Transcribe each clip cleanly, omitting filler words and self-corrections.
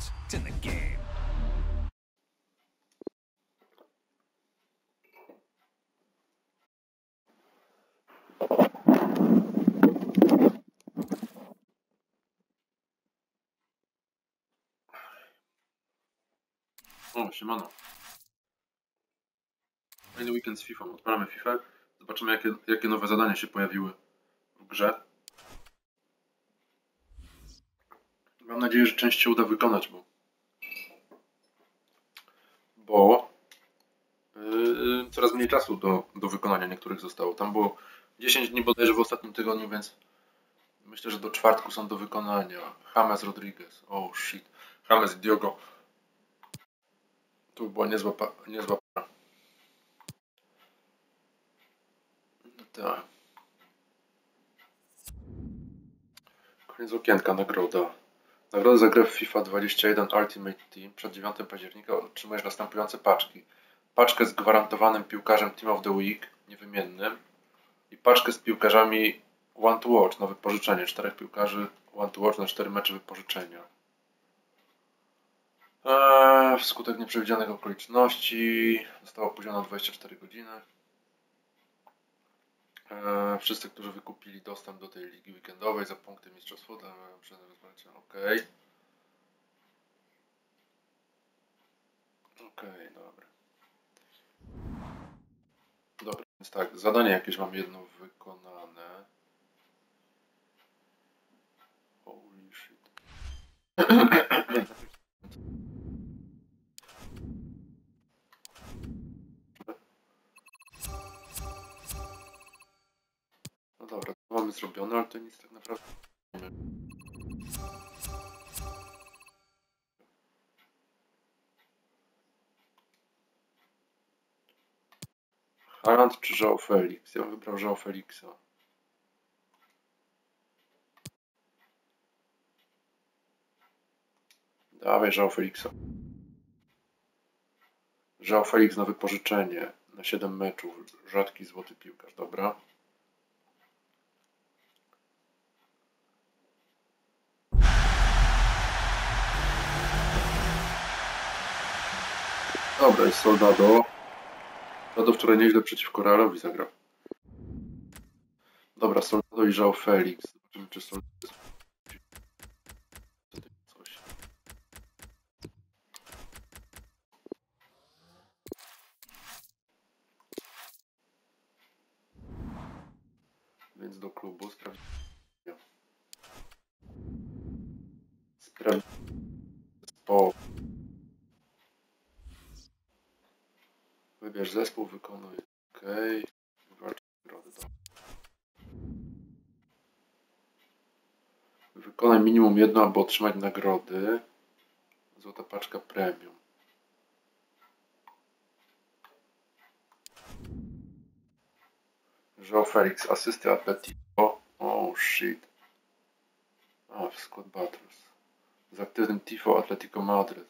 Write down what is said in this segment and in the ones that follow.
It's in the game. O, siemano. Fajny weekend z FIFA. Odpalamy FIFA. Zobaczymy, jakie nowe zadania się pojawiły w grze. Mam nadzieję, że część się uda wykonać, bo coraz mniej czasu do wykonania niektórych zostało. Tam było 10 dni bodajże w ostatnim tygodniu, więc myślę, że do czwartku są do wykonania. James Rodriguez. Oh shit. James Diogo. Tu była niezła para. No tak. Koniec okienka, nagroda. Nagrodę za grę w FIFA 21 Ultimate Team przed 9 października otrzymujesz następujące paczki. Paczkę z gwarantowanym piłkarzem Team of the Week, niewymiennym, i paczkę z piłkarzami One to Watch na wypożyczenie. 4 piłkarzy One to Watch na 4 mecze wypożyczenia. Wskutek nieprzewidzianych okoliczności została opóźniona 24 godziny. Wszyscy, którzy wykupili dostęp do tej ligi weekendowej za punkty mistrzostw ok. Okej, dobra. Dobra, więc tak, zadanie jakieś mam jedno wykonane. Holy shit. No dobra, to mamy zrobione, ale to nic tak naprawdę nie wiem. Haaland czy João Felix? Ja bym wybrał João Felixa. Dawaj João Felixa. João Felix na wypożyczenie na 7 meczów. Rzadki złoty piłkarz, dobra. Dobra, jest Soldado. Soldado wczoraj nieźle przeciwko Realowi zagrał. Dobra, Soldado i João Felix. Zobaczymy, czy Soldado jest coś. Więc do klubu sprawdzimy. Zespół. Wybierz zespół, wykonuj. Okej. Wywalcz nagrody. Wykonaj minimum jedno, aby otrzymać nagrody. Złota paczka premium. João Felix, asysty Atletico. Oh shit. W Scott Battles. Z aktywnym tifo Atletico Madryt.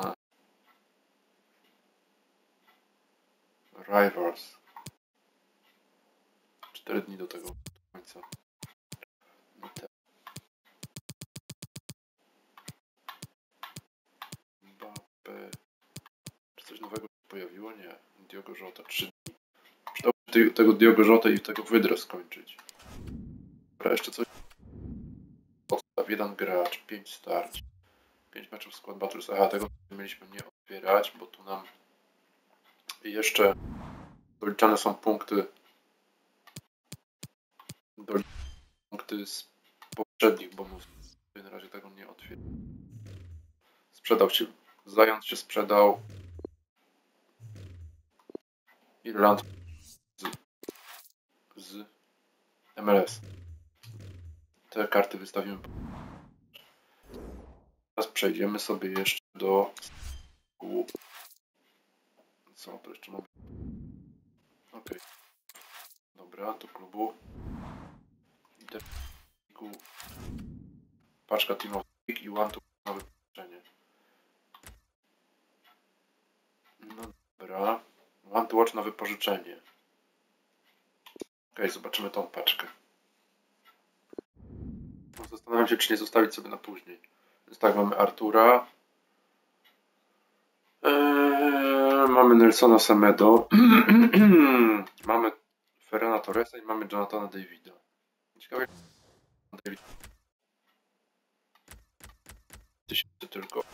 Rivals. 4 dni do tego końca. Mbappé. Czy coś nowego się pojawiło? Nie. Diogo Jota 3 dni. Przydałoby tego Diogo Jota i tego Wydrę skończyć. Dobra, jeszcze coś. Podstaw 1 gracz, 5 starć. 5 meczów Squad Battles. Aha, tego mieliśmy nie otwierać, bo tu nam jeszcze doliczane są punkty z poprzednich bonusów. Na razie tego nie otwieram. Sprzedał się. Zając się sprzedał. Irland z MLS. Te karty wystawimy. Teraz przejdziemy sobie jeszcze do... Co to jeszcze mamy? Okej. Dobra, do klubu. Paczka Team of the Week i One to na wypożyczenie. No dobra. One to Watch na wypożyczenie. Okej, zobaczymy tą paczkę. Zastanawiam się, czy nie zostawić sobie na później. Więc tak, mamy Artura, Mamy Nelsona Semedo. Mamy Ferrana Torresa i mamy Jonathana Davida. Ciekawe, David tysięcy tylko.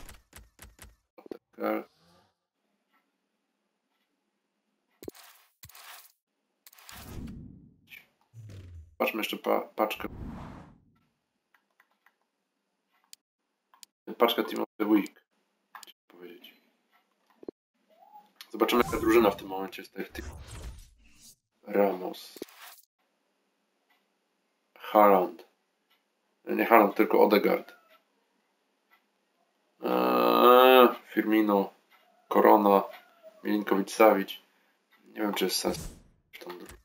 Patrzmy jeszcze paczkę. Paczka Team of the Week. Chciałem powiedzieć. Zobaczymy, jaka drużyna w tym momencie jest tych. Ramos. Haaland. Nie Haaland, tylko Odegaard. Firmino. Corona. Milinkovic-Savic. Nie wiem, czy jest sens w tą drużynę.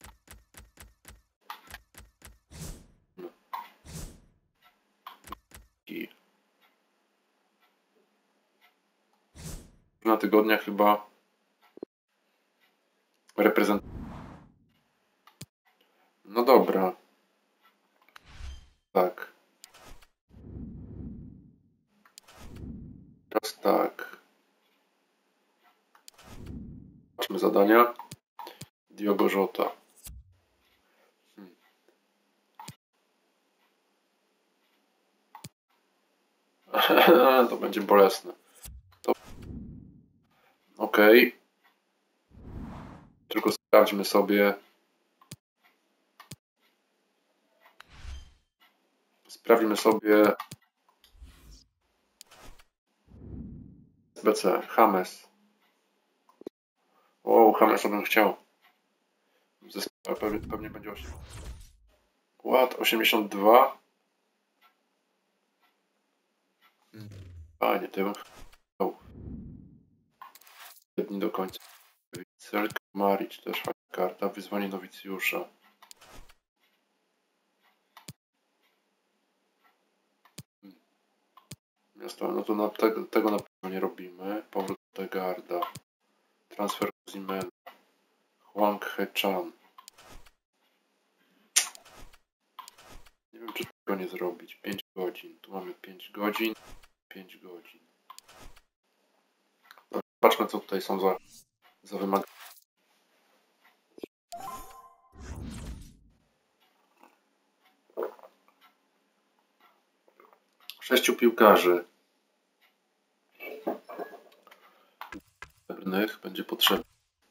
Na tygodniach chyba No dobra. Tak. Teraz tak. Zobaczmy zadania. Diogo Jota. To będzie bolesne. Ok. Tylko sprawdźmy sobie. Sprawdźmy sobie. SBC. James. O, Jamesa bym chciał. Pewnie będzie 8. Ład 82. Fajnie, to ja bym chciał. Dni do końca. Celka Marić, też fajna karta. Wyzwanie nowicjusza. Miasto, no to tego na pewno nie robimy. Powrót do Garda. Transfer Zimena. Huang He-chan. Nie wiem, czy tego nie zrobić. 5 godzin. Tu mamy 5 godzin. 5 godzin. Zobaczmy, co tutaj są za wymagania. 6 piłkarzy. Srebrnych będzie potrzebne.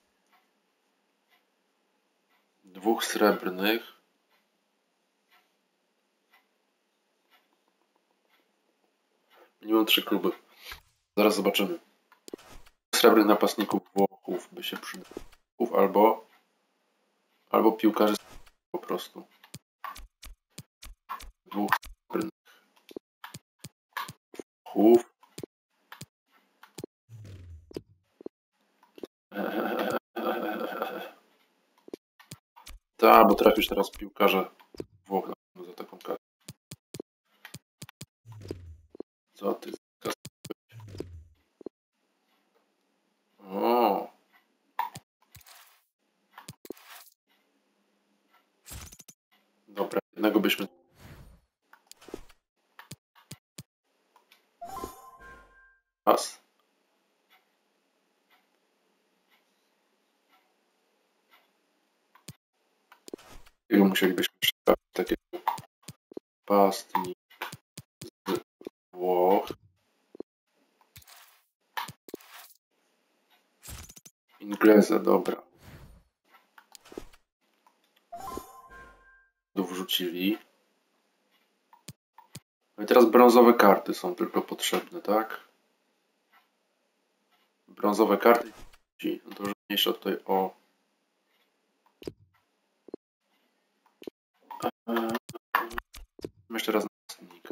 2 srebrnych. Minimum 3 kluby. Zaraz zobaczymy. Srebrnych napastników Włochów by się przydało. Albo piłkarzy po prostu. 2 srebrnych Włochów. Tak, bo trafisz teraz piłkarza Włoch za taką kartę. Co ty? O. Dobra, jednego byśmy... Pas. Jego musielibyśmy przetrafić takiego napastnik z Włoch. Ingleza, dobra. Tu wrzucili. No i teraz brązowe karty są tylko potrzebne, tak? Brązowe karty. No to już mniejsza tutaj o... Jeszcze raz napastnika.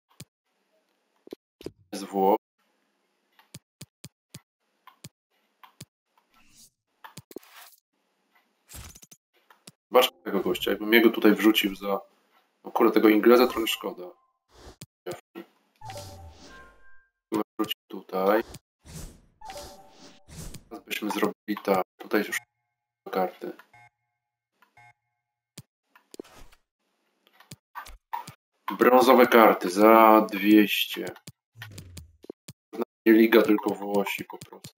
Z Włoch. Zobacz tego gościa. Jakbym jego tutaj wrzucił za... No kurde, tego Ingleza trochę szkoda. Wrzucił tutaj. Teraz byśmy zrobili tak. Tutaj już karty. Brązowe karty za 200. Nie Liga, tylko Włosi po prostu.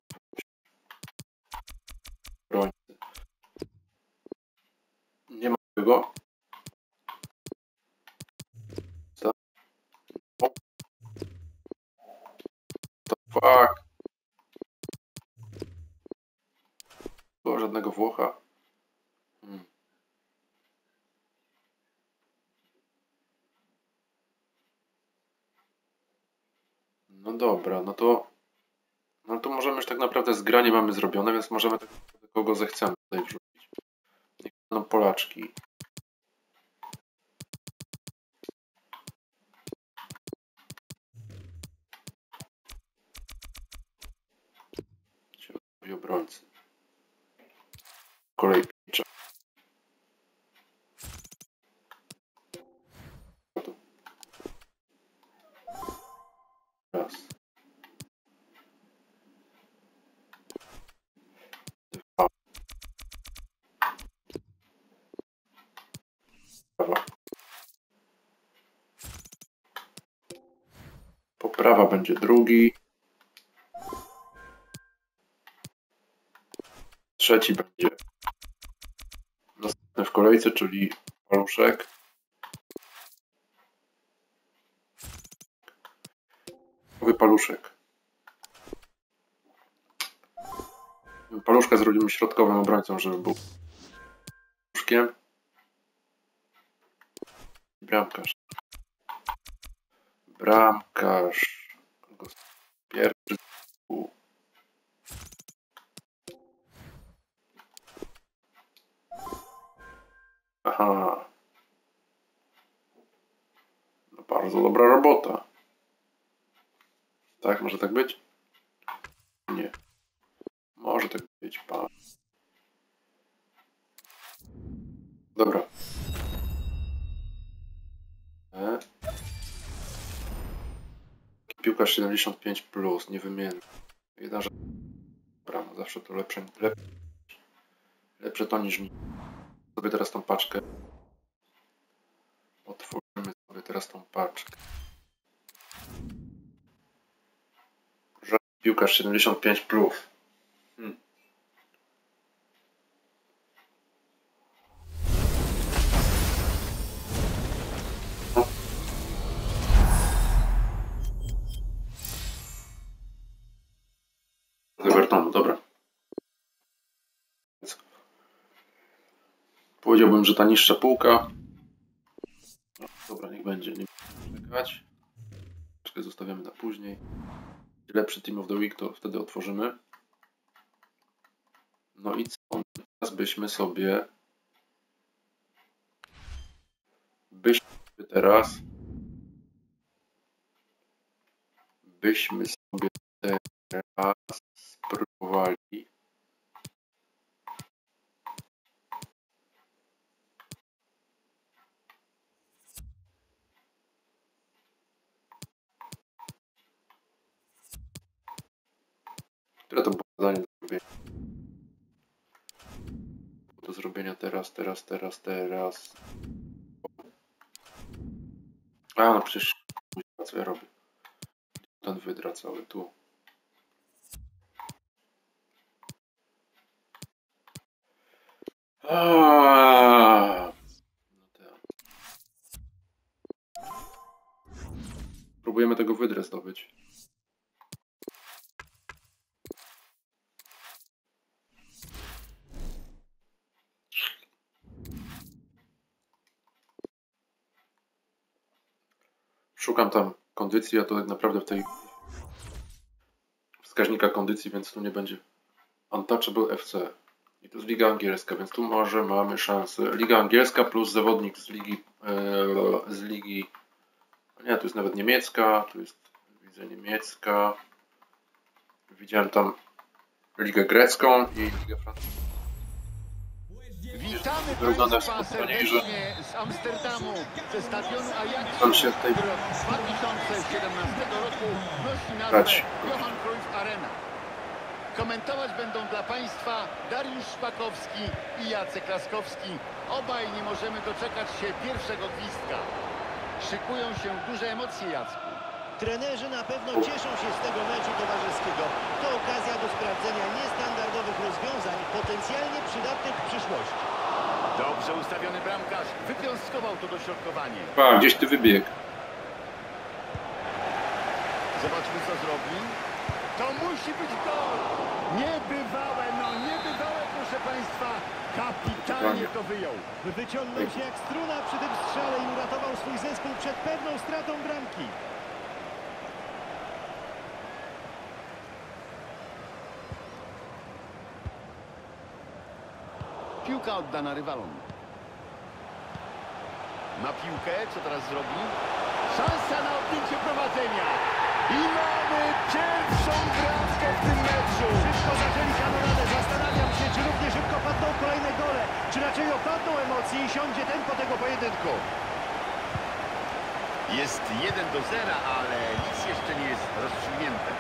Obrońcy. Nie ma tego. Fuck. Było żadnego Włocha. No dobra, no to możemy już tak naprawdę zgranie mamy zrobione, więc możemy tak naprawdę kogo zechcemy tutaj wrzucić. Niech będą Polaczki. Środkowi obrońcy. Kolej piłcza. Raz. Dwa. Prawa. Poprawa będzie drugi. Trzeci będzie następny w kolejce, czyli Paluszek. Paluszek. Paluszka zrobimy środkowym obrońcą, żeby był paluszkiem. Bramkarz. Pierwszy. Aha. No bardzo dobra robota. Tak, może tak być? Nie. Może tak być, pan. Dobra. Piłkarz 75+, niewymienny. Jedna rzecz. Dobra, no zawsze to lepsze to niż nic. Sobie teraz tą paczkę. Otworzymy sobie teraz tą paczkę. Piłkarz 75+. Evertonu, dobra. Powiedziałbym, że ta niższa półka. No, dobra, niech będzie. Nie będę czekać. Troszkę zostawiamy na później. Lepszy Team of the Week to wtedy otworzymy. No i co? Teraz byśmy sobie teraz spróbowali które to było zadanie do zrobienia teraz. A no przecież co ja robię? Ten wydra cały tu. Próbujemy tego wydrę zdobyć. Szukam tam kondycji, a to tak naprawdę w tej wskaźnika kondycji, więc tu nie będzie Untouchable FC. I to jest Liga Angielska, więc tu może mamy szansę. Liga Angielska plus zawodnik z ligi. Nie, tu jest nawet niemiecka, tu jest, widzę, niemiecka. Widziałem tam Ligę Grecką i Ligę Francuską. Witamy Państwa serdecznie z Amsterdamu, ze stadionu Ajaxu, który od 2017 roku nosi nazwę Johan Cruyff Arena. Komentować będą dla Państwa Dariusz Szpakowski i Jacek Laskowski. Obaj nie możemy doczekać się pierwszego gwizdka. Szykują się duże emocje, Jacku. Trenerzy na pewno cieszą się z tego meczu towarzyskiego. To okazja do sprawdzenia niestandardowych rozwiązań, potencjalnie przydatnych w przyszłości. Dobrze ustawiony bramkarz wypiąstkował to dośrodkowanie. A, gdzieś ty wybiegł. Zobaczmy, co zrobi. To musi być gol! Niebywałe, niebywałe, proszę Państwa. Kapitalnie to wyjął. Wyciągnął się jak struna przy tym strzale i uratował swój zespół przed pewną stratą bramki. Piłka oddana rywalom. Ma piłkę, co teraz zrobi? Szansa na odbicie prowadzenia. I mamy pierwszą bramkę w tym meczu. Szybko zaczęli kanonadę. Zastanawiam się, czy równie szybko padną kolejne gole, czy raczej opadną emocje i siądzie tempo tego pojedynku. Jest 1-0, ale nic jeszcze nie jest rozstrzygnięte.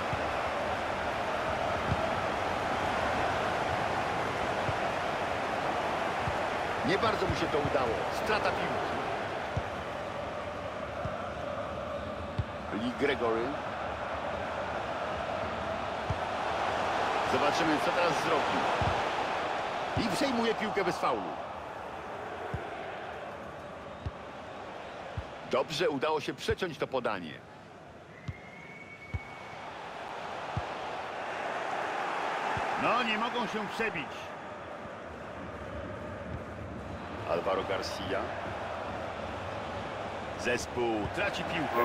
Nie bardzo mu się to udało. Strata piłki. Lee Gregory. Zobaczymy, co teraz zrobi. I przejmuje piłkę bez faulu. Dobrze udało się przeciąć to podanie. No, nie mogą się przebić. Alvaro Garcia. Zespół traci piłkę.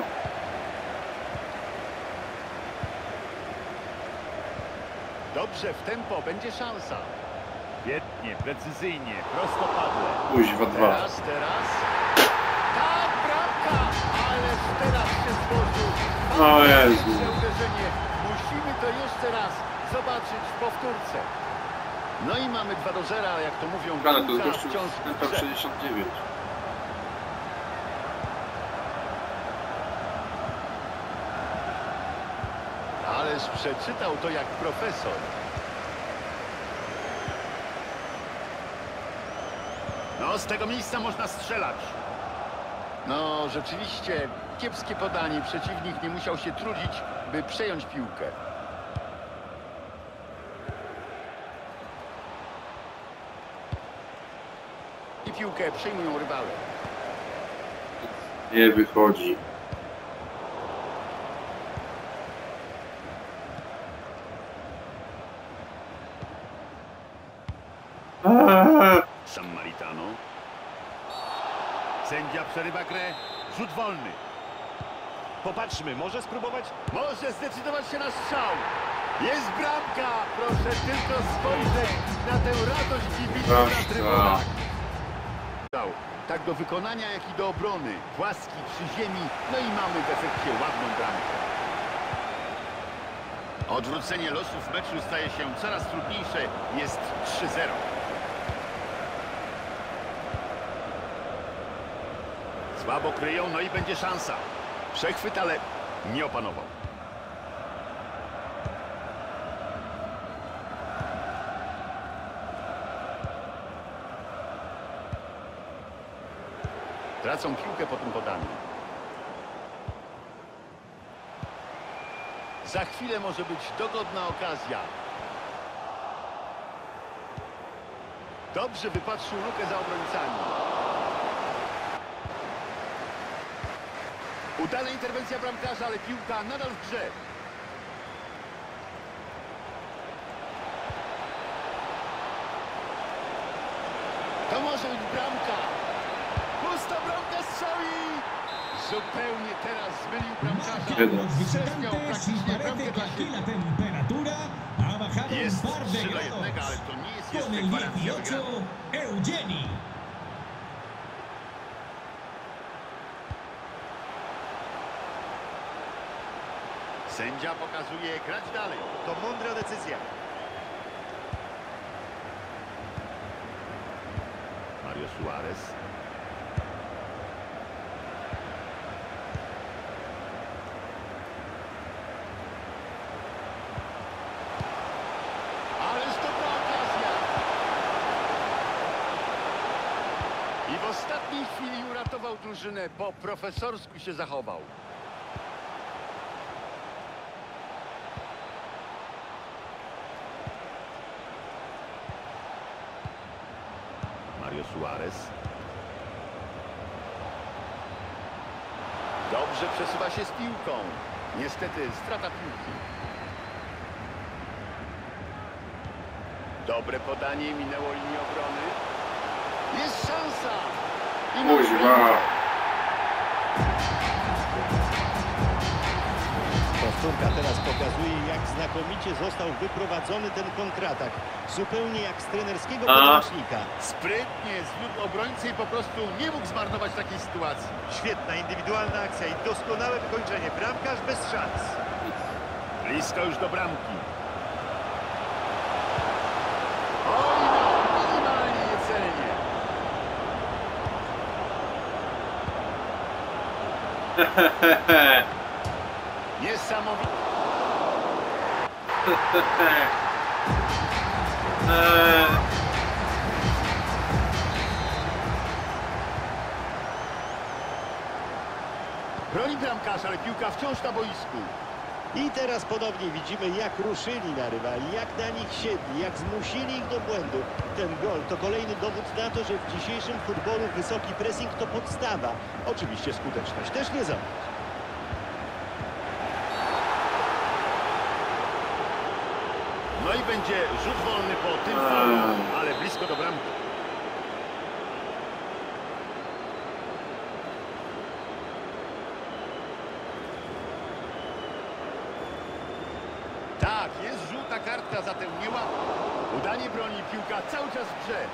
Dobrze, w tempo, będzie szansa. Świetnie, precyzyjnie, prostopadle. Kuźwa, 2. Teraz. Tak, bramka! Ależ teraz się złożył. O Jezu. Uderzenie. Musimy to jeszcze raz zobaczyć w powtórce. No i mamy 2-0, ale jak to mówią, Ale to piłka jest gościu wciąż z w grze. 69. Ależ przeczytał to jak profesor. No, z tego miejsca można strzelać. No, rzeczywiście, kiepskie podanie. Przeciwnik nie musiał się trudzić, by przejąć piłkę. I piłkę przejmują rywale. Nie wychodzi. Sammaritano. Sędzia przerywa grę. Rzut wolny. Popatrzmy, może spróbować? Może zdecydować się na strzał. Jest bramka. Proszę tylko spojrzeć na tę radość kibiców na trybunach. Tak do wykonania, jak i do obrony. Płaski przy ziemi. No i mamy w efekcie ładną bramkę. Odwrócenie losów meczu staje się coraz trudniejsze. Jest 3-0. Słabo kryją, no i będzie szansa. Przechwyt, ale nie opanował. Tracą piłkę po tym podaniu. Za chwilę może być dogodna okazja. Dobrze wypatrzył lukę za obrońcami. Udana interwencja bramkarza, ale piłka nadal w grze. To może być bramka. Pusta bramka, strzeli. Zupełnie teraz zmylił bramkarza. Miał praktycznie bramkę dla siebie. Jest 3-1, ale to nie jest jeszcze gwarancja wygrania. Sędzia pokazuje grać dalej. To mądra decyzja. Mario Suarez. Ależ to była okazja. I w ostatniej chwili uratował drużynę. Po profesorsku się zachował. Suarez. Dobrze przesuwa się z piłką. Niestety strata piłki. Dobre podanie, minęło linię obrony. Jest szansa! Kuźwa! Powtórka teraz pokazuje, jak znakomicie został wyprowadzony ten kontratak. Zupełnie jak z trenerskiego podręcznika. Sprytnie zwiódł obrońcę i po prostu nie mógł zmarnować takiej sytuacji. Świetna indywidualna akcja i doskonałe wykończenie. Bramkarz bez szans. Blisko już do bramki. Oj, no, minimalnie niecelnie. Niesamowite. Broni bramkarz, ale piłka wciąż na boisku. I teraz podobnie widzimy, jak ruszyli na rywali, jak na nich siedli, jak zmusili ich do błędu. Ten gol to kolejny dowód na to, że w dzisiejszym futbolu wysoki pressing to podstawa. Oczywiście skuteczność też nie zawodzi. No i będzie rzut wolny po tym faulu, ale blisko do bramki. Tak, jest żółta kartka za tę niełapę. Udanie broni, piłka cały czas w grze.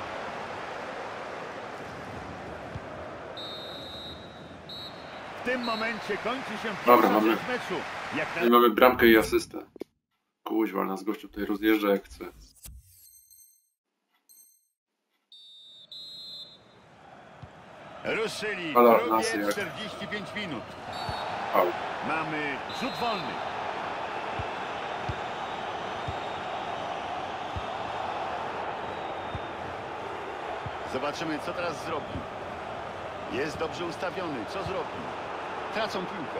W tym momencie kończy się Dobra, pierwsza mamy. część meczu. Jak na... I mamy bramkę i asystę. Kuźwa, nas gościu tutaj rozjeżdża jak chce. Ruszyli, Ale drugie nas jak- 45 minut. Au. Mamy rzut wolny. Zobaczymy, co teraz zrobi. Jest dobrze ustawiony. Co zrobi? Tracą piłkę.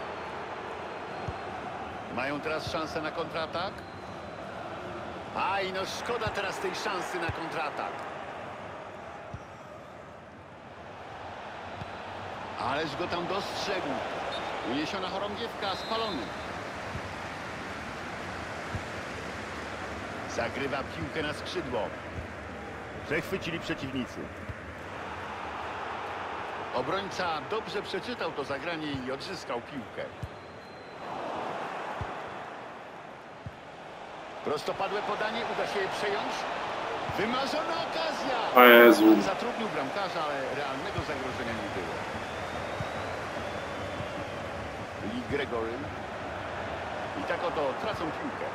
Mają teraz szansę na kontratak. Aj, no szkoda teraz tej szansy na kontratak. Ależ go tam dostrzegł. Uniesiona chorągiewka, spalony. Zagrywa piłkę na skrzydło. Przechwycili przeciwnicy. Obrońca dobrze przeczytał to zagranie i odzyskał piłkę. Prostopadłe podanie, uda się je przejąć. Wymarzona okazja! O Jezu. Zatrudnił bramkarza, ale realnego zagrożenia nie było. Lee Gregory. I tak oto tracą piłkę.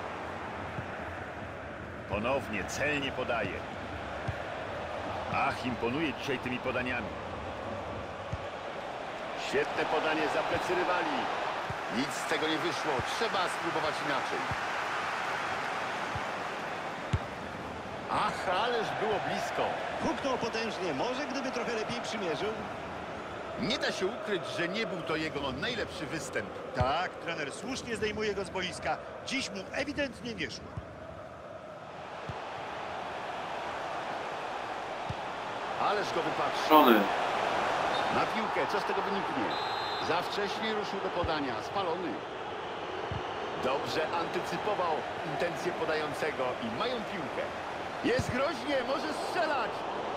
Ponownie celnie podaje. Ach, imponuje dzisiaj tymi podaniami. Świetne podanie za plecy rywali. Nic z tego nie wyszło. Trzeba spróbować inaczej. Ach, ależ było blisko. Huknął potężnie. Może gdyby trochę lepiej przymierzył? Nie da się ukryć, że nie był to jego najlepszy występ. Tak, trener słusznie zdejmuje go z boiska. Dziś mu ewidentnie nie szło. Ależ go wypatrzył. Szony. Na piłkę, co z tego wyniknie? Za wcześnie ruszył do podania, spalony. Dobrze antycypował intencje podającego i mają piłkę. Jest groźnie, może strzelać.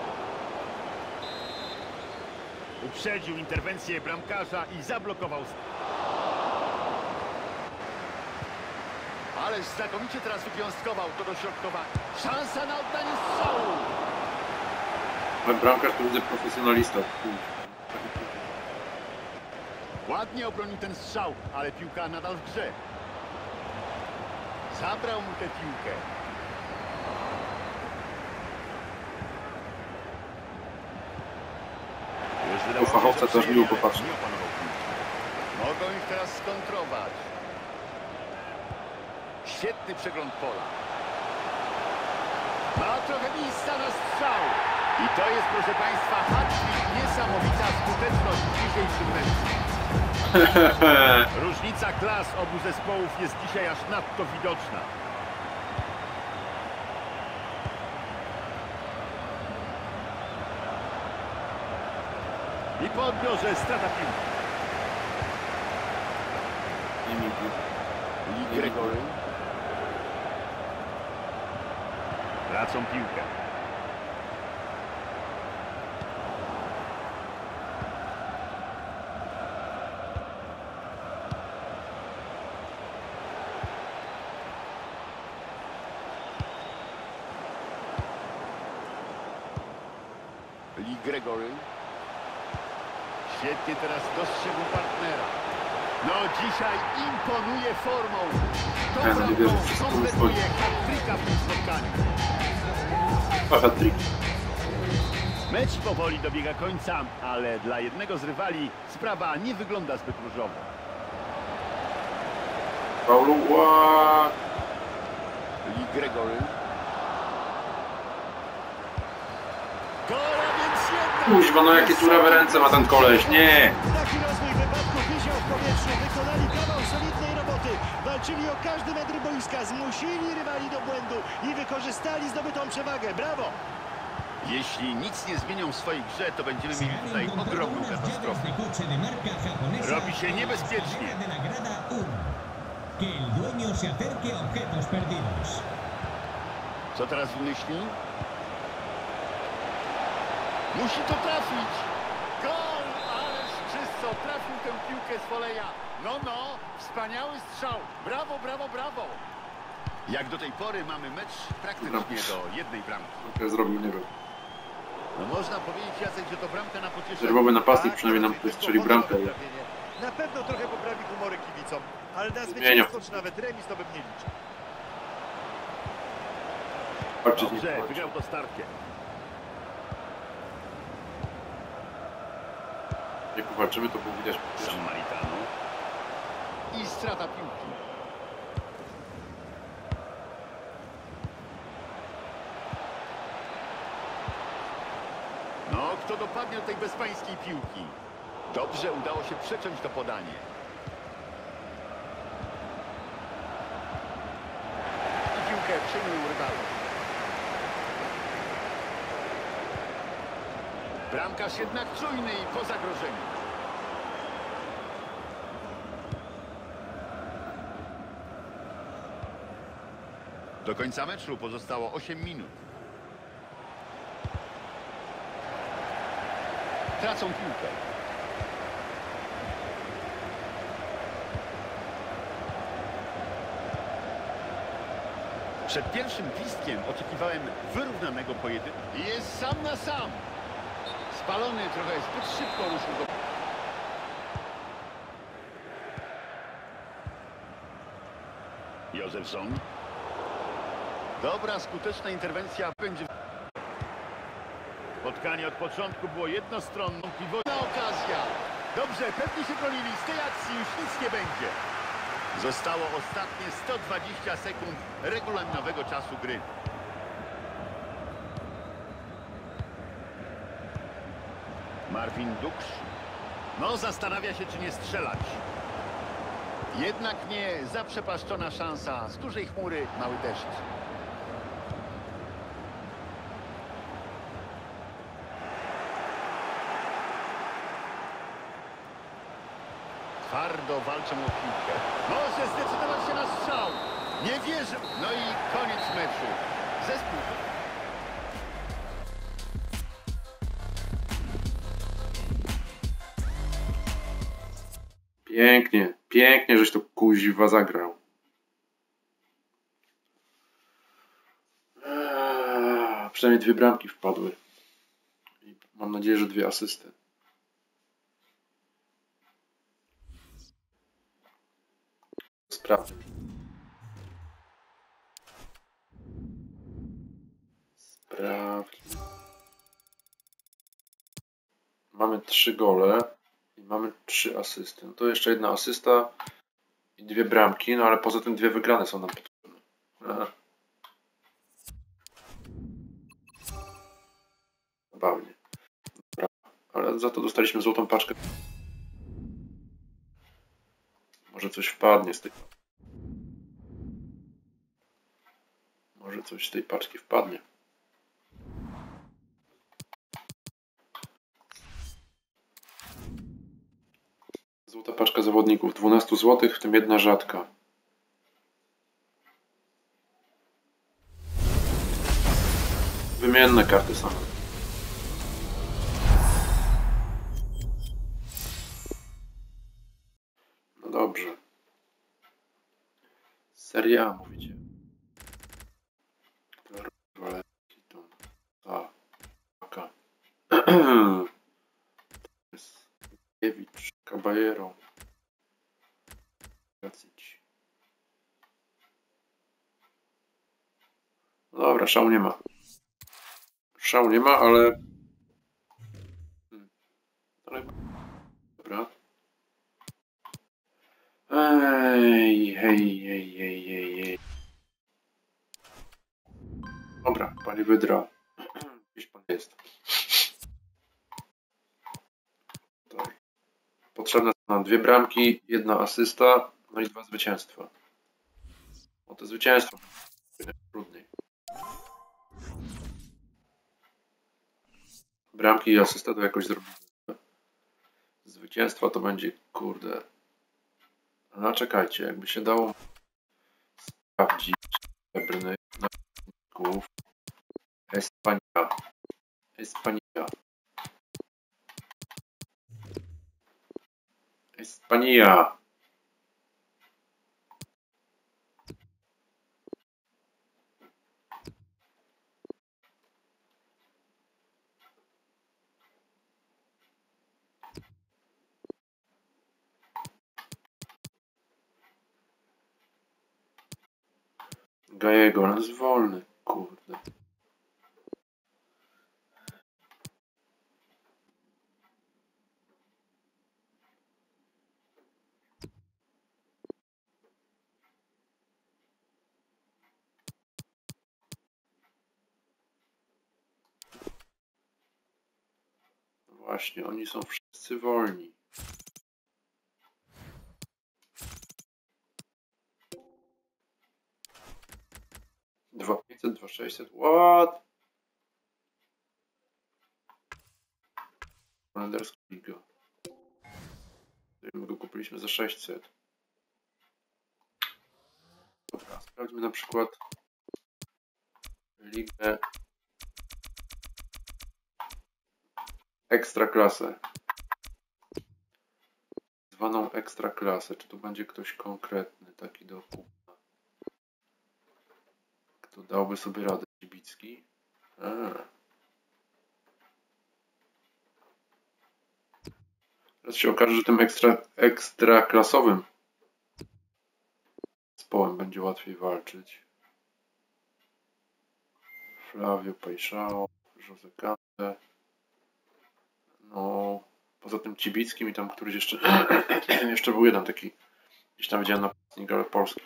Uprzedził interwencję bramkarza i zablokował. Ależ znakomicie teraz wywiązkował to dośrodkowanie. Szansa na oddanie strzału. Ale bramkarz to widzę profesjonalista. Ładnie obronił ten strzał, ale piłka nadal w grze. Zabrał mu tę piłkę. U fachowca też miło popatrzeć. Nie opanował piłki. Mogą ich teraz skontrować. Świetny przegląd pola. Ma trochę miejsca na strzał. I to jest, proszę Państwa, hat-trick. Niesamowita skuteczność w dzisiejszym meczu. Różnica klas obu zespołów jest dzisiaj aż nadto widoczna. I po odbiorze strata piłki. Nie mi Lee Gregory. Tracą piłkę. Lee Gregory. Świetnie teraz dostrzegł partnera. No dzisiaj imponuje formą. Ja nie wierzę, że to Kompletuje hat-tricka w tym spotkaniu. hat-trick. Mecz powoli dobiega końca, ale dla jednego z rywali sprawa nie wygląda zbyt różowo. Paulo, Lee Gregory. Gola, więc jedna. Kuźwa, no jakie turawe ręce ma ten koleś, nie! Taki rozwój wypadku wisiał w powietrzu. Wykonali kawał solidnej roboty. Walczyli o każdy metr boiska. Zmusili rywali do błędu i wykorzystali zdobytą przewagę. Brawo! Jeśli nic nie zmienią w swojej grze, to będziemy mieli tutaj ogromną katastrofę. Robi się niebezpiecznie. Co teraz wymyśli? Musi to trafić. Gol! Ależ czysto trafił tę piłkę z woleja. No, wspaniały strzał. Brawo, brawo, brawo. Jak do tej pory mamy mecz praktycznie do jednej bramki. Ja zrobił, nie wiem. No można powiedzieć, Jacek, że to bramka na pocieszenie. Rezerwowy napastnik przynajmniej nam tutaj strzeli bramkę. Na pewno trochę poprawi humory kibicom, ale na Zmienia. zwycięstwo czy nawet remis to bym nie liczył. Patrzcie, Dobrze, wygrał to starcie. jak powalczymy, to było widać. San Maritano. I strata piłki. No, kto dopadnie do tej bezpańskiej piłki? Dobrze udało się przeciąć to podanie. I piłkę przyjmują rywale. Bramkarz jednak czujny i po zagrożeniu. Do końca meczu pozostało 8 minut. Tracą piłkę. Przed pierwszym gwizdkiem oczekiwałem wyrównanego pojedynku. Jest sam na sam. Spalony trochę zbyt szybko ruszył do... Józefson. Dobra, skuteczna interwencja będzie... Spotkanie od początku było jednostronną. Piwona okazja. Dobrze, pewnie się bronili. Z tej akcji już nic nie będzie. Zostało ostatnie 120 sekund regulaminowego czasu gry. Marvin Duksz. No, zastanawia się, czy nie strzelać. Jednak nie, zaprzepaszczona szansa. Z dużej chmury mały deszcz. Twardo walczą o piłkę. Może zdecydować się na strzał. Nie wierzę. No i koniec meczu. Zespół. Pięknie, pięknie, żeś to kuźwa zagrał. Przynajmniej 2 bramki wpadły. I mam nadzieję, że 2 asysty. Sprawdźmy. Mamy 3 gole i mamy 3 asysty. No to jeszcze 1 asysta i 2 bramki, no ale poza tym 2 wygrane są nam potrzebne. Zabawnie. Ale za to dostaliśmy złotą paczkę. Może coś wpadnie z tej... Może coś z tej paczki wpadnie. Złota paczka zawodników. 12 zł, w tym jedna rzadka. Wymienne karty same. No dobrze. Serie A mówicie. Kiewicz, Caballero. No dobra, szału nie ma. Szału nie ma, ale... Dobra. Hej. Dobra, pani Wydra. Gdzieś pan jest. Tak. Potrzebne są nam 2 bramki, 1 asysta, no i 2 zwycięstwa. O te zwycięstwo trudniej. Bramki i asysta to jakoś zrobimy. Zwycięstwa to będzie, kurde. No czekajcie, jakby się dało sprawdzić srebrnych nawodników. Espania. Gallego, on jest wolny, kurde. Właśnie, oni są wszyscy wolni. Dwa 500, 2 600. What? Holenderska liga. My go kupiliśmy za 600. Dobra, sprawdźmy na przykład ligę Ekstraklasę. Zwaną Ekstraklasę. Czy tu będzie ktoś konkretny taki do kupna? Kto dałby sobie radę? Cibicki? Teraz się okaże, że tym ekstraklasowym zespołem będzie łatwiej walczyć. Flavio Peixao, José Cante. No, poza tym Cibickim i tam któryś jeszcze jeszcze był jeden taki, gdzieś tam widziałem napastnik, ale polski.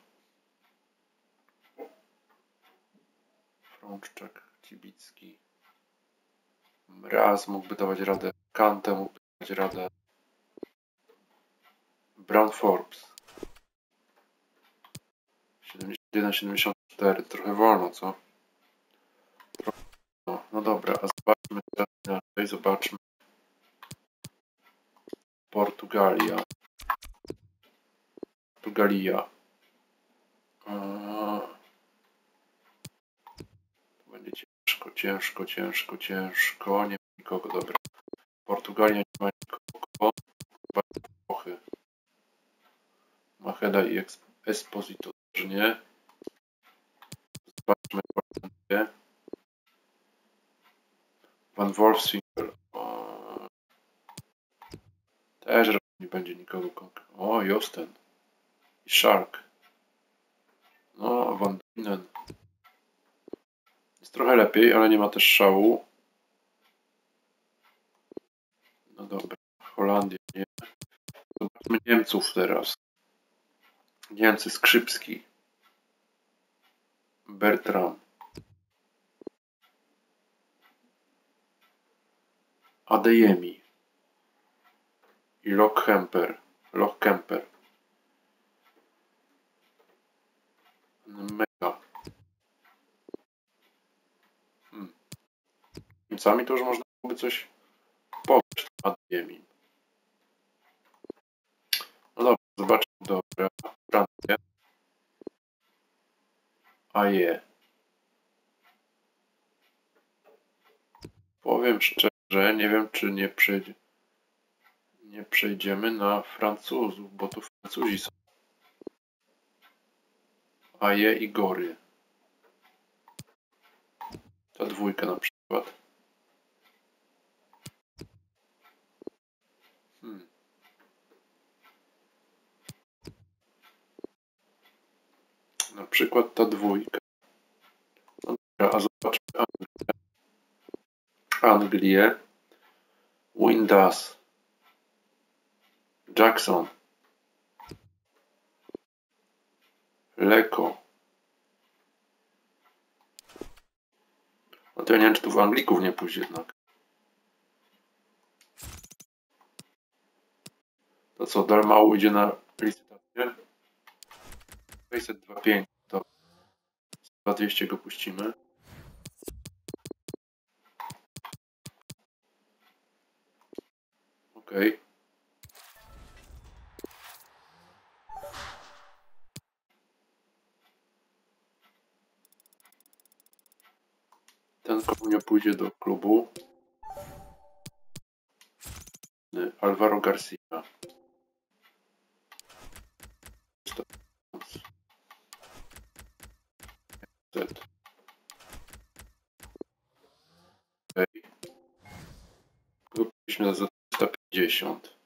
Frączczak, Cibicki. Mraz mógłby dawać radę. Kante mógłby dawać radę. Brown Forbes. 71-74. Trochę wolno, co? No dobra, a zobaczmy teraz inaczej. Zobaczmy. Portugalia. To będzie ciężko. Nie ma nikogo, dobra. Portugalia nie ma nikogo. Włochy. Macheda i Esposito też nie. Zobaczmy Van Wolfswinkel. Też nie będzie nikogo konkretnego. O, Josten. I Shark. No, Van Dinen. Jest trochę lepiej, ale nie ma też szału. No dobra. Holandia nie. Zobaczmy Niemców teraz. Niemcy, Skrzypski. Bertram. Adeyemi. I Lochkemper. Mega. Niemcami to już można byłoby coś powiedzieć. Adeyemi. No dobra, zobaczmy. Dobra, Francję. Aje. Powiem szczerze, nie wiem, czy nie przejdziemy na Francuzów, bo tu Francuzi są. Aje i Gory. Ta dwójka na przykład. Na przykład ta dwójka. No dobra, a zobaczmy Anglię. Windass. Jackson. Leko. No to ja nie wiem, czy tu w Anglików nie pójść jednak. To co, Dalmau idzie na licytację? 625, to za 200 go puścimy. Okej. Ten komunio pójdzie do klubu. Alvaro Garcia. Kupiliśmy za 350.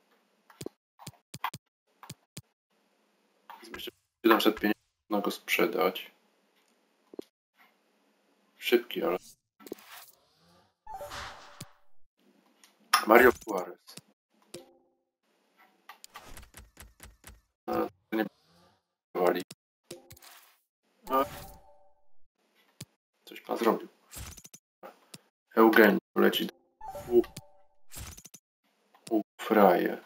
Myślę, że 750 można go sprzedać. Szybki, ale... Mario Suarez. Nie wali. Coś pan zrobił. Eugenii poleci do... Fraje.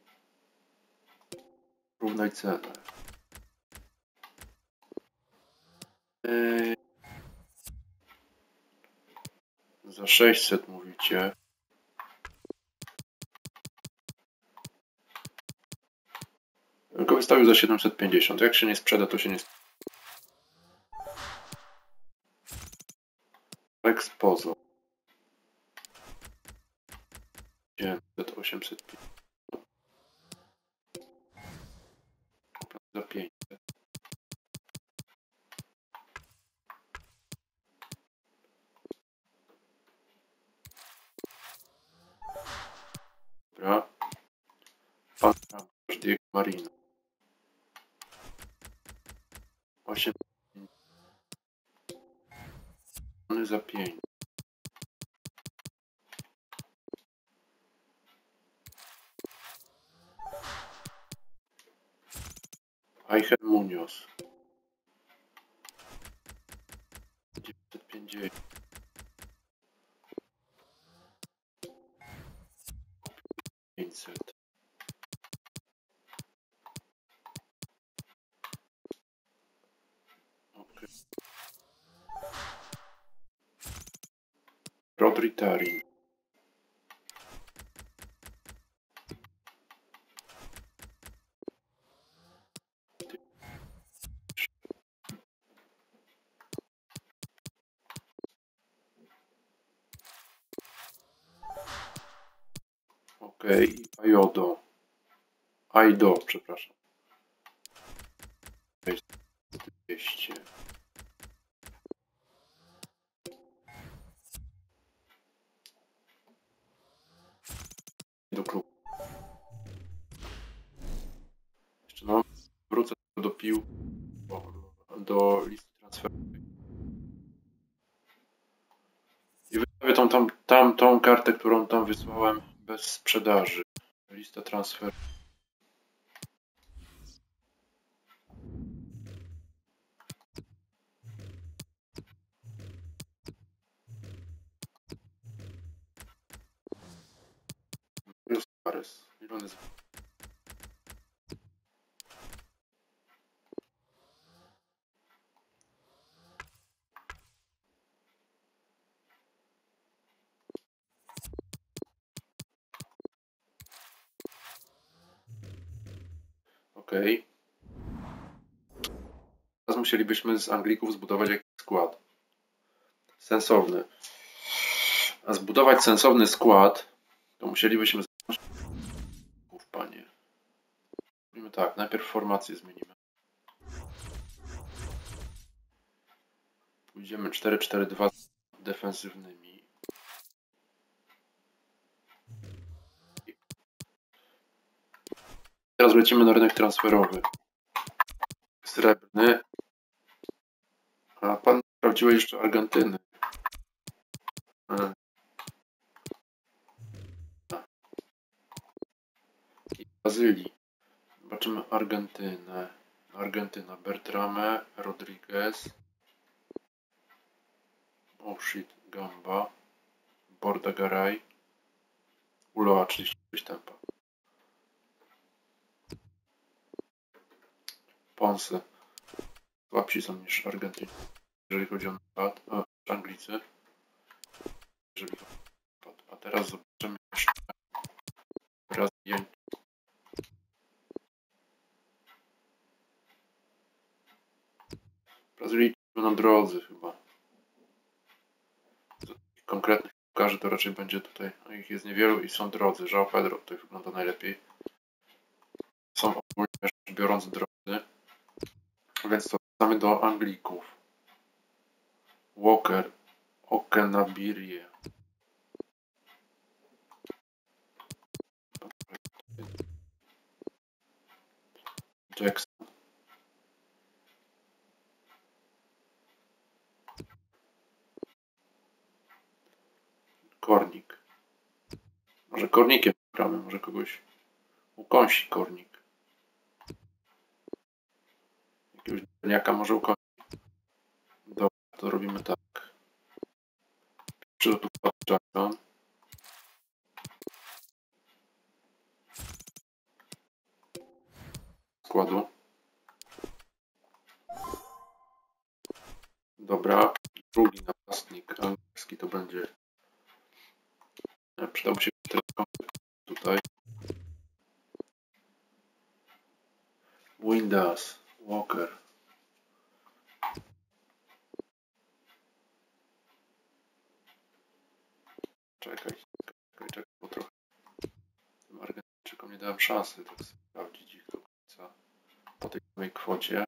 Równaj cenę. Za 600 mówicie. Go wystawił za 750. Jak się nie sprzeda, to się nie sprzeda. Expozo. 900, 850. Za 500. Dobra. Pan Diego Marino. 8 za 5. Aichel Munoz. 950. Okay. Rodri Tarin. Okej, Aido, przepraszam. 200. Do klubu. Jeszcze no, wrócę do pił, do listy transferowej. I wystawię tą kartę, którą tam wysłałem bez sprzedaży. Lista transfer. Suarez. Ile on jest? ok. Teraz musielibyśmy z Anglików zbudować jakiś skład. Sensowny. A zbudować sensowny skład, to musielibyśmy... Panie. Robimy tak, najpierw formację zmienimy. Pójdziemy 4-4-2 z defensywnymi. Teraz lecimy na rynek transferowy. Srebrny. A pan sprawdziłeś jeszcze Argentyny. I Brazylii. Zobaczymy Argentynę. Argentyna. Bertrame, Rodriguez. Oh shit, Gamba. Borda Garay. Uloa 36 tempa. Ponce. Słabsi są niż Argentyni, jeżeli chodzi o napad. Anglicy. Jeżeli chodzi o napad. A teraz zobaczymy jeszcze Brazylijczyków. Brazylijczycy będą drodzy chyba. Z konkretnych piłkarzy to raczej będzie tutaj, no ich jest niewielu i są drodzy. João Pedro tutaj wygląda najlepiej. Są ogólnie rzecz biorąc drodzy. Więc to wracamy do Anglików. Walker, Okenabirie. Jackson. Kornik. Może Kornikiem gramy, może kogoś ukąsi Kornik. Jakiegoś drniaka może ukąsi. Dobra, to robimy tak. Pierwszy tu wpadł Jackson. Składu. Dobra, drugi napastnik angielski to będzie. Przydałby się tutaj. Windass, Walker. Czekaj, bo trochę tym Argentyńczykom nie dałem szansy tak sprawdzić ich do końca po tej samej kwocie.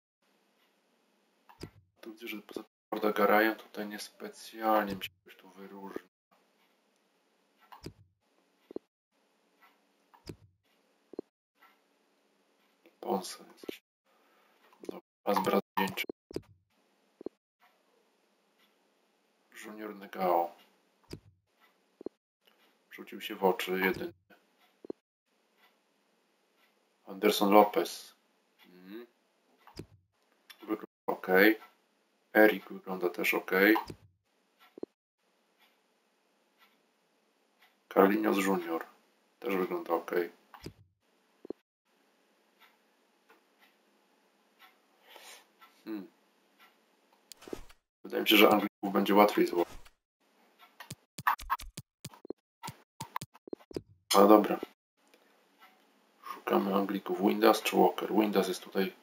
Tu widzę, że poza Borda Garajem tutaj niespecjalnie mi się coś tu wyróżni. Ponce jest. Dobra, a z Brazylijczyk. Junior Negao. Rzucił się w oczy jedynie. Anderson Lopez. Wygląda ok. Erik wygląda też ok. Carlinhos Junior też wygląda ok. Wydaje mi się, że Anglików będzie łatwiej złożyć. Ale dobra. Szukamy Anglików. Windass czy Walker? Windass jest tutaj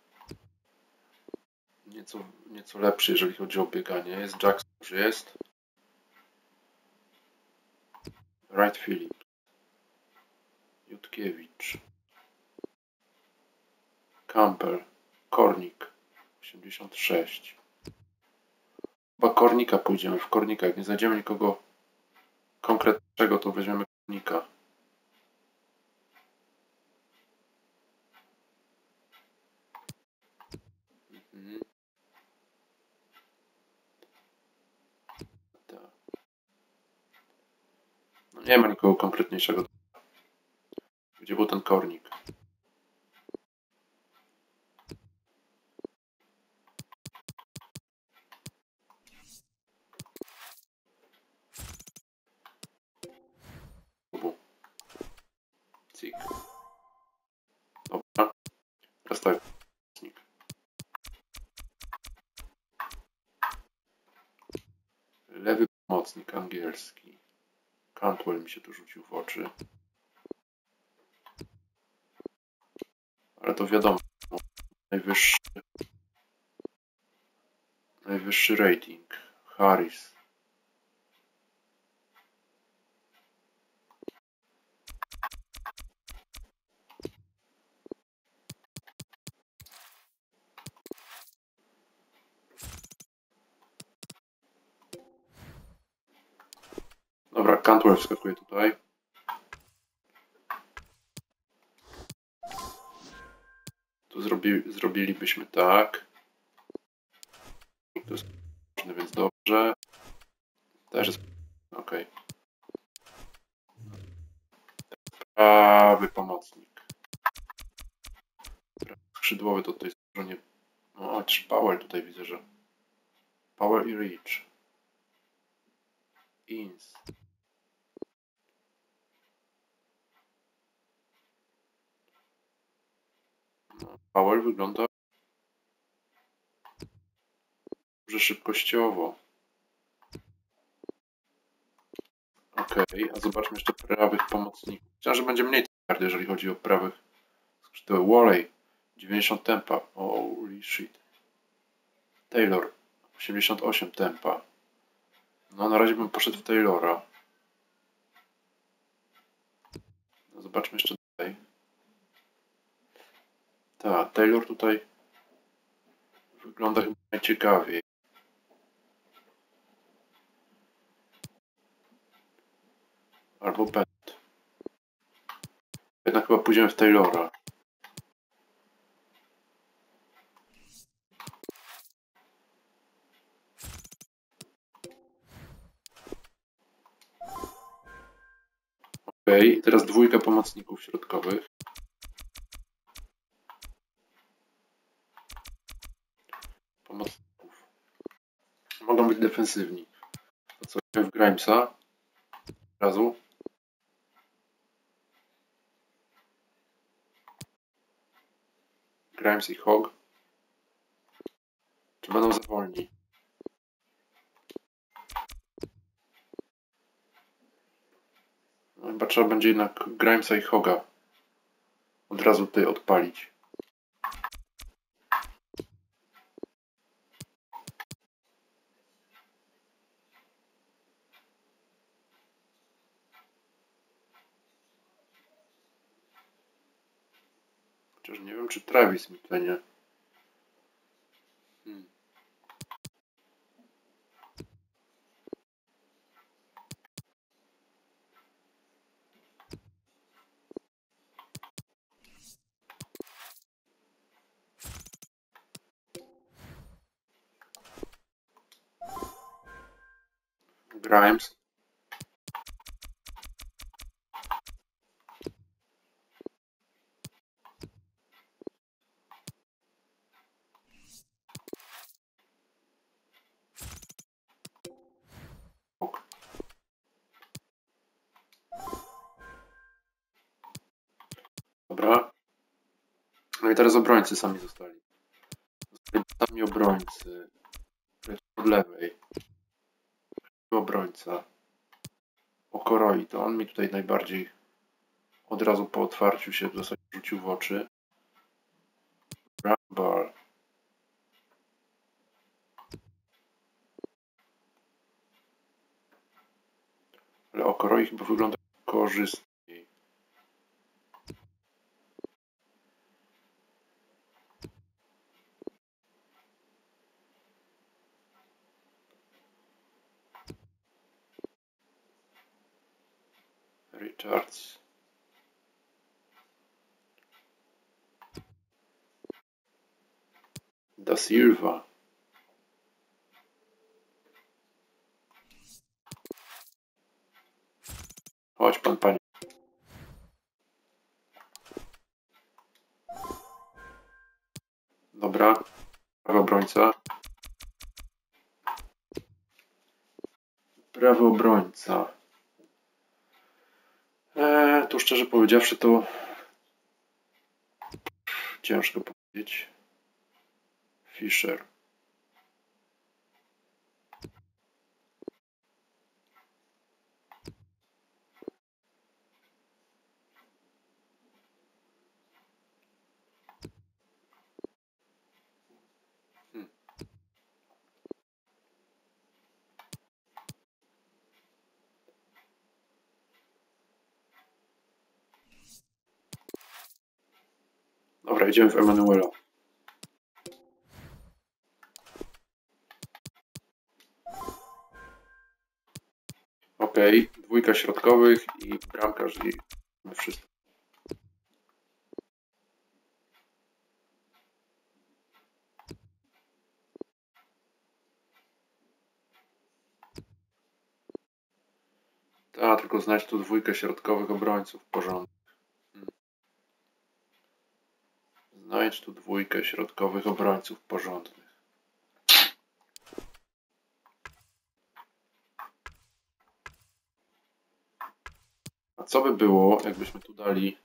nieco lepszy, jeżeli chodzi o bieganie. Jest Jackson, już jest. Wright Phillips. Jutkiewicz. Campbell. Kornik. 86. Chyba Kornika pójdziemy. W Kornika. Jak nie znajdziemy nikogo konkretnego, to weźmiemy Kornika. No nie ma nikogo konkretniejszego. Gdzie był ten Kornik? Cik. Dobra. Teraz tak. Lewy pomocnik angielski. Cantwell mi się tu rzucił w oczy. Ale to wiadomo. Najwyższy rating. Harris. Dobra, Cantwell wskakuje tutaj. Tu zrobilibyśmy tak. To jest ważne, więc dobrze. Też jest ok. Prawy pomocnik. Skrzydłowy to tutaj nie. O, Powell tutaj widzę, że. Powell i Reach. Ins. No, Powell wygląda dobrze szybkościowo. Ok, a zobaczmy jeszcze prawych pomocników. Myślałem, że będzie mniej twardy, jeżeli chodzi o prawych skrzydłowych. Walley 90 tempa. Holy shit. Taylor 88 tempa. No na razie bym poszedł w Taylora. No, zobaczmy jeszcze tutaj. Tak, Taylor tutaj wygląda chyba najciekawiej. Albo Bennett. Jednak chyba pójdziemy w Taylora. Ok, teraz dwójka pomocników środkowych. Pomocników. Mogą być defensywni. To co, w Grimesa? Od razu. Grimes i Hogg. Czy będą za wolni? No chyba trzeba będzie jednak Grimesa i Hogga od razu tutaj odpalić. Chociaż nie wiem, czy Travis mi tutaj nie. Grimes. Dobra. No i teraz obrońcy sami zostali. Sami obrońcy. Od lewej. Obrońca. Okoroi. To on mi tutaj najbardziej od razu po otwarciu się w zasadzie rzucił w oczy. Rumble. Ale Okoroi chyba wygląda korzystniej. Richards. Da Silva. Chodź pan, panie. Dobra. Prawy obrońca. Prawy obrońca. Tu szczerze powiedziawszy to ciężko powiedzieć. Fisher. Dobra, idziemy w Emanuela. Okej, dwójka środkowych i bramkarz i my wszystko. Tak, tylko znajdź tu dwójkę środkowych obrońców porządnych. Znajdź tu dwójkę środkowych obrońców porządnych. A co by było, jakbyśmy tu dali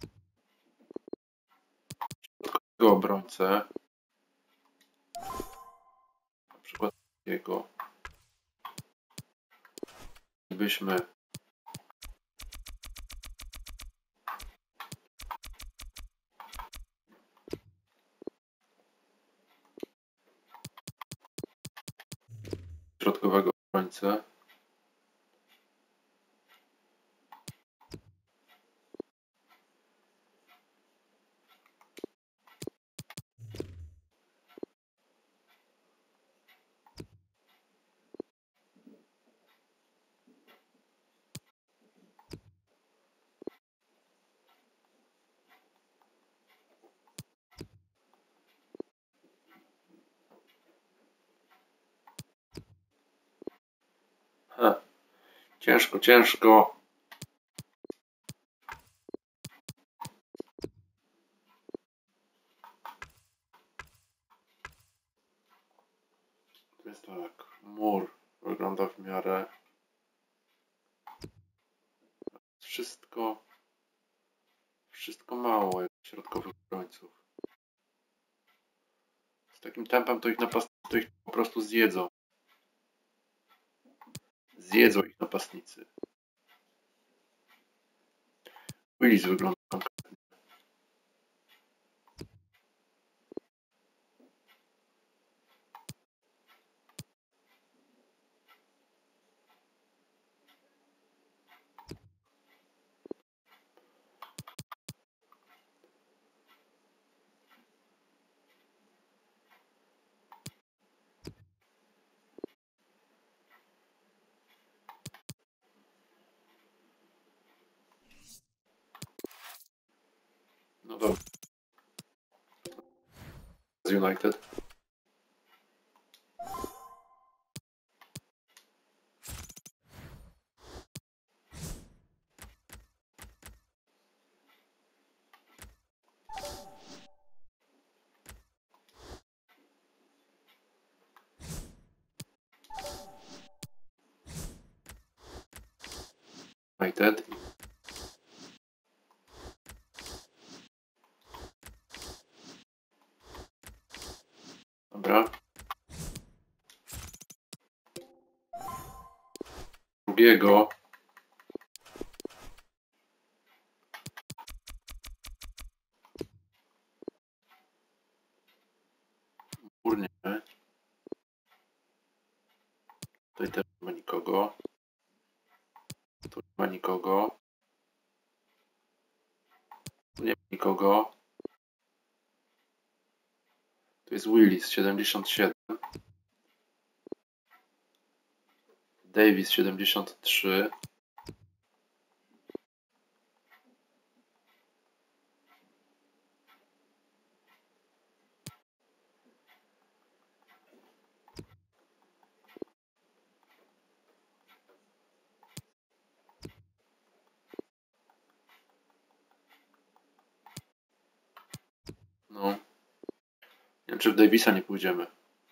środkowego obrońcę, na przykład takiego, i byśmy środkowego obrońcę. Ciężko, ciężko. To jest tak, mur wygląda w miarę. Wszystko mało jak środkowych obrońców. Z takim tempem to ich po prostu zjedzą. Zjedzą ich napastnicy. Willis wygląda konkretnie. No dobra. Z United. United. Dobra. Drugiego. Górnie. Tutaj też nie ma nikogo. Tu nie ma nikogo. Tu nie ma nikogo. Tu jest Willis 77. Davis 73. No. Nie wiem, czy w Davisa nie pójdziemy.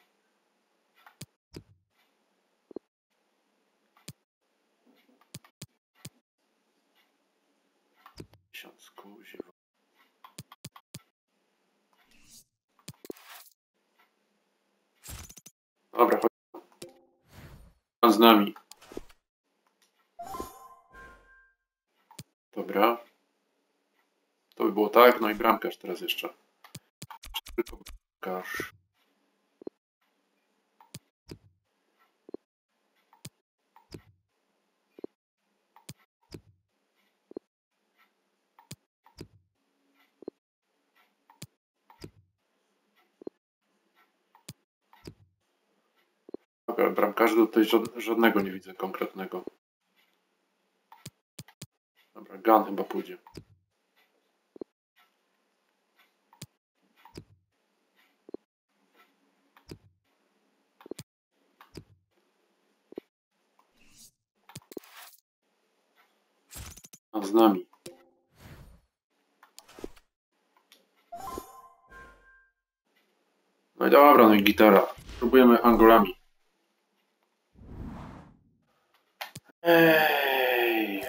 Kuźwa. Dobra, chodź. Pan z nami. Dobra. To by było tak. No i bramkarz teraz jeszcze. Tylko bramkarz. ale bramkarzy tutaj żadnego nie widzę konkretnego. Dobra, Gun chyba pójdzie. A z nami. No i dobra, no i gitara. Próbujemy Angolami. Ej.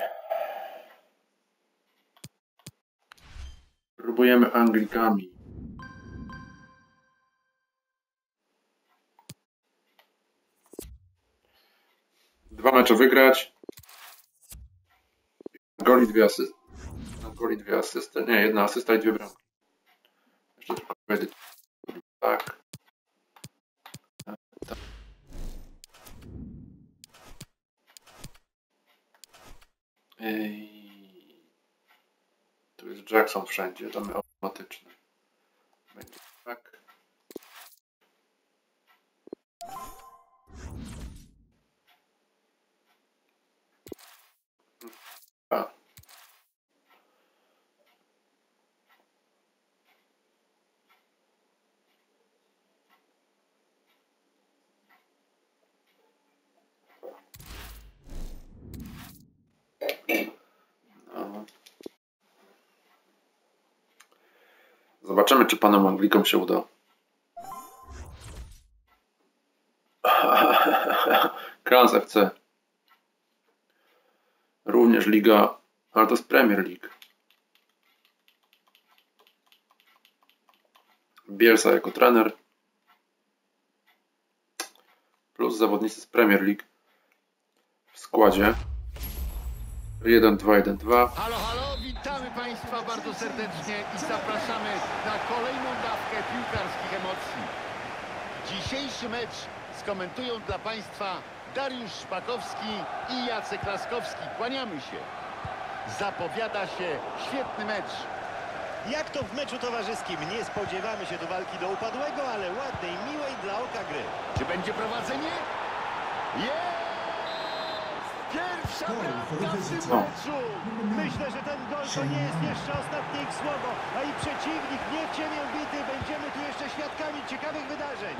Próbujemy Anglikami. Dwa mecze wygrać. Goli dwie asysty. Goli dwie asysty. Nie, jedna asysta i dwie bramki. Jeszcze tylko powiedzieć. Tak. Tak. Tu jest Jackson wszędzie, damy automatyczne. Będzie tak. A. No. Zobaczymy, czy panom Anglikom się uda. Crans FC. Również liga, ale to jest Premier League. Bielsa jako trener. Plus zawodnicy z Premier League w składzie. 1-2-1-2. Halo, halo, witamy Państwa bardzo serdecznie i zapraszamy na kolejną dawkę piłkarskich emocji. Dzisiejszy mecz skomentują dla Państwa Dariusz Szpakowski i Jacek Laskowski. Kłaniamy się. Zapowiada się świetny mecz. Jak to w meczu towarzyskim? Nie spodziewamy się tu walki do upadłego, ale ładnej, miłej dla oka gry. Czy będzie prowadzenie? Jest! Pierwsza bramka w tym meczu! Myślę, że ten gol to nie jest jeszcze ostatnie ich słowo, a i przeciwnik nie w ciemię bity. Będziemy tu jeszcze świadkami ciekawych wydarzeń.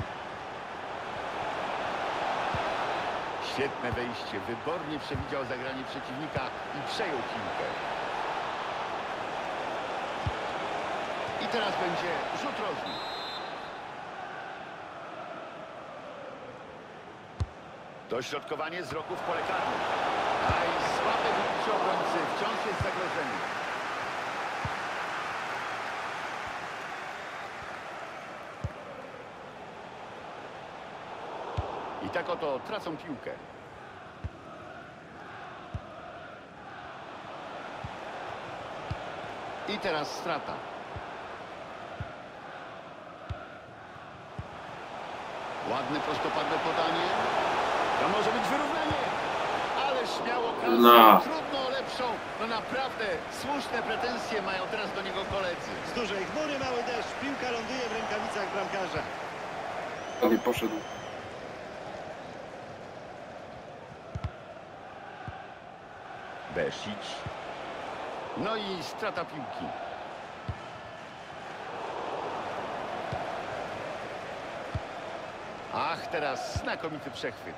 Świetne wejście, wybornie przewidział zagranie przeciwnika i przejął piłkę. I teraz będzie rzut rożny. Dośrodkowanie z rogu w pole karne. Aj, słabe wybicie obrońcy, wciąż jest zagrożenie. I tak oto tracą piłkę. I teraz strata. Ładne prostopadłe podanie. To może być wyrównanie. Ależ miał okazję. No. Trudno o lepszą. No naprawdę słuszne pretensje mają teraz do niego koledzy. Z dużej chmury mały deszcz. Piłka ląduje w rękawicach bramkarza. Ładnie poszedł. Besić. No i strata piłki. Ach, teraz znakomity przechwyt.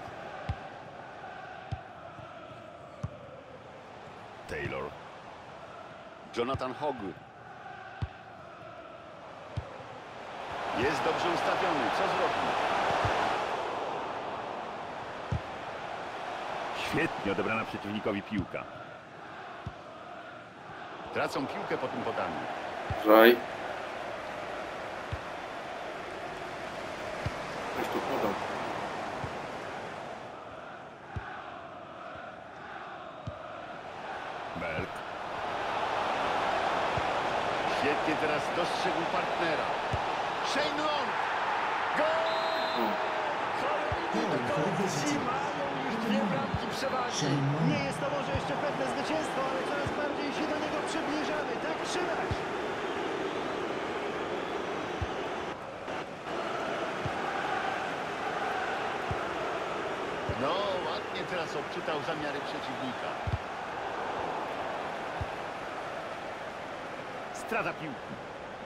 Taylor. Jonathan Hogg. Jest dobrze ustawiony. Co zrobił? Świetnie odebrana przeciwnikowi piłka. Tracą piłkę po tym podaniu. Żaj. Ktoś tu podał. Berg. Świetnie teraz dostrzegł partnera. Shane Long. Gol! Ci mają już dwie bramki przewagi. Nie jest to może jeszcze pewne zwycięstwo, ale coraz bardziej się do niego przybliżamy. Tak trzymać. Kompletnie teraz odczytał zamiary przeciwnika. Strata piłki.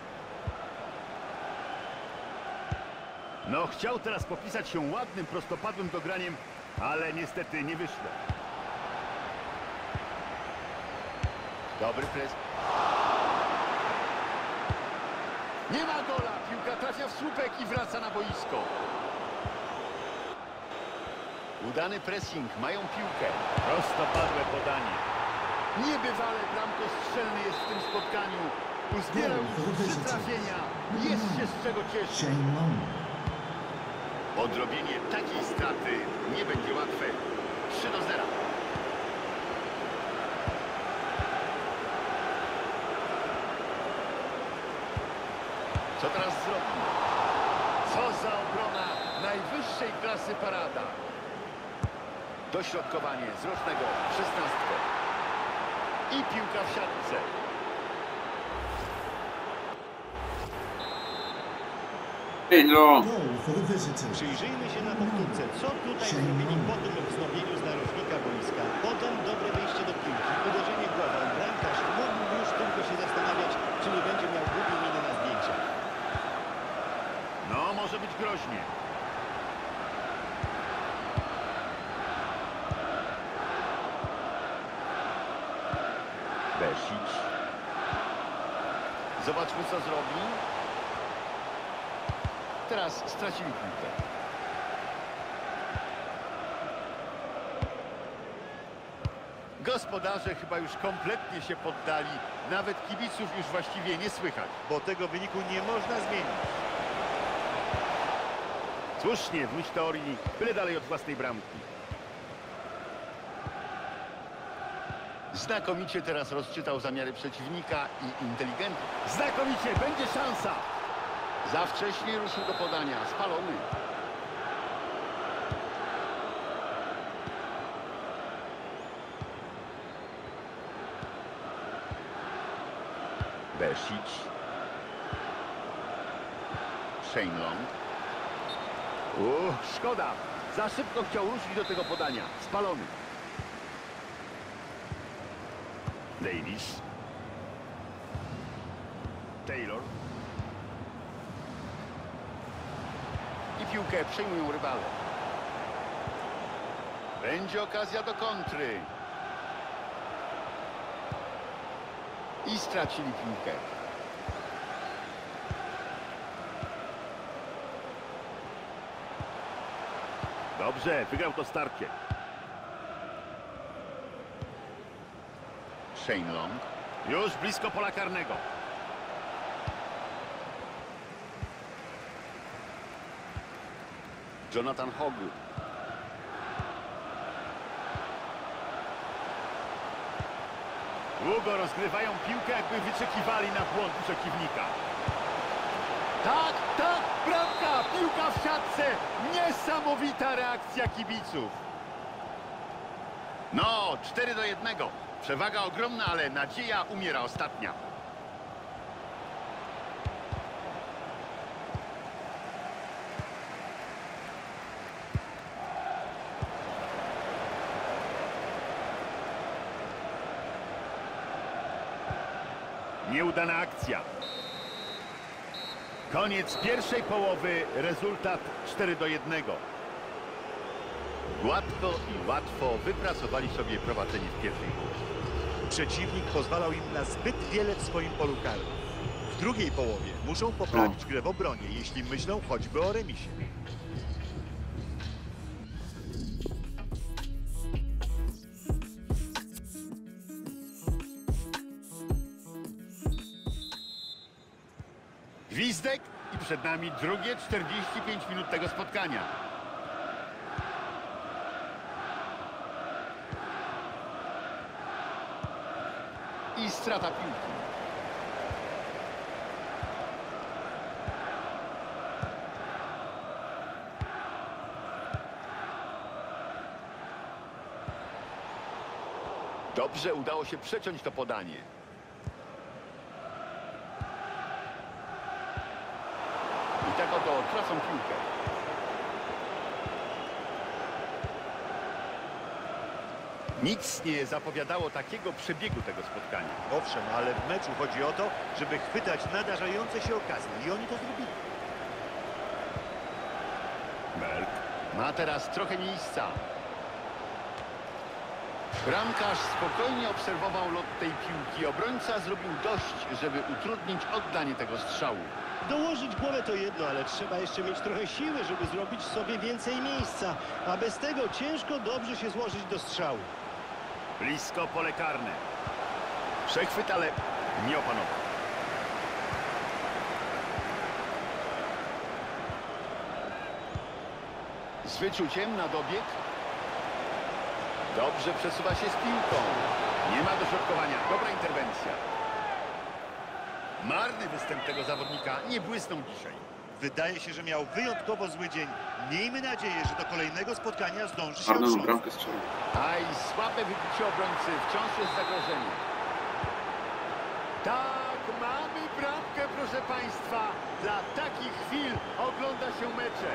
No, chciał teraz popisać się ładnym, prostopadłym dograniem, ale niestety nie wyszło. Dobry pres. Nie ma gola. Piłka trafia w słupek i wraca na boisko. Udany pressing. Mają piłkę. Prostopadłe podanie. Niebywale bramkostrzelny jest w tym spotkaniu. Uzbierał już 3 trafienia. Jest się z czego cieszyć. Odrobienie takiej straty nie będzie łatwe. 3-0. Co teraz zrobi? Co za obrona najwyższej klasy parada. Dośrodkowanie z rocznego 16. I piłka w siatce. Przyjrzyjmy się na powtórce, co tutaj zrobili po tym wznowieniu z narożnika boiska. Potem dobre wejście do piłki, uderzenie głową. Bramkarz mógł już tylko się zastanawiać, czy nie będzie miał głupiej miny na zdjęciach. No, może być groźnie. Besić. Zobaczmy, co zrobi. Teraz stracili piłkę. Gospodarze chyba już kompletnie się poddali. Nawet kibiców już właściwie nie słychać. Bo tego wyniku nie można zmienić. Słusznie, w myśl teorii, byle dalej od własnej bramki. Znakomicie teraz rozczytał zamiary przeciwnika i inteligentnie. Znakomicie, będzie szansa. Za wcześnie ruszył do podania, spalony. Besić. Sheinlong. Szkoda. Za szybko chciał ruszyć do tego podania. Spalony. Davis. Taylor. I piłkę przejmują rywale. Będzie okazja do kontry. I stracili piłkę. Dobrze, wygrał to starcie. Sheinlong. Już blisko pola karnego. Jonathan Hogg. Długo rozgrywają piłkę, jakby wyczekiwali na błąd przeciwnika. Tak, tak, bramka, piłka w siatce. Niesamowita reakcja kibiców. No, 4-1. Przewaga ogromna, ale nadzieja umiera ostatnia. Nieudana akcja. Koniec pierwszej połowy, rezultat 4-1. Gładko i łatwo wypracowali sobie prowadzenie w pierwszej połowie. Przeciwnik pozwalał im na zbyt wiele w swoim polu karnym. W drugiej połowie muszą poprawić grę w obronie, jeśli myślą choćby o remisie. Gwizdek i przed nami drugie 45 minut tego spotkania. I strata piłki. Dobrze udało się przeciąć to podanie. I tak oto tracą piłkę. Nic nie zapowiadało takiego przebiegu tego spotkania. Owszem, ale w meczu chodzi o to, żeby chwytać nadarzające się okazje i oni to zrobili. Berg ma teraz trochę miejsca. Bramkarz spokojnie obserwował lot tej piłki. Obrońca zrobił dość, żeby utrudnić oddanie tego strzału. Dołożyć głowę to jedno, ale trzeba jeszcze mieć trochę siły, żeby zrobić sobie więcej miejsca. A bez tego ciężko dobrze się złożyć do strzału. Blisko pole karne. Przechwyt, ale nie opanował. Z wyczuciem na dobieg. Dobrze przesuwa się z piłką. Nie ma dośrodkowania. Dobra interwencja. Marny występ tego zawodnika. Nie błysnął dzisiaj. Wydaje się, że miał wyjątkowo zły dzień. Miejmy nadzieję, że do kolejnego spotkania zdąży się Marną otrząsnąć. bramkę strzelił. Aj, słabe wybicie obrońcy. Wciąż jest zagrożenie. Tak, mamy bramkę, proszę Państwa. Dla takich chwil ogląda się mecze.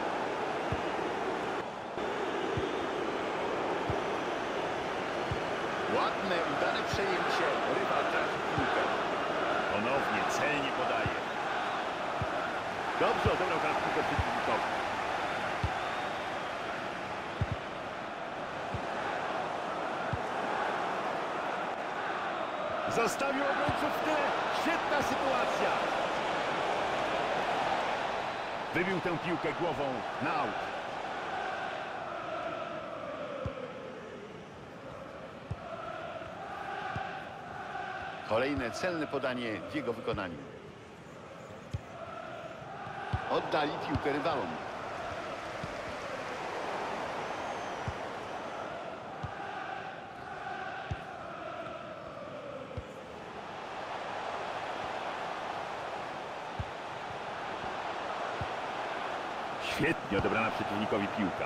Ładne, udane przejęcie. Rywal trafi piłkę. Ponownie celnie podaje. Dobrze odebrał teraz piłkę przeciwnikowi. Zostawił obrońców w tyle. Świetna sytuacja. Wybił tę piłkę głową na aut. Kolejne celne podanie w jego wykonaniu. Oddali piłkę rywalom. Świetnie odebrana przeciwnikowi piłka.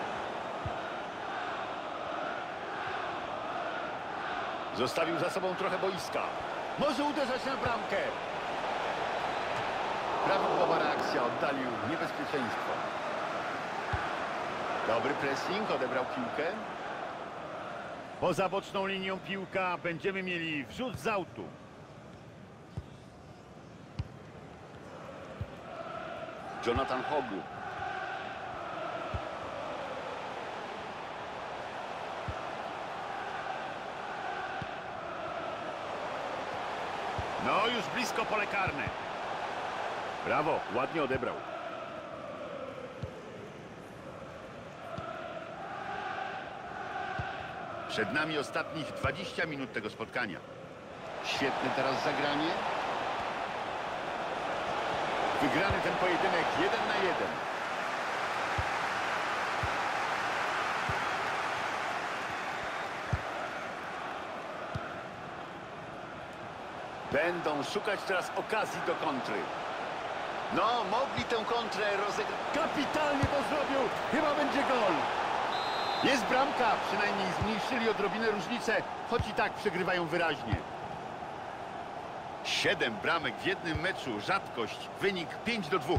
Zostawił za sobą trochę boiska. Może uderzać na bramkę. Prawidłowa reakcja, oddalił niebezpieczeństwo. Dobry pressing, odebrał piłkę. Poza boczną linią piłka, będziemy mieli wrzut z autu. Jonathan Hogu. No, już blisko pole karne. Brawo, ładnie odebrał. Przed nami ostatnich 20 minut tego spotkania. Świetne teraz zagranie. Wygrany ten pojedynek 1-1. Będą szukać teraz okazji do kontry. No, mogli tę kontrę rozegrać. Kapitalnie to zrobił. Chyba będzie gol. Jest bramka. Przynajmniej zmniejszyli odrobinę różnicę, choć i tak przegrywają wyraźnie. 7 bramek w jednym meczu. Rzadkość. Wynik 5-2.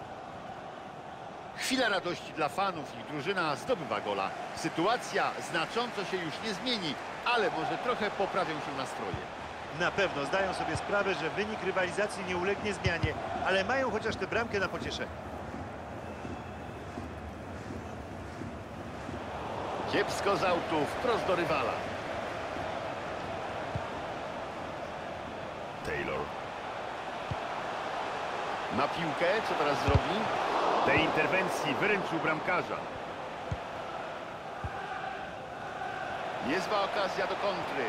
Chwila radości dla fanów i drużyna zdobywa gola. Sytuacja znacząco się już nie zmieni, ale może trochę poprawią się nastroje. Na pewno zdają sobie sprawę, że wynik rywalizacji nie ulegnie zmianie, ale mają chociaż tę bramkę na pocieszenie. Kiepsko z autu, wprost do rywala. Taylor. Ma piłkę, co teraz zrobi? Tej interwencji wyręczył bramkarza. Niezła okazja do kontry.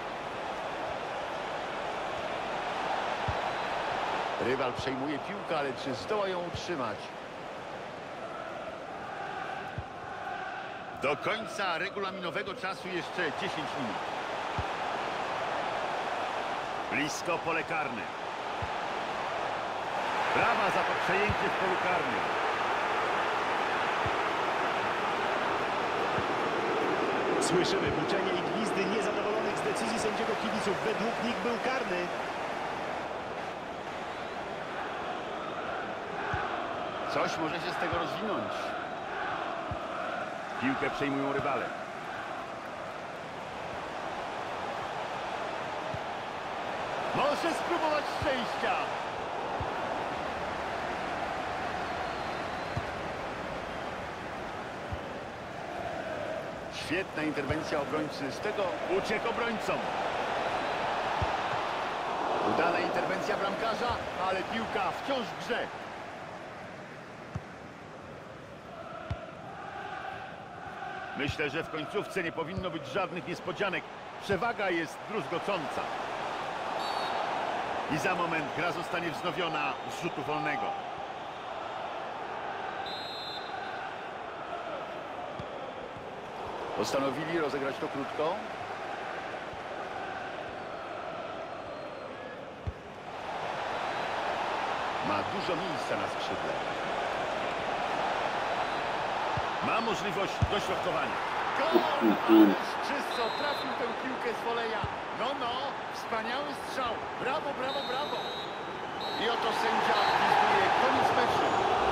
Rywal przejmuje piłkę, ale czy zdoła ją utrzymać? Do końca regulaminowego czasu jeszcze 10 minut. Blisko pole karne. Brawa za to przejęcie w polu karnym. Słyszymy buczenie i gwizdy niezadowolonych z decyzji sędziego kibiców. Według nich był karny. Coś może się z tego rozwinąć. Piłkę przejmują rywale. Może spróbować szczęścia. Świetna interwencja obrońcy. Z tego uciekł obrońcom. Udana interwencja bramkarza, ale piłka wciąż w grze. Myślę, że w końcówce nie powinno być żadnych niespodzianek. Przewaga jest druzgocąca. I za moment gra zostanie wznowiona z rzutu wolnego. Postanowili rozegrać to krótko. Ma dużo miejsca na skrzydle. Ma możliwość dośrodkowania. Gol! Ależ czysto trafił tę piłkę z woleja. No, wspaniały strzał. Brawo, brawo, brawo. I oto sędzia gwizduje koniec meczu.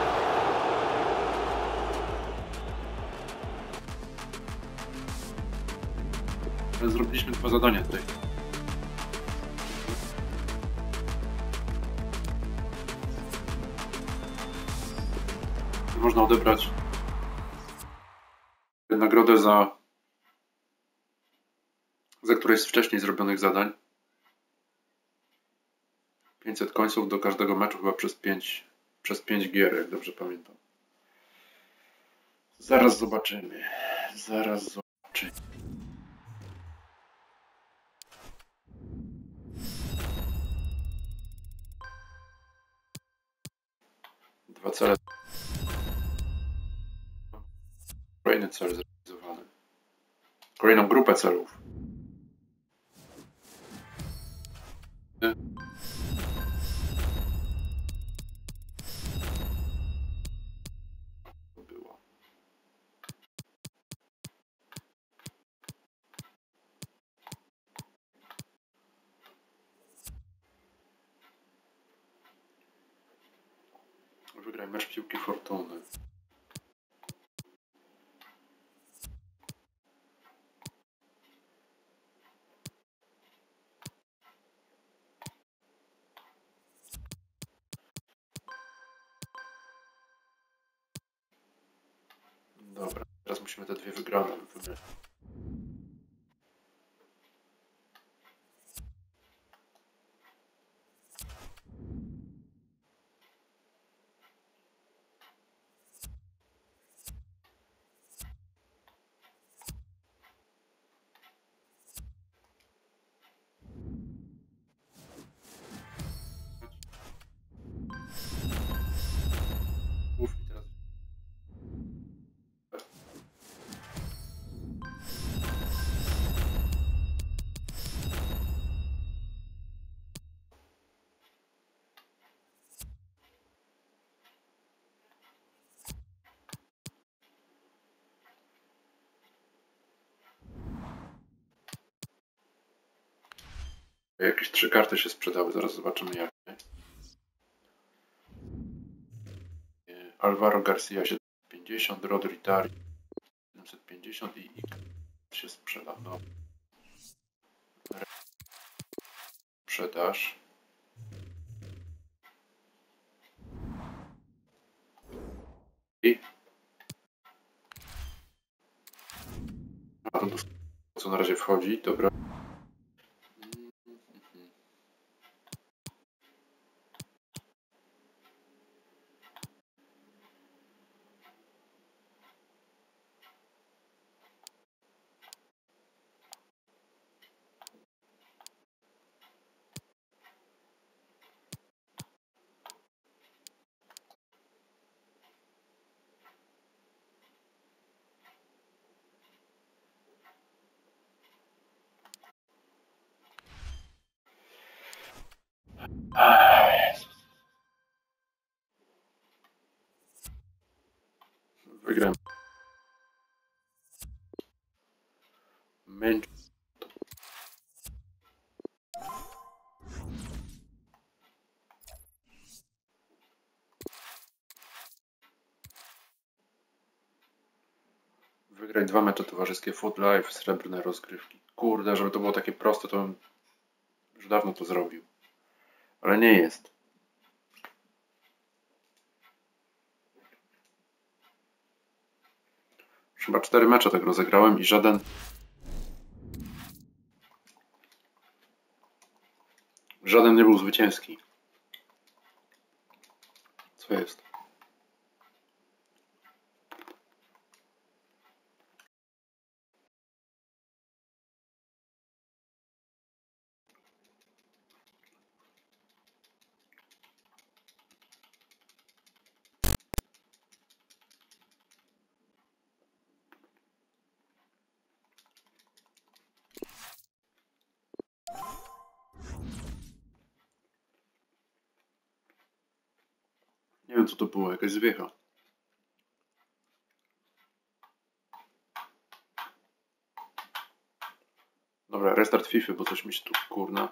Zrobiliśmy 2 zadania tutaj. Można odebrać nagrodę za któreś z wcześniej zrobionych zadań. 500 końców do każdego meczu chyba przez 5 gier, jak dobrze pamiętam. Zaraz zobaczymy. Dwa cele. Kolejny cel zrealizowany. Kolejną grupę celów. Było. Wygraj mecz piłki fortuny. Dobra, teraz musimy te 2 wygrane wybrać. I teraz jakieś 3 karty się sprzedały, zaraz zobaczymy jakie. Alvaro Garcia 750, Rodri Tari 750 i się sprzeda. No. Sprzedaż. I to co na razie wchodzi, dobra. Wygram. Wygraj 2 mecze towarzyskie Foot Life, srebrne rozgrywki. Kurde, żeby to było takie proste, to bym już dawno to zrobił. Ale nie jest. Chyba 4 mecze tak rozegrałem i żaden nie był zwycięski. Co jest? Nie wiem co to było, jakaś zwiecha. Dobra, restart FIFA, bo coś mi się tu kurna.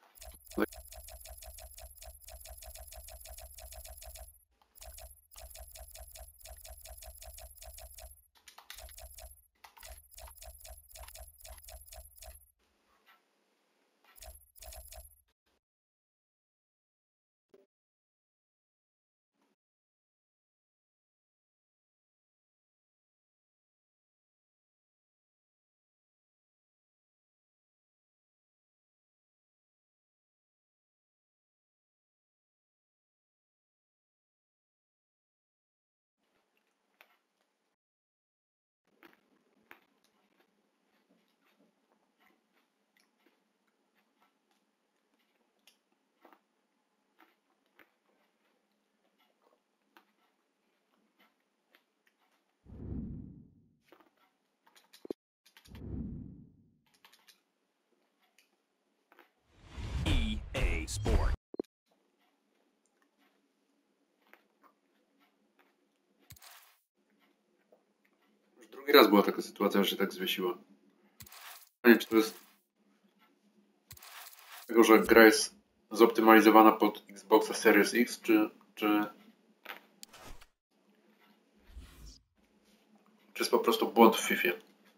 EA Sport. Już drugi raz była taka sytuacja, że się tak zwiesiła. Nie wiem, czy to jest tego, że gra jest zoptymalizowana pod Xboxa Series X, czy jest po prostu błąd w FIFA.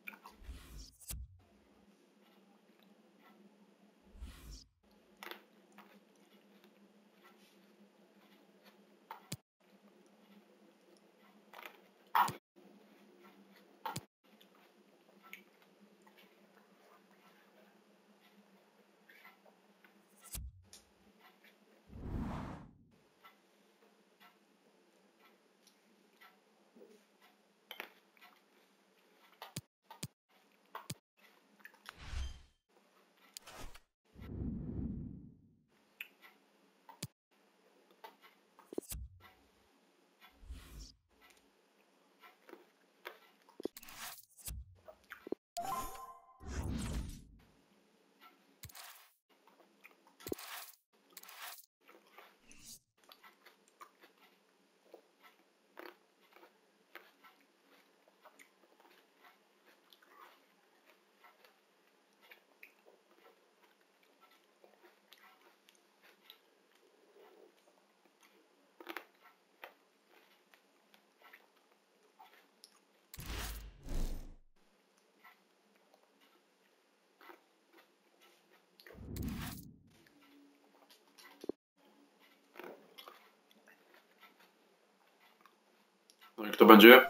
No i kto będzie?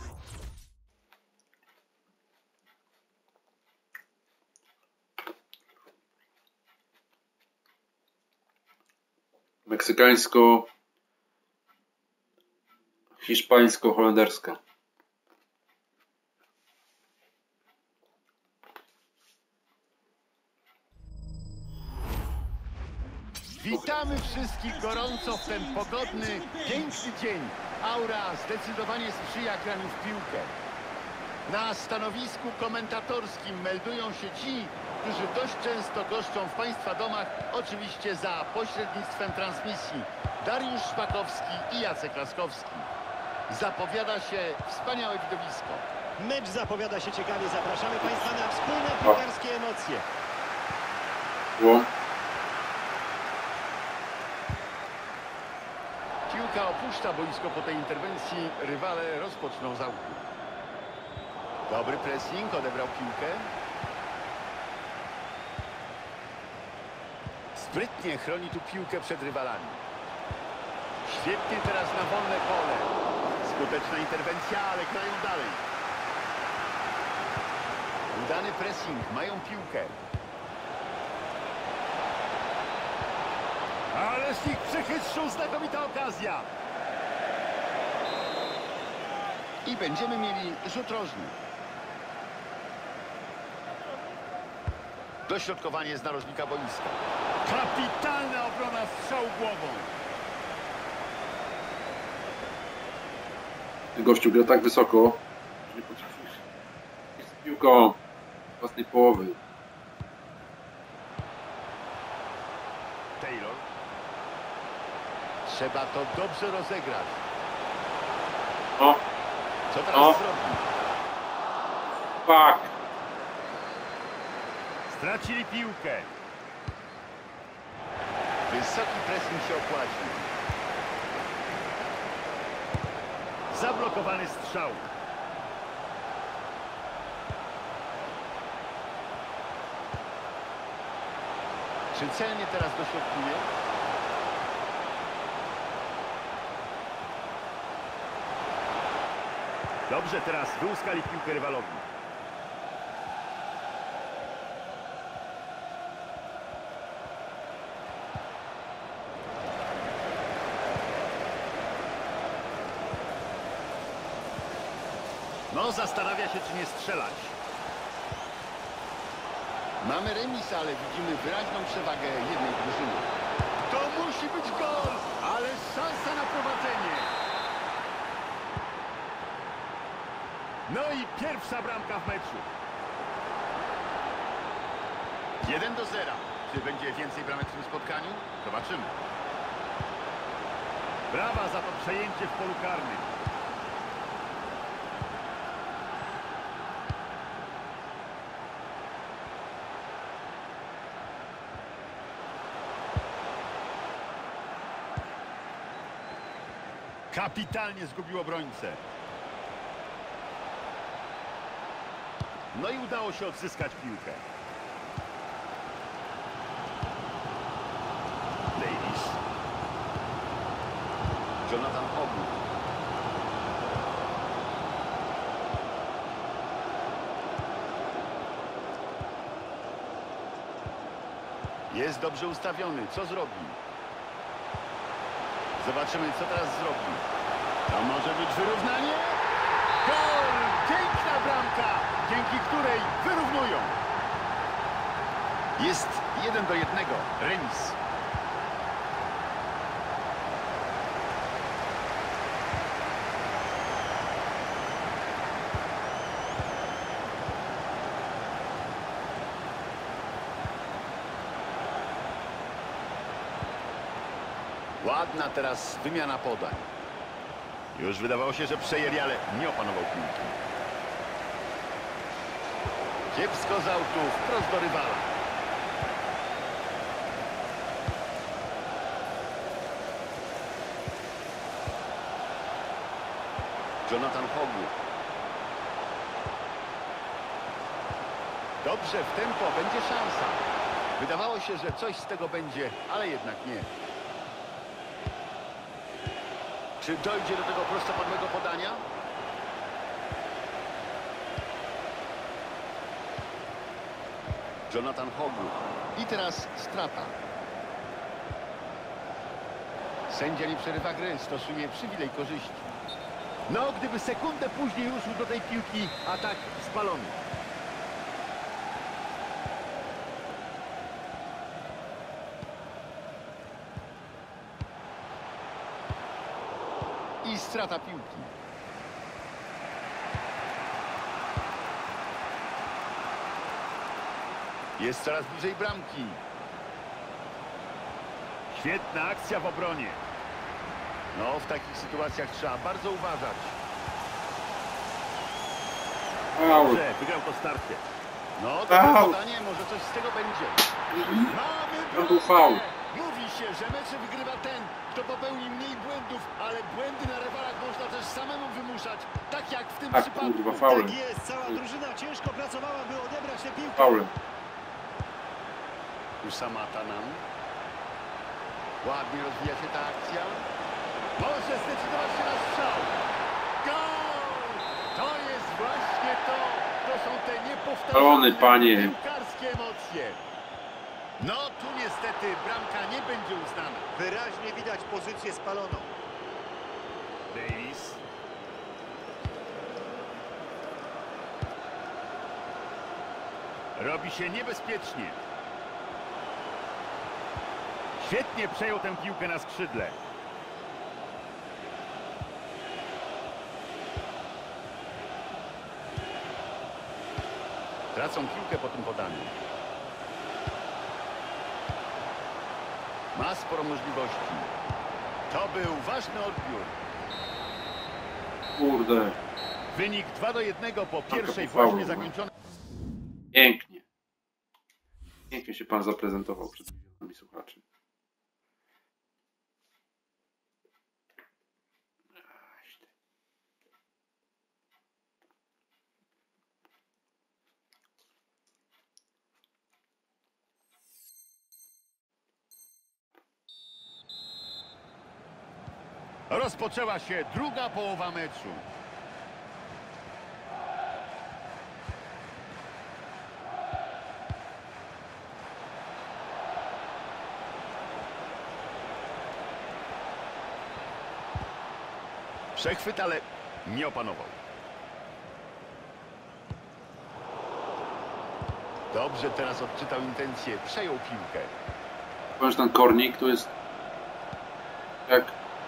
Meksykańsko, hiszpańsko-holenderska. Witamy wszystkich gorąco w ten pogodny, piękny dzień. Aura zdecydowanie sprzyja graniu w piłkę. Na stanowisku komentatorskim meldują się ci, którzy dość często goszczą w Państwa domach, oczywiście za pośrednictwem transmisji. Dariusz Szpakowski i Jacek Laskowski. Zapowiada się wspaniałe widowisko. Mecz zapowiada się ciekawie. Zapraszamy Państwa na wspólne piłkarskie emocje. Piłka opuszcza boisko po tej interwencji. Rywale rozpoczną z autu. Dobry pressing, odebrał piłkę. Sprytnie chroni tu piłkę przed rywalami. Świetnie teraz na wolne pole. Skuteczna interwencja, ale grają dalej. Udany pressing, mają piłkę. Ależ ich przechytrzył, znakomita okazja. I będziemy mieli rzut rożny. Dośrodkowanie z narożnika boiska. Kapitalna obrona, strzał głową. Gościu gra tak wysoko, że nie potrafi z piłką własnej połowy. Taylor. Trzeba to dobrze rozegrać. O! Co teraz O. zrobi? Fuck! Stracili piłkę. Wysoki pressing się opłacił. Zablokowany strzał. Czy celnie teraz dośrodkuje? Dobrze, teraz wyłuskali piłkę rywalowi. No, zastanawia się, czy nie strzelać. Mamy remis, ale widzimy wyraźną przewagę jednej drużyny. To musi być gol, ale szansa na prowadzenie. No i pierwsza bramka w meczu. 1-0. Czy będzie więcej bramek w tym spotkaniu? Zobaczymy. Brawa za to przejęcie w polu karnym. Kapitalnie zgubił obrońcę. No i udało się odzyskać piłkę. Davis. Jonathan Oglu. Jest dobrze ustawiony. Co zrobi? Zobaczymy, co teraz zrobi. To może być wyrównanie. Gol! Piękna bramka, dzięki której wyrównują. Jest 1-1. Remis. Ładna teraz wymiana podań. Już wydawało się, że przejęli, ale nie opanował piłki. Kiepsko z autu, wprost do rywala. Jonathan Oglu. Dobrze, w tempo, będzie szansa. Wydawało się, że coś z tego będzie, ale jednak nie. Czy dojdzie do tego prostopadłego podania? Jonathan Oglu. I teraz strata. Sędzia nie przerywa gry, stosuje przywilej korzyści. No, gdyby sekundę później ruszył do tej piłki, atak spalony. I strata piłki. Jest coraz bliżej bramki. Świetna akcja w obronie. No, w takich sytuacjach trzeba bardzo uważać. Dobrze, wygrał to starcie. No, to podanie, może coś z tego będzie. Mamy bramkę. Mówi się, że mecze wygrywa ten, kto popełni mniej błędów, ale błędy na rywalach można też samemu wymuszać, tak jak w tym przypadku. Kurwa, faulem. Tak jest, cała drużyna ciężko pracowała, by odebrać tę piłkę. Faulem. Usamata nam. Ładnie rozwija się ta akcja. Może zdecydować się na strzał. Gol! To jest właśnie to. To są te niepowtarzalne piłkarskie emocje. No tu niestety bramka nie będzie uznana. Wyraźnie widać pozycję spaloną. Davis. Robi się niebezpiecznie. Świetnie przejął tę piłkę na skrzydle. Tracą piłkę po tym podaniu. Ma sporo możliwości. To był ważny odbiór. Kurde. Wynik 2-1 po pierwszej pochwały, właśnie zakończonej. Pięknie. Pięknie się pan zaprezentował przed milionami słuchaczy. Rozpoczęła się druga połowa meczu. Przechwyt, ale nie opanował. Dobrze teraz odczytał intencje, przejął piłkę. Ponieważ ten kornik to jest jak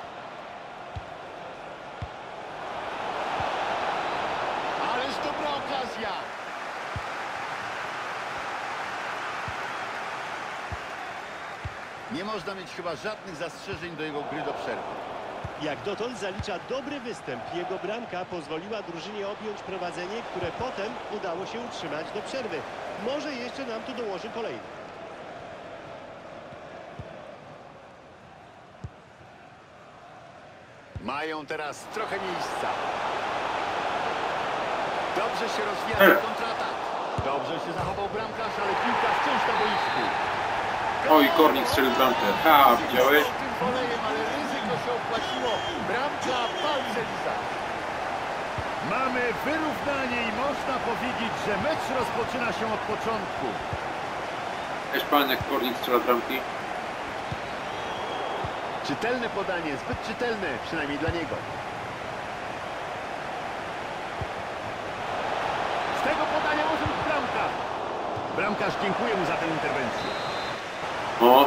Ależ dobra okazja. Nie można mieć chyba żadnych zastrzeżeń do jego gry do przerwy. Jak dotąd zalicza dobry występ. Jego bramka pozwoliła drużynie objąć prowadzenie, które potem udało się utrzymać do przerwy. Może jeszcze nam tu dołoży kolejny. Mają teraz trochę miejsca. Dobrze się rozwija ten kontratak. Dobrze się zachował bramkarz, ale piłka wciąż na boisku. oj, kornik strzelił bramkę. Ha, widziałeś? Tym wolejem, ale ryzyko się opłaciło. Bramka palce liza. Mamy wyrównanie i można powiedzieć, że mecz rozpoczyna się od początku. Wiesz pan, jak kornik strzela bramki? Czytelne podanie, zbyt czytelne, przynajmniej dla niego. Z tego podania może być bramka. Bramkarz dziękuję mu za tę interwencję. O,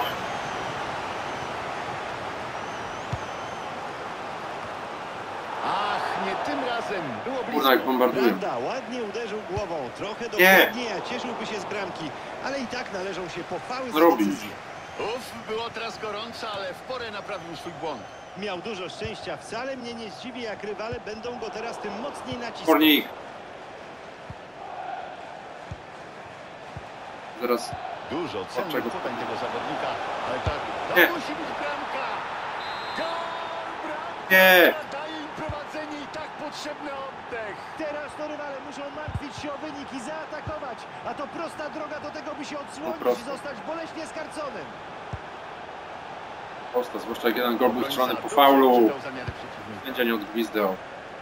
Ach, nie tym razem. Było kurna, jak blisko. bombardują. Prawda, ładnie uderzył głową. Trochę dokładniej, a cieszyłby się z bramki. Ale i tak należą się pochwały za Robi. decyzję. Było teraz gorąco, ale w porę naprawił swój błąd. Miał dużo szczęścia. Wcale mnie nie zdziwi, jak rywale będą go teraz tym mocniej naciskać. kornik. Zaraz. Dużo cennych czego? podań tego zawodnika, ale tak, to Nie. musi być bramka. Gol, bramka! Nie. Daje im prowadzenie i tak potrzebny oddech. Teraz to rywale muszą martwić się o wynik i zaatakować. A to prosta droga do tego, by się odsłonić prosto. i zostać boleśnie skarconym. Prosta, zwłaszcza jak jeden gol był strzelany po Dobrze faulu. odczytał zamiary przeciwnika. Sędzia nie odgwizdał.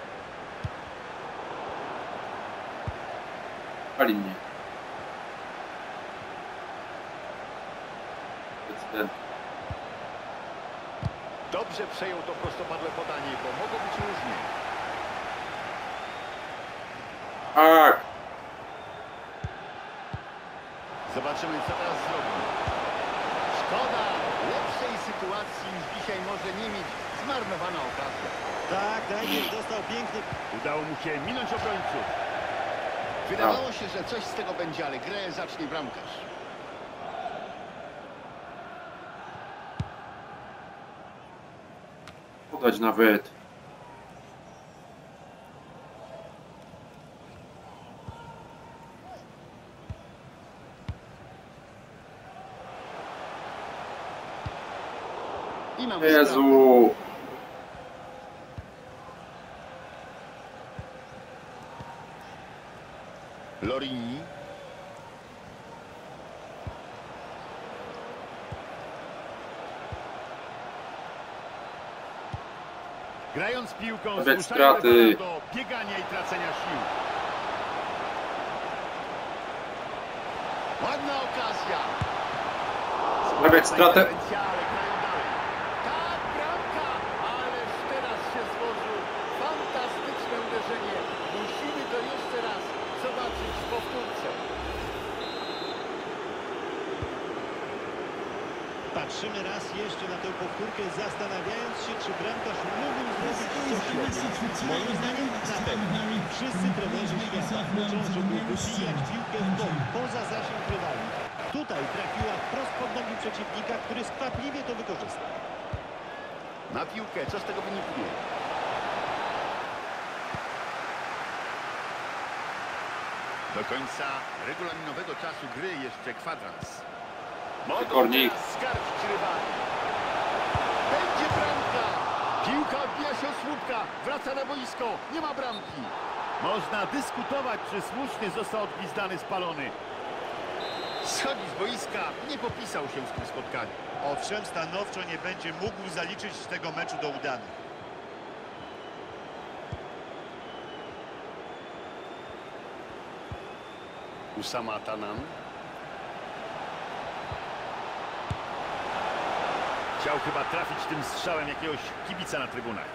Pali mnie. Decydent. Dobrze przejął to prostopadłe podanie, bo mogło być różnie. Tak. Zobaczymy, co teraz zrobi. Szkoda, lepszej sytuacji już dzisiaj może nie mieć. Zmarnowana okazja. Tak, najpierw dostał piękny... Udało mu się minąć obrońców. Wydawało się, że coś z tego będzie, ale grę zacznie bramkarz. Podać nawet. I mamy Jezu. Lorini. Grając piłką Bez zmuszają straty. rywala do biegania i tracenia sił. Ładna okazja. Nawet stratę. Interwencja, ale grają dalej. Tak, bramka! Ależ teraz się złożył. Fantastyczne uderzenie. Musimy to jeszcze raz zobaczyć w powtórce. Patrzymy raz jeszcze na tę powtórkę, zastanawiając się, czy bramkarz mógł zrobić coś lepiej. Moim zdaniem na pewno. Wszyscy trenerzy świata uczą, żeby wybijać piłkę w bok, poza zasięg rywali. Tutaj trafiła wprost pod nogi przeciwnika, który skwapliwie to wykorzystał. Na piłkę, co z tego wyniknie? Do końca regulaminowego czasu gry jeszcze kwadrans. Kornik. Skarcić rywali. Będzie bramka. Piłka odbija się od słupka. Wraca na boisko. Nie ma bramki. Można dyskutować, czy słusznie został odgwizdany spalony. Schodzi z boiska. Nie popisał się w tym spotkaniu. Owszem, stanowczo nie będzie mógł zaliczyć tego meczu do udanych. Usama Tanan. Chciał chyba trafić tym strzałem jakiegoś kibica na trybunach.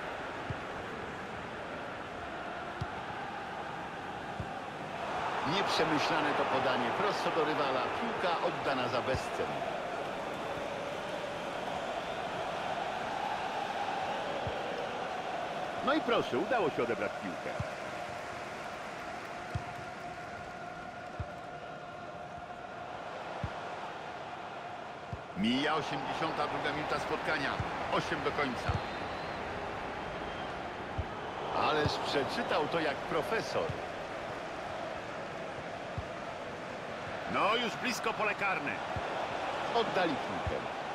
Nieprzemyślane to podanie, prosto do rywala. Piłka oddana za bezcen. No i proszę, udało się odebrać piłkę. Mija 82 minuta spotkania. 8 do końca. Ależ przeczytał to jak profesor. No już blisko pole karne. Oddali piłkę.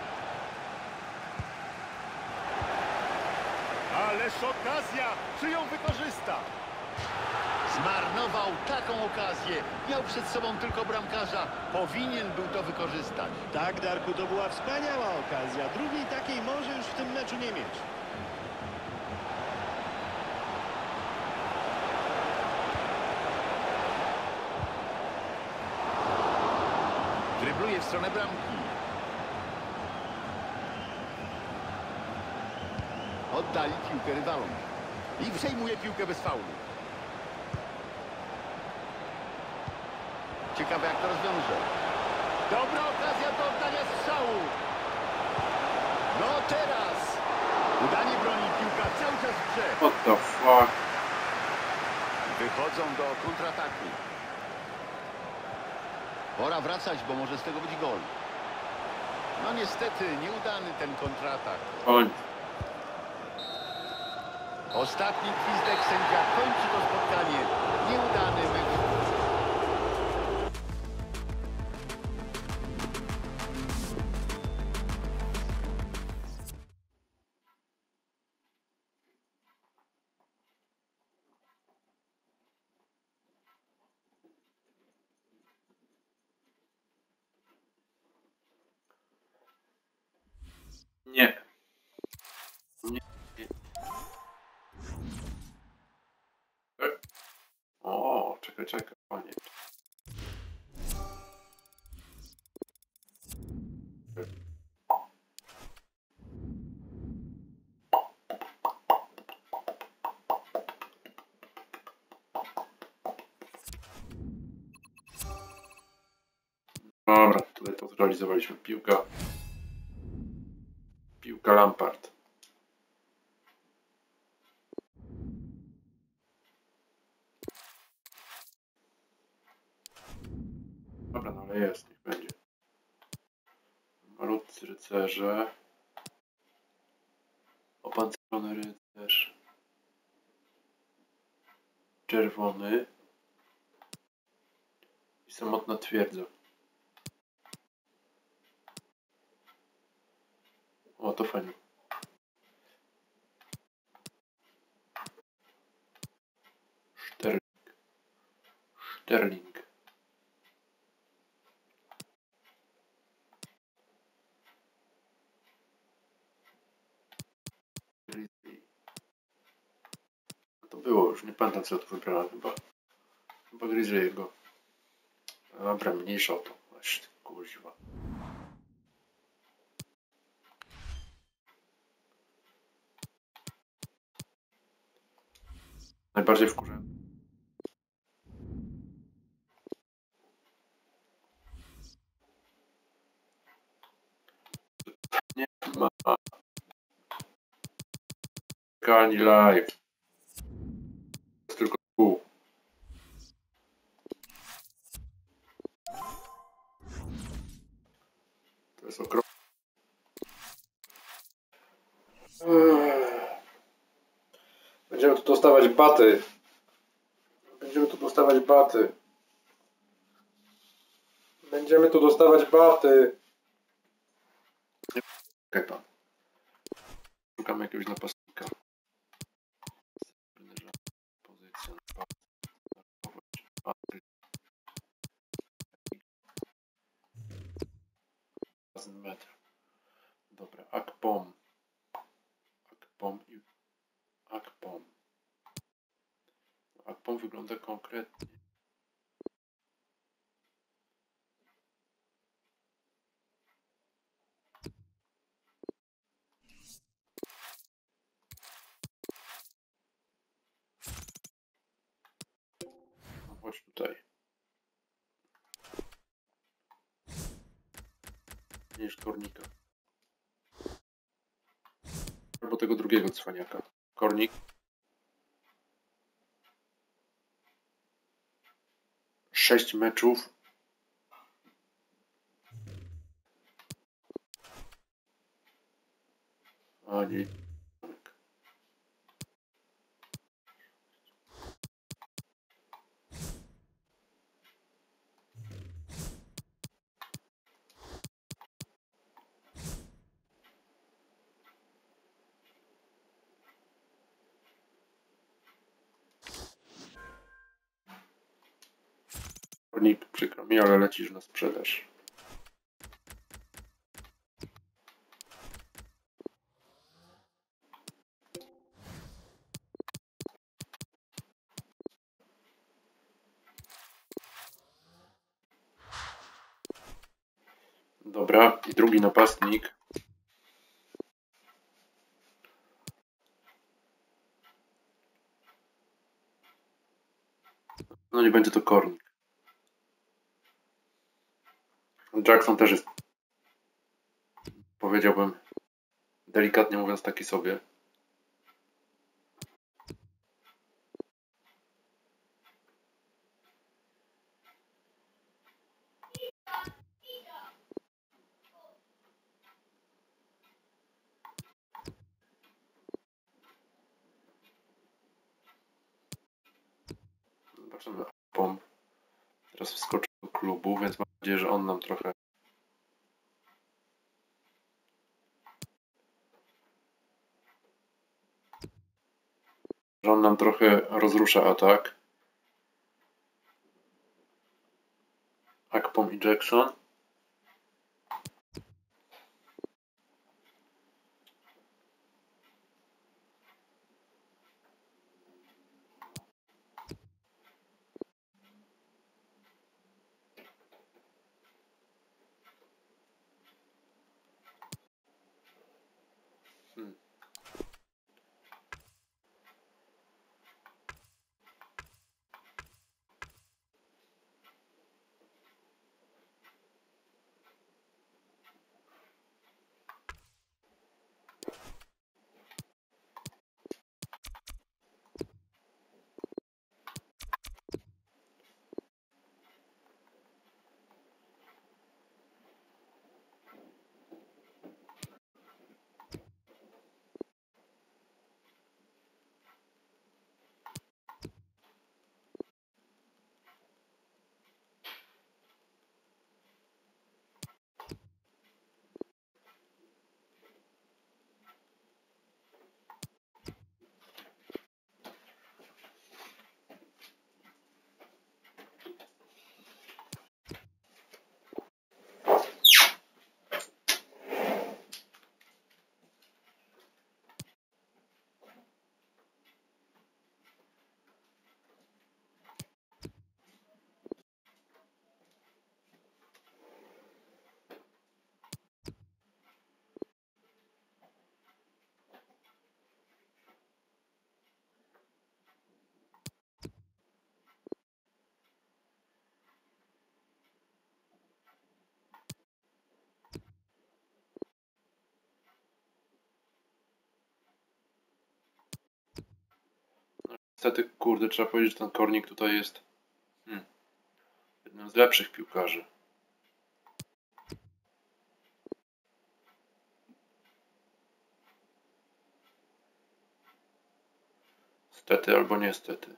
Ależ okazja! Czy ją wykorzysta? Zmarnował taką okazję. Miał przed sobą tylko bramkarza. Powinien był to wykorzystać. Tak, Darku, to była wspaniała okazja. Drugiej takiej może już w tym meczu nie mieć. Drybluje w stronę bramki. Oddali piłkę rywalom. I przejmuje piłkę bez faulu. Ciekawe jak to rozwiąże. Dobra okazja do oddania strzału. No teraz. Udanie broni, piłka cały czas w grze. What the fuck? Wychodzą do kontrataku. Pora wracać, bo może z tego być gol. No niestety, nieudany ten kontratak. Koń. Ostatni gwizdek, sędzia kończy to spotkanie. Nieudany mecz. Nie. Nie. O, czekaj, panie. Dobra, tutaj to zrealizowaliśmy. Piłka Lampard. Dobra, no ale jest, niech będzie. Malutcy rycerze. Opancerzony rycerz. Czerwony. I samotna twierdza. O, to fajnie. Sterling. było już, nie pamiętam co ja tu wybrałem chyba. Chyba Grizzly'ego. Dobra, mniejsza o to. Właśnie, kuźwa. Najbardziej wkurzę. Nie ma. Kani live. Jest tylko pół. To jest okropne. Będziemy tu dostawać baty. Będziemy tu dostawać baty. Będziemy tu dostawać baty. Czekaj pan. Szukamy jakiegoś napastnika. Pozycja. Metr. Dobra, Akpom. Akpom i Akpom. Akpom wygląda konkretnie. No chodź tutaj. Niż Kornika. Albo tego drugiego cwaniaka. Kornik. Sześć meczów. A nie. Kornik, przykro mi, ale lecisz na sprzedaż. Dobra, i drugi napastnik. No nie będzie to Kornik. Jackson też jest, powiedziałbym, delikatnie mówiąc, taki sobie. Zobaczymy. Pom teraz wskoczył do klubu, więc mam nadzieję, że on nam trochę rozrusza atak. Akpom i Jackson. Niestety, kurde, trzeba powiedzieć, że ten Kornik tutaj jest jednym z lepszych piłkarzy. Stety albo niestety.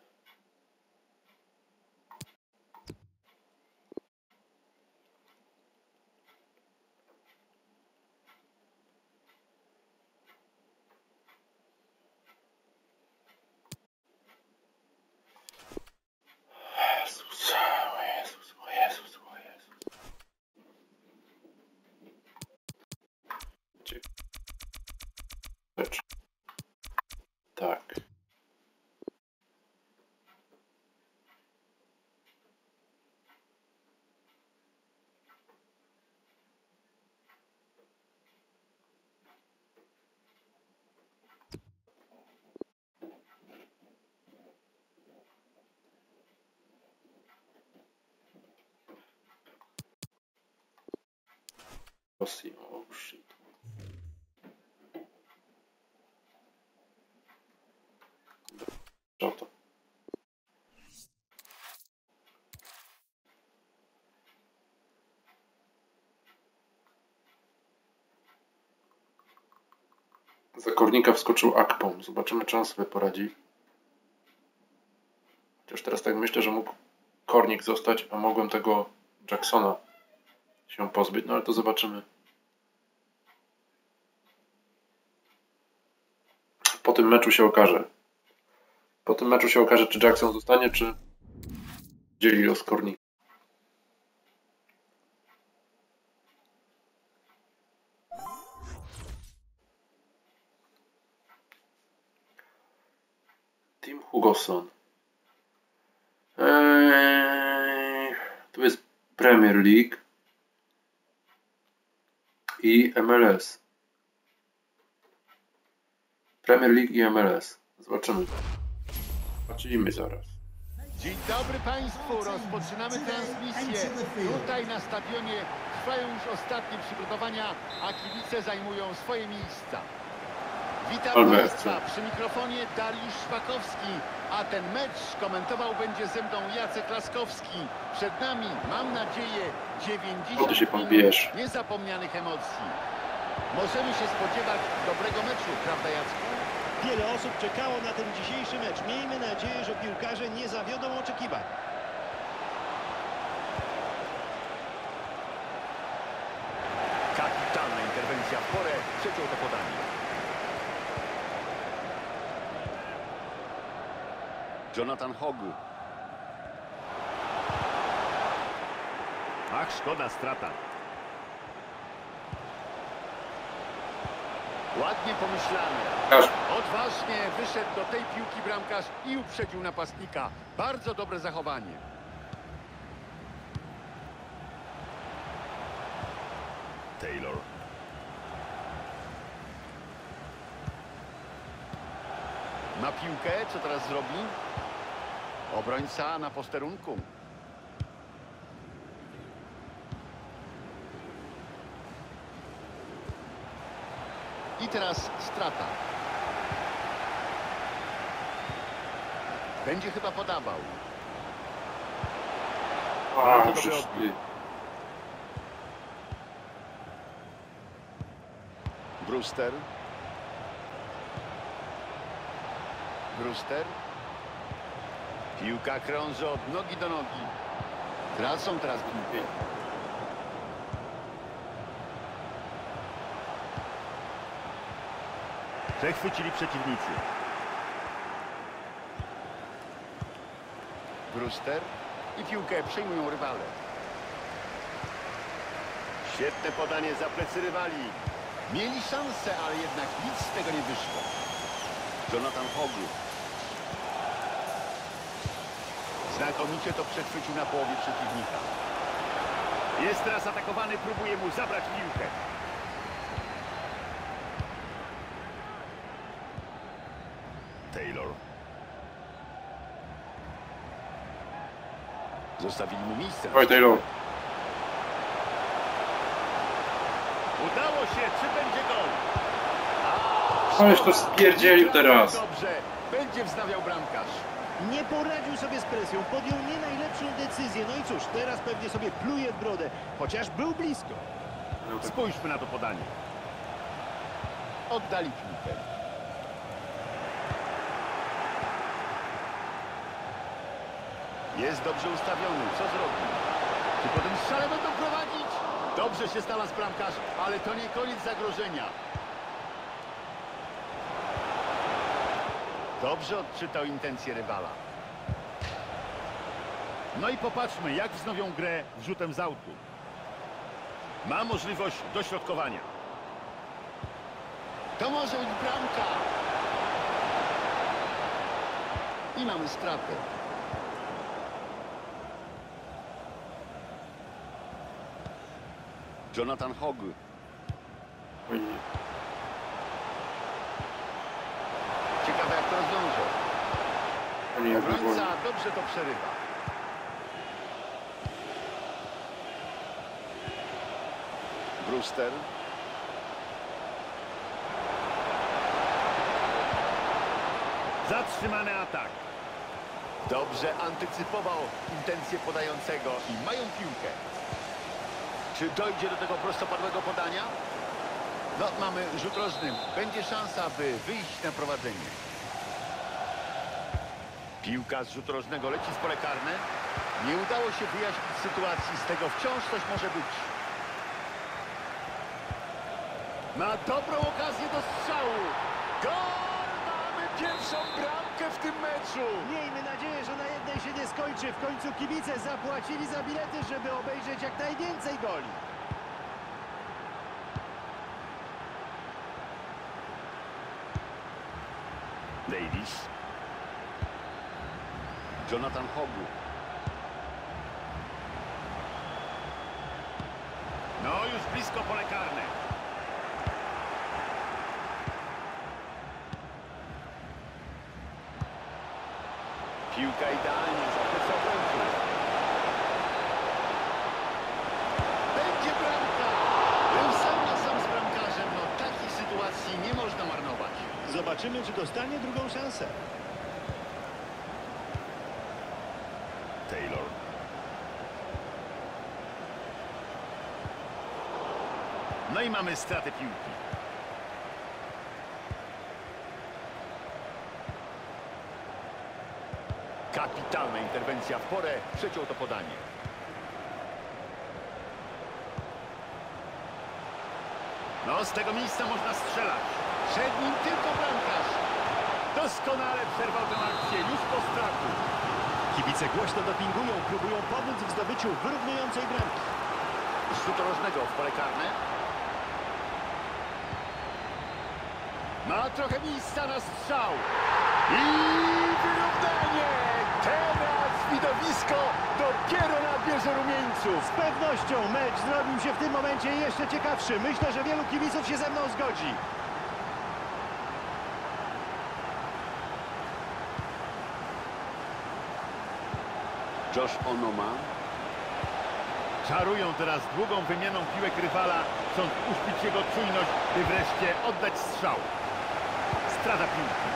Tak. Oh shit. To. Za Kornika wskoczył Akpom. Zobaczymy, czy on sobie poradzi. Chociaż teraz tak myślę, że mógł Kornik zostać, a mogłem tego Jacksona się pozbyć, no ale to zobaczymy. Po tym meczu się okaże. Po tym meczu się okaże, czy Jackson zostanie, czy dzieli los Kornika. Tim Hugoson. Tu jest Premier League i MLS. Premier League i MLS. Zobaczymy. Zobaczymy zaraz. Dzień dobry Państwu, rozpoczynamy transmisję. Tutaj na stadionie trwają już ostatnie przygotowania, a kibice zajmują swoje miejsca. Witam Państwa, przy mikrofonie Dariusz Szpakowski, a ten mecz komentował będzie ze mną Jacek Laskowski. Przed nami, mam nadzieję, 90 minut niezapomnianych emocji. Możemy się spodziewać dobrego meczu, prawda Jacku? Wiele osób czekało na ten dzisiejszy mecz. Miejmy nadzieję, że piłkarze nie zawiodą oczekiwań. Kapitalna interwencja w porę, przeciął to podanie. Jonathan Hogu. Ach, szkoda, strata. Ładnie pomyślane. Odważnie wyszedł do tej piłki bramkarz i uprzedził napastnika. Bardzo dobre zachowanie. Taylor. Ma piłkę, co teraz zrobi? Obrońca na posterunku. I teraz strata. Będzie chyba podawał. Brewster. Brewster. Piłka krąży od nogi do nogi. Tracą teraz piłkę. Przechwycili przeciwnicy. Brewster i piłkę przejmują rywale. Świetne podanie za plecy rywali. Mieli szansę, ale jednak nic z tego nie wyszło. Jonathan Hogu. Znakomicie to przechwycił na połowie przeciwnika. Jest teraz atakowany, próbuje mu zabrać piłkę. Taylor. Zostawili mu miejsce. Oj, Taylor. Udało się, czy będzie gol? Ależ to spierdzielił teraz. Dobrze, będzie wznawiał bramkarz. Nie poradził sobie z presją, podjął nie najlepszą decyzję. No i cóż, teraz pewnie sobie pluje w brodę, chociaż był blisko. Spójrzmy na to podanie. Oddali piłkę. Jest dobrze ustawiony. Co zrobi? Czy po tym strzale będą prowadzić? Dobrze się znalazł bramkarz, ale to nie koniec zagrożenia. Dobrze odczytał intencje rywala. No i popatrzmy, jak wznowią grę rzutem z autu. Ma możliwość dośrodkowania. To może być bramka. I mamy stratę. Jonathan Hogg. Ciekawe, jak to rozwiąże. Obrońca dobrze to przerywa. Brewster. Zatrzymany atak. Dobrze antycypował intencje podającego i mają piłkę. Czy dojdzie do tego prostopadłego podania? No, mamy rzut rożny. Będzie szansa, by wyjść na prowadzenie. Piłka z rzutu rożnego leci w pole karne. Nie udało się wyjaśnić sytuacji. Z tego wciąż coś może być. Ma dobrą okazję do strzału. Gol! Mamy pierwszą bramkę w tym meczu. Miejmy nadzieję, że na jednej się nie skończy. W końcu kibice zapłacili za bilety, żeby obejrzeć jak najwięcej goli. Davis. Jonathan Hogg. No, już blisko pole karne. Piłka idealnie za plecy obrońców. Będzie bramka! Był sam na sam z bramkarzem. No, takich sytuacji nie można marnować. Zobaczymy, czy dostanie drugą szansę. Taylor. No i mamy stratę piłki. Kapitalna interwencja w porę. Przeciął to podanie. No, z tego miejsca można strzelać. Przed nim tylko bramkarz. Doskonale przerwał tę akcję już po strachu. Kibice głośno dopingują, próbują pomóc w zdobyciu wyrównującej bramki. Z rzutu rożnego w pole karne. Ma trochę miejsca na strzał. I wyrównanie! Teraz widowisko dopiero nabierze rumieńców. Z pewnością mecz zrobił się w tym momencie jeszcze ciekawszy. Myślę, że wielu kibiców się ze mną zgodzi. Josh Onoma. Czarują teraz długą wymianą piłek rywala, chcąc uśpić jego czujność, by wreszcie oddać strzał. Strata piłki.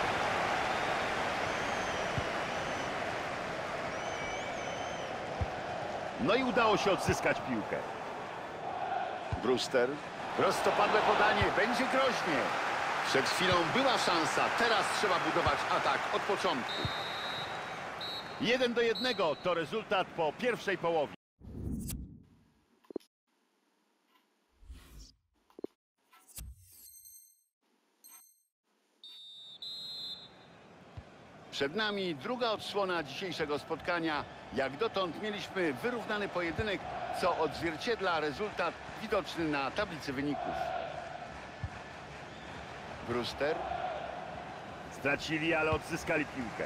No i udało się odzyskać piłkę. Brewster. Prostopadłe podanie. Będzie groźnie. Przed chwilą była szansa. Teraz trzeba budować atak od początku. 1-1 to rezultat po pierwszej połowie. Przed nami druga odsłona dzisiejszego spotkania. Jak dotąd mieliśmy wyrównany pojedynek, co odzwierciedla rezultat widoczny na tablicy wyników. Brewster. Stracili, ale odzyskali piłkę.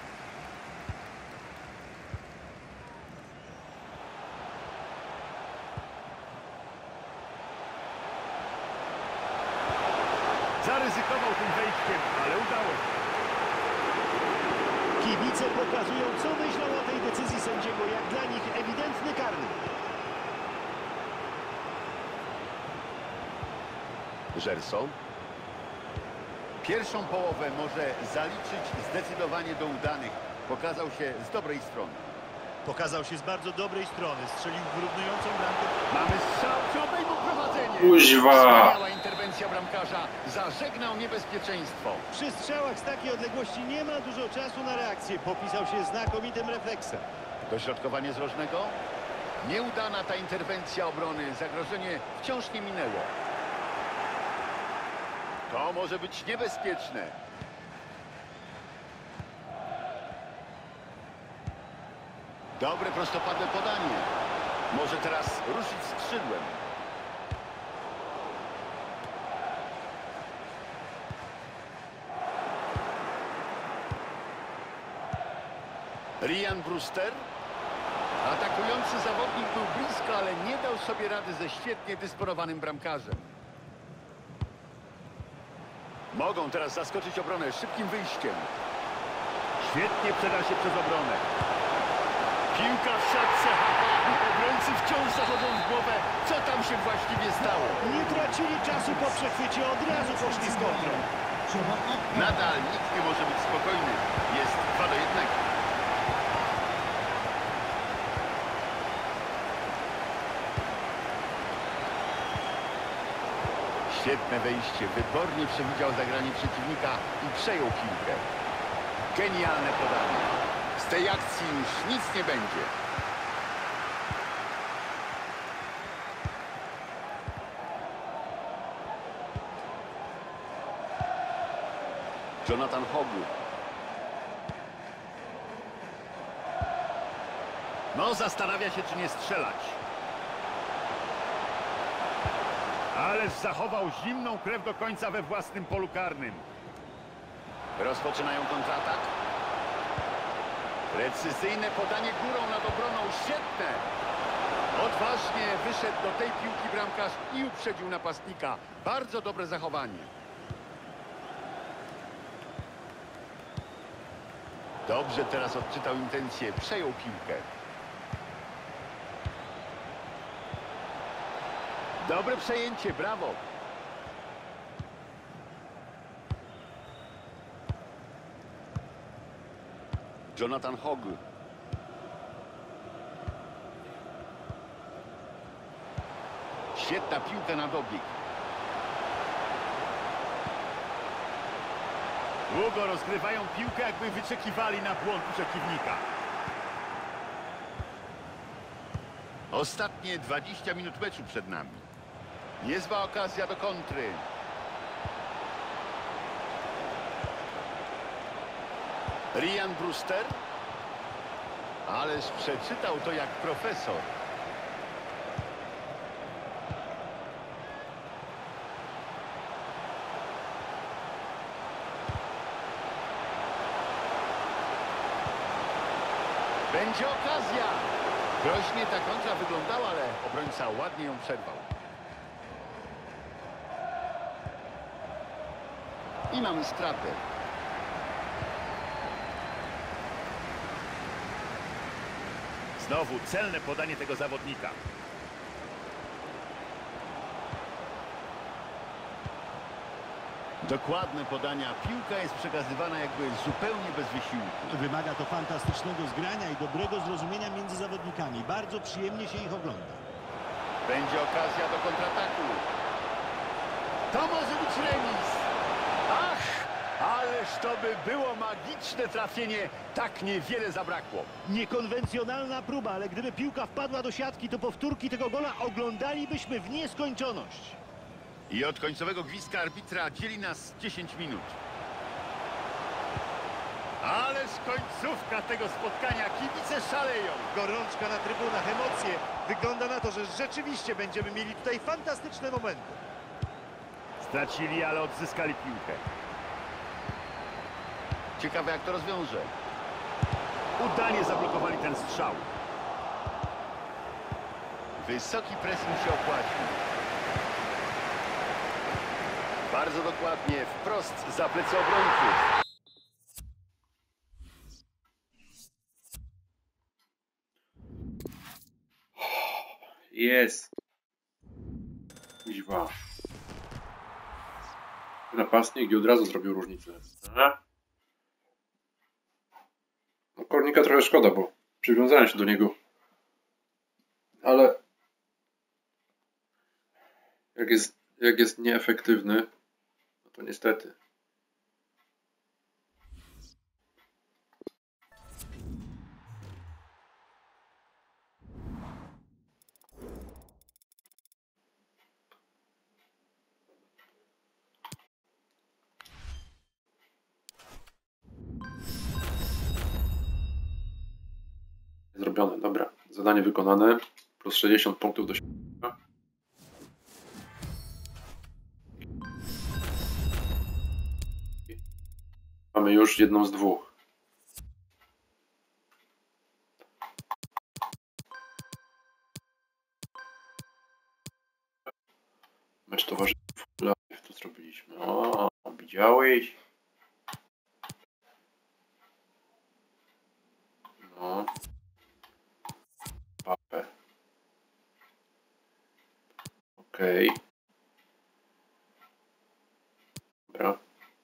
Zaryzykował tym wejściem, ale udało się. Kibice pokazują, co myślą o tej decyzji sędziego, jak dla nich ewidentny karny. Gerson. Pierwszą połowę może zaliczyć zdecydowanie do udanych. Pokazał się z dobrej strony. Pokazał się z bardzo dobrej strony. Strzelił wyrównującą bramkę. Mamy strzał, czy obejmą prowadzenie. Kuźwa! Wspaniała interwencja bramkarza. Zażegnał niebezpieczeństwo. Przy strzałach z takiej odległości nie ma dużo czasu na reakcję. Popisał się znakomitym refleksem. Dośrodkowanie z rożnego. Nieudana ta interwencja obrony. Zagrożenie wciąż nie minęło. To może być niebezpieczne. Dobre prostopadłe podanie. Może teraz ruszyć skrzydłem. Ryan Brewster. Atakujący zawodnik był blisko, ale nie dał sobie rady ze świetnie dysponowanym bramkarzem. Mogą teraz zaskoczyć obronę szybkim wyjściem. Świetnie przeda się przez obronę. Piłka w siatce. Obrońcy wciąż zachodzą w głowę. Co tam się właściwie stało? Nie tracili czasu po przechwycie. Od razu poszli z kontrą. Nadal nikt nie może być spokojny. Jest 2-1. Świetne wejście. Wybornie przewidział zagranie przeciwnika i przejął piłkę. Genialne podanie. Z tej akcji już nic nie będzie. Jonathan Hogu. No, zastanawia się, czy nie strzelać. Ależ zachował zimną krew do końca we własnym polu karnym. Rozpoczynają kontratak. Precyzyjne podanie górą nad obroną. Świetne. Odważnie wyszedł do tej piłki bramkarz i uprzedził napastnika. Bardzo dobre zachowanie. Dobrze teraz odczytał intencję. Przejął piłkę. Dobre przejęcie, brawo. Jonathan Hogu. Świetna piłka na dobieg. Długo rozgrywają piłkę, jakby wyczekiwali na błąd przeciwnika. Ostatnie 20 minut meczu przed nami. Niezła okazja do kontry. Ryan Brewster. Ależ przeczytał to jak profesor. Będzie okazja. Groźnie ta kontra wyglądała, ale obrońca ładnie ją przerwał. I mamy stratę. Znowu celne podanie tego zawodnika. Dokładne podania. Piłka jest przekazywana jakby zupełnie bez wysiłku. Wymaga to fantastycznego zgrania i dobrego zrozumienia między zawodnikami. Bardzo przyjemnie się ich ogląda. Będzie okazja do kontrataku. To może być remis. Ach, ależ to by było magiczne trafienie. Tak niewiele zabrakło. Niekonwencjonalna próba, ale gdyby piłka wpadła do siatki, to powtórki tego gola oglądalibyśmy w nieskończoność. I od końcowego gwizdka arbitra dzieli nas 10 minut. Ależ końcówka tego spotkania. Kibice szaleją. Gorączka na trybunach, emocje. Wygląda na to, że rzeczywiście będziemy mieli tutaj fantastyczne momenty. Stracili, ale odzyskali piłkę. Ciekawe, jak to rozwiąże. Udanie zablokowali ten strzał. Wysoki pressing się opłacił. Bardzo dokładnie, wprost za plecy obrońców. Jest. Kuźwa. napastnik i od razu zrobił różnicę. No, Kornika trochę szkoda, bo przywiązałem się do niego. Ale jak jest nieefektywny, no to niestety. Zrobione, dobra. Zadanie wykonane. Plus 60 punktów do siebie. Mamy już jedną z dwóch. Mecz towarzystw live to zrobiliśmy. O, widziałeś? No. Papę. Okej. Dobra.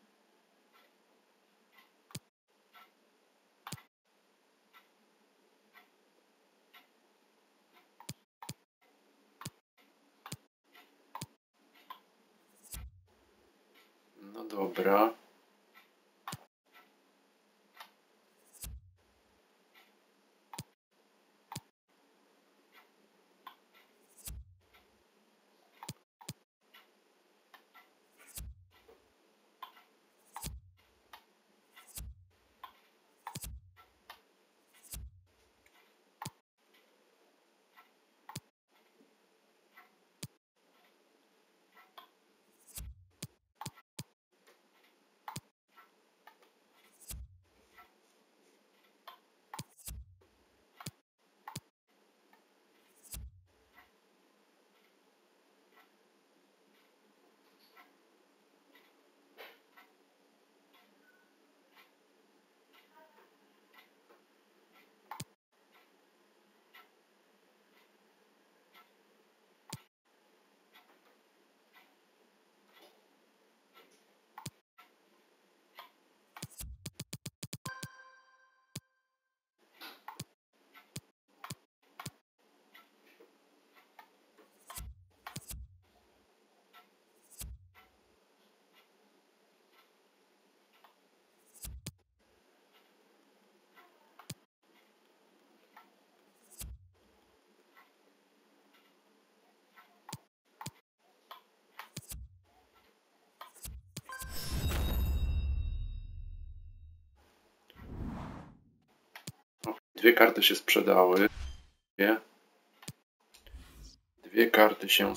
No dobra. Dwie karty się sprzedały. Dwie karty się...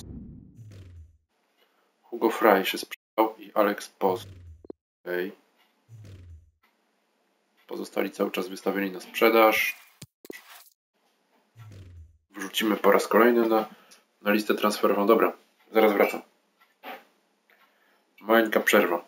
Hugo Fry się sprzedał i Alex Poz. Okay. Pozostali cały czas wystawieni na sprzedaż. Wrzucimy po raz kolejny na listę transferową. Dobra, zaraz wracam. Maleńka przerwa.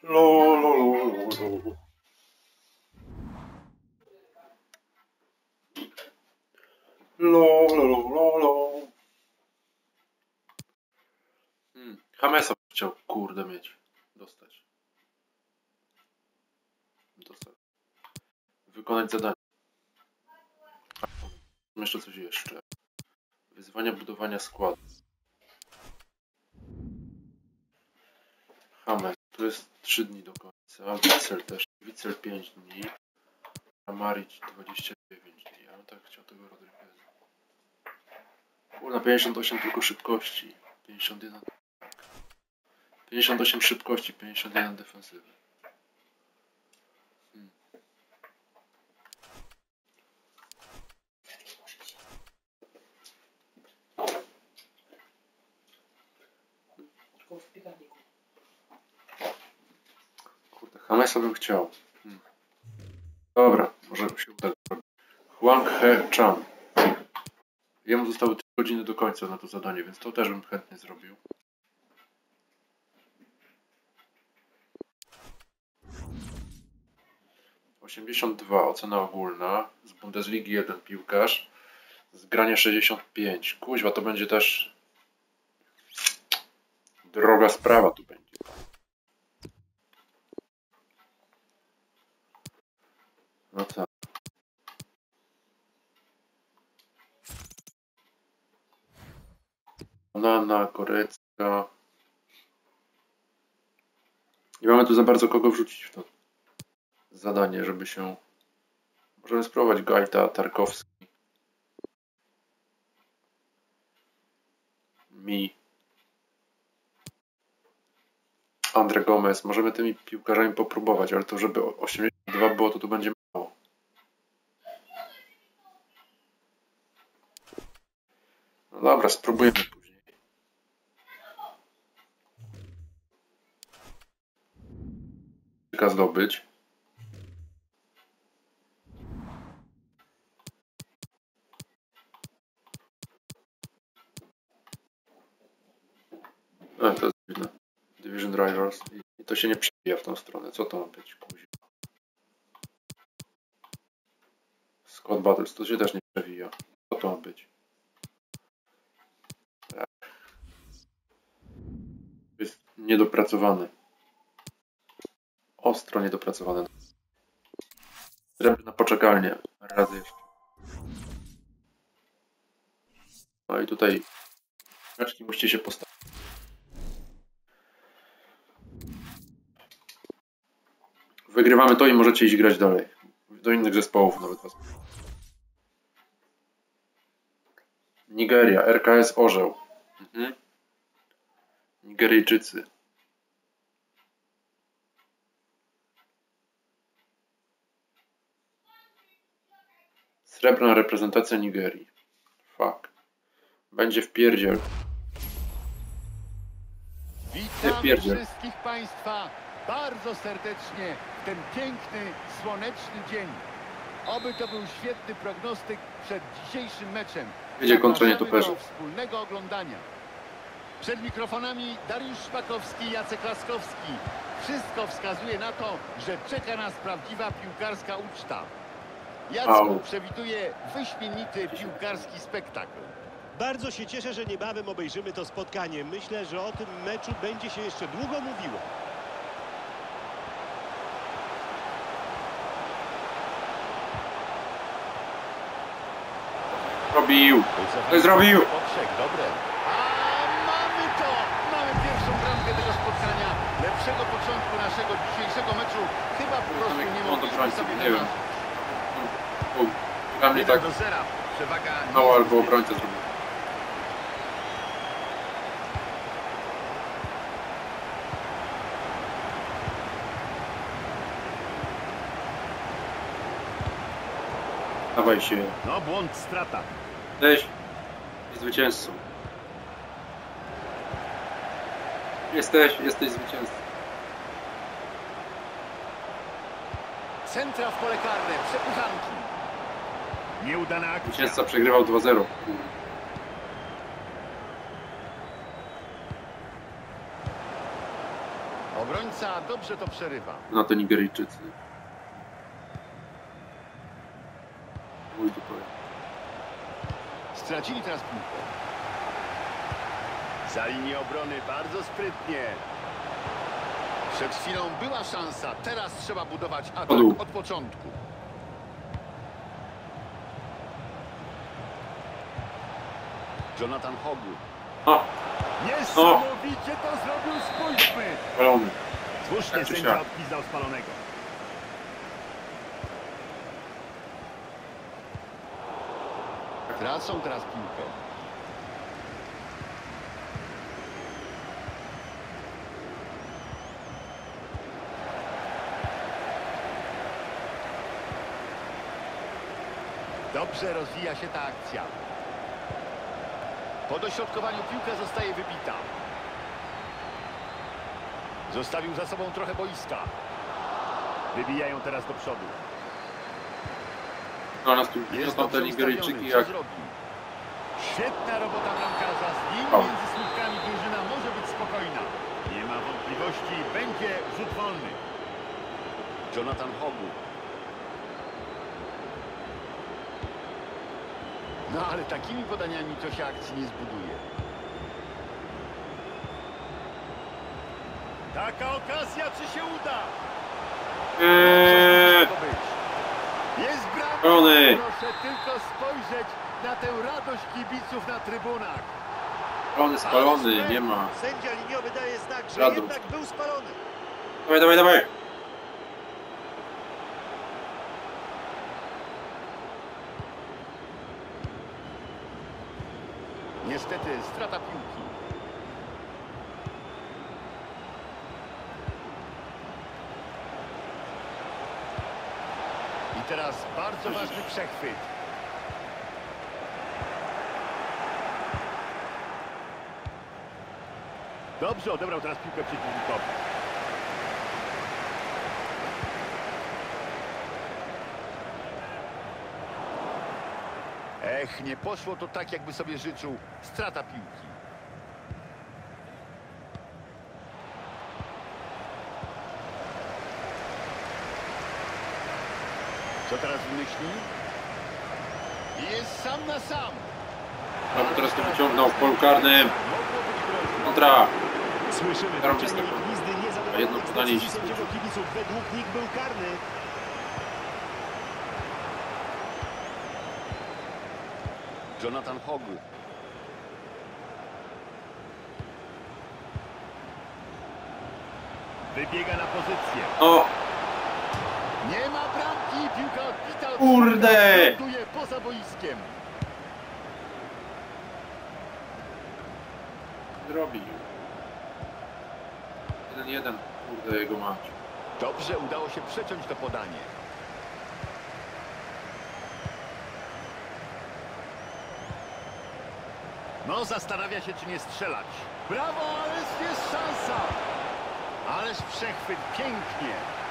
Lo, lo, lo, lo. Lo, lo, lo, lo, lo. Jamesa chciał, kurde, mieć. Dostać. Wykonać zadanie. Jeszcze coś jeszcze. Wyzwania budowania składu. Hames. Tu jest 3 dni do końca. Wicel też. Wicel 5 dni. Amarić 29 dni. Ja bym tak chciał tego Rodrigueza. Kurna, 58 tylko szybkości. 51. 58 szybkości, 51 defensywy. Kurde, Hamesa bym chciał. Dobra, może się uda. Huang He Chan. Jemu zostały 3 godziny do końca na to zadanie, więc to też bym chętnie zrobił. Ocena ogólna. Z Bundesligi 1 piłkarz. Z grania 65. Kuźwa, to będzie też droga sprawa tu będzie. No tak. Banana, Korecka. Nie mamy tu za bardzo kogo wrzucić w to zadanie, żeby się... Możemy spróbować Gajta, Tarkowski. Andre Gomez. Możemy tymi piłkarzami popróbować, ale to żeby 82 było, to tu będzie mało. No dobra, spróbujemy później. Kilka zdobyć. To jest dziwne. Division Rivals. I to się nie przebija w tą stronę. Co to ma być? Kuźwa. Squad Battles. To się też nie przewija. Co to ma być? Jest niedopracowany. Ostro niedopracowany. Srebrna poczekalnia. Raz jeszcze. No i tutaj meczki musicie się postawić. Wygrywamy to i możecie iść grać dalej. Do innych zespołów nawet was. Nigeria. RKS Orzeł. Nigeryjczycy. Srebrna reprezentacja Nigerii. Fuck. Będzie wpierdziel. Witamy wszystkich Państwa bardzo serdecznie w ten piękny, słoneczny dzień. Oby to był świetny prognostyk przed dzisiejszym meczem. Będzie kontra nietoperzy. Do wspólnego oglądania. Przed mikrofonami Dariusz Szpakowski i Jacek Laskowski. Wszystko wskazuje na to, że czeka nas prawdziwa piłkarska uczta. Jacku przewiduje wyśmienity piłkarski spektakl. Bardzo się cieszę, że niebawem obejrzymy to spotkanie. Myślę, że o tym meczu będzie się jeszcze długo mówiło. Zrobił! To zrobił! Dobre. A mamy to! Mamy pierwszą bramkę tego spotkania. Lepszego początku naszego dzisiejszego meczu chyba po prostu nie mogliśmy sobie wymarzyć. Dla mnie tak do zera. Przewaga mało albo obrońca zrobił. Dawaj się. No błąd, strata. Cześć. Zwycięzcą. Jesteś zwycięzcą. Centra w pole karne, przepychanki. Nieudana akcja. Zwycięzca przegrywał 2-0. Obrońca dobrze to przerywa. Na to Nigeryjczycy. Mój tutaj. Stracili teraz piłkę. Za linię obrony bardzo sprytnie. Przed chwilą była szansa. Teraz trzeba budować atak od początku. Jonathan Hogg. Niesamowicie to zrobił, spójrzmy. Spalony. Słusznie sędzia odpisał spalonego. Tracą teraz piłkę. Dobrze rozwija się ta akcja. Po dośrodkowaniu piłka zostaje wybita. Zostawił za sobą trochę boiska. Wybijają teraz do przodu. No, nas tu są te Nigeryjczyki jak... Świetna robota bramkarza. Z nim między słupkami drużyna może być spokojna. Nie ma wątpliwości, będzie rzut wolny. Jonathan Hogg. No ale takimi podaniami to się akcji nie zbuduje. Taka okazja, czy się uda? Jest bramka. Proszę tylko spojrzeć na tę radość kibiców na trybunach. Spalony, nie ma. Sędzia liniowy daje znak, że Radość. jednak był spalony. Dawaj. Niestety strata piłki. I teraz bardzo ważny przechwyt. Dobrze odebrał teraz piłkę przeciwnikowi. Nie poszło to tak, jakby sobie życzył. Strata piłki. Co teraz wymyśli? Jest sam na sam. Teraz to wyciągnął w polu karnym. Kontra. Słyszymy Zarąbiste. gwizdy A jedno podanie i sędziego kibiców. Według nich był karny. Jonathan Hogg. Wybiega na pozycję. Nie ma bramki, piłka odbita od Kurde! ląduje poza boiskiem. Zrobił. 1-1. Kurde, jego mać. Dobrze udało się przeciąć to podanie. No, zastanawia się, czy nie strzelać. Brawo, ależ jest szansa. Ależ przechwyt, pięknie.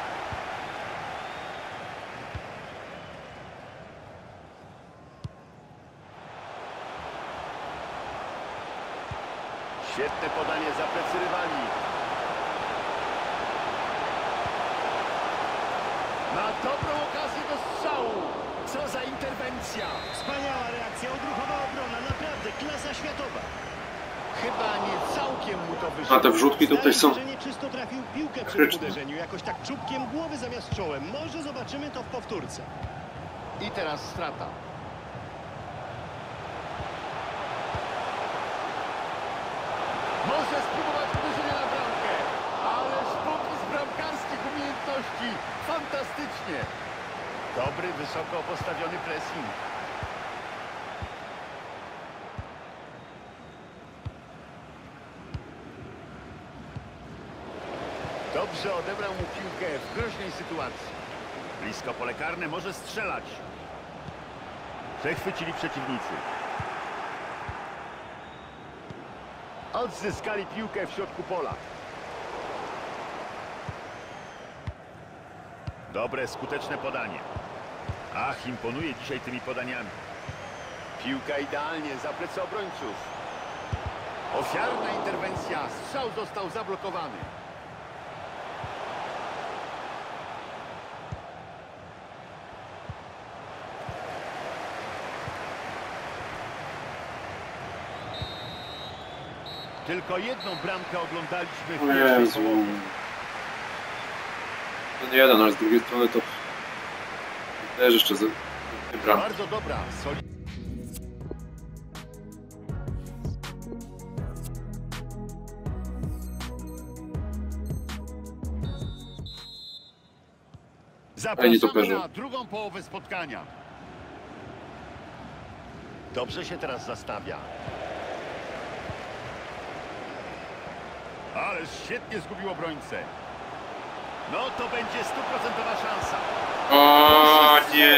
Świetne podanie za plecy rywali. Ma dobrą okazję do strzału. Co za interwencja. Wspaniała reakcja, odruchowa obrona. Naprawdę klasa światowa. Chyba nie całkiem mu to wyszło. A te wrzutki tutaj są... Zdaje się, że nieczysto trafił piłkę przy Kryczne. uderzeniu. Jakoś tak czubkiem głowy zamiast czołem. Może zobaczymy to w powtórce. I teraz strata. Może spróbować uderzenia na bramkę. Ale popis bramkarskich umiejętności. Fantastycznie. Dobry, wysoko postawiony pressing. Dobrze odebrał mu piłkę w groźnej sytuacji. Blisko pole karne, może strzelać. Przechwycili przeciwnicy. Odzyskali piłkę w środku pola. Dobre, skuteczne podanie. Ach, imponuje dzisiaj tymi podaniami. Piłka idealnie za plecy obrońców. Ofiarna interwencja. Strzał został zablokowany. Tylko jedną bramkę oglądaliśmy w O pierwszej Jezu. połowie. No nie jeden, ale z drugiej strony to też jeszcze z bramki. Bardzo dobra, solidna. Zapraszamy na drugą połowę spotkania. Dobrze się teraz zastawia. Ale świetnie zgubił obrońcę. No to będzie 100% szansa. O nie!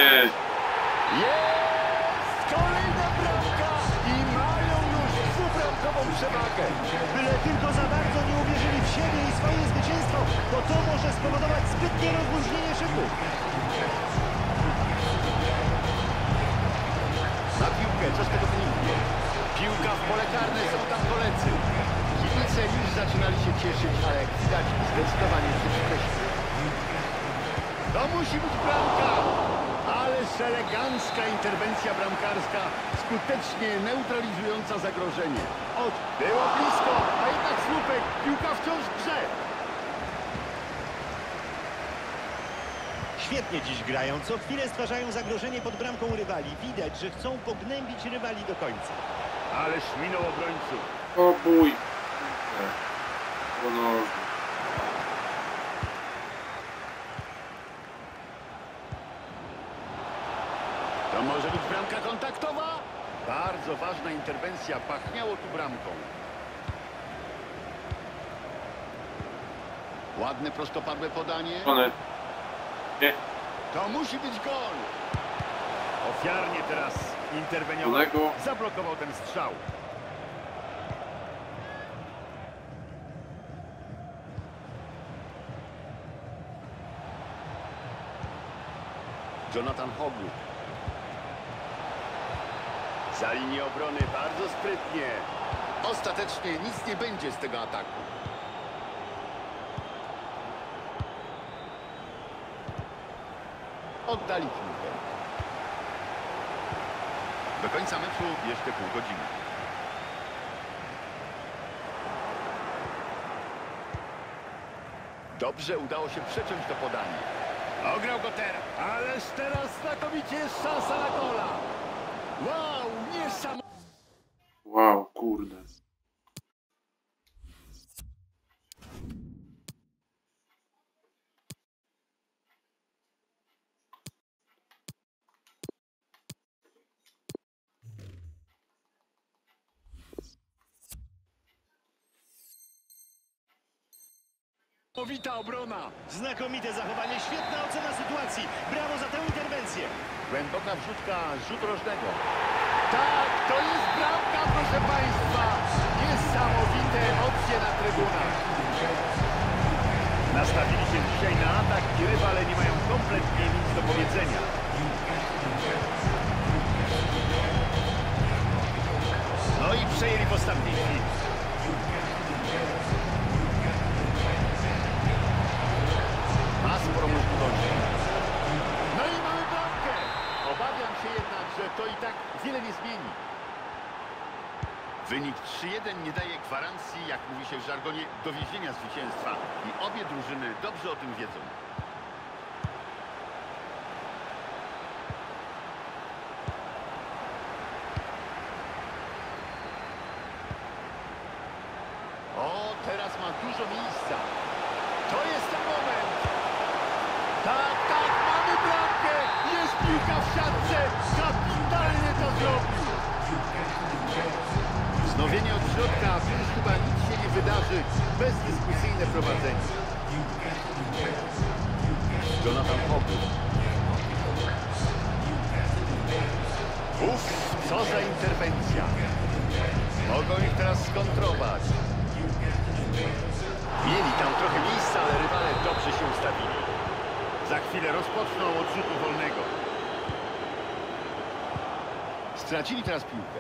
Jest! Kolejna bramka i mają już dwubramkową przewagę. Byle tylko za bardzo nie uwierzyli w siebie i swoje zwycięstwo, bo to może spowodować zbytnie rozluźnienie szybu. Na piłkę, co z tego wyniknie? Piłka w pole karne, są tam koledzy. Kibice już zaczynali się cieszyć, ale jak widać zdecydowanie przeciwko. To musi być bramka! Ależ elegancka interwencja bramkarska, skutecznie neutralizująca zagrożenie. Było blisko, a jednak słupek, piłka wciąż w grze. Świetnie dziś grają, co chwilę stwarzają zagrożenie pod bramką rywali. Widać, że chcą pognębić rywali do końca. Ależ minął obrońców. O bój! No. To może być bramka kontaktowa? Bardzo ważna interwencja, pachniało tu bramką. Ładne, prostopadłe podanie. Nie. To musi być gol. Ofiarnie teraz interweniował. Zablokował ten strzał. Jonathan Hoglu. Za linię obrony bardzo sprytnie. Ostatecznie nic nie będzie z tego ataku. Oddali piłkę. Do końca meczu jeszcze pół godziny. Dobrze udało się przeciąć to podanie. Ograł go teraz. Ależ teraz znakomicie jest szansa na gola. Wow, niesamowite. Wow, kurde. Niesamowita obrona. Znakomite zachowanie, świetna ocena sytuacji. Brawo za tę interwencję. Głęboka wrzutka, rzut rożnego. Tak, to jest bramka, proszę Państwa. Niesamowite emocje na trybunach. Nastawili się dzisiaj na atak i rywale nie mają kompletnie nic do powiedzenia. No i przejęli w ostatniej chwili. Ma sporo możliwości. No i mamy bramkę. Obawiam się jednak, że to i tak wiele nie zmieni. Wynik 3-1 nie daje gwarancji, jak mówi się w żargonie, dowiezienia zwycięstwa. I obie drużyny dobrze o tym wiedzą. O, teraz ma dużo miejsca. To jest ten moment. Tak, tak, mamy bramkę. Jest piłka w siatce. Kapitalnie to zrobił. Wznowienie od środka, już chyba nic się nie wydarzy. Bezdyskusyjne prowadzenie. Jonathan Hoglu. Uff, co za interwencja. Mogą ich teraz skontrować. Mieli tam trochę miejsca, ale rywale dobrze się ustawili. Za chwilę rozpoczną od rzutu wolnego. Stracili teraz piłkę.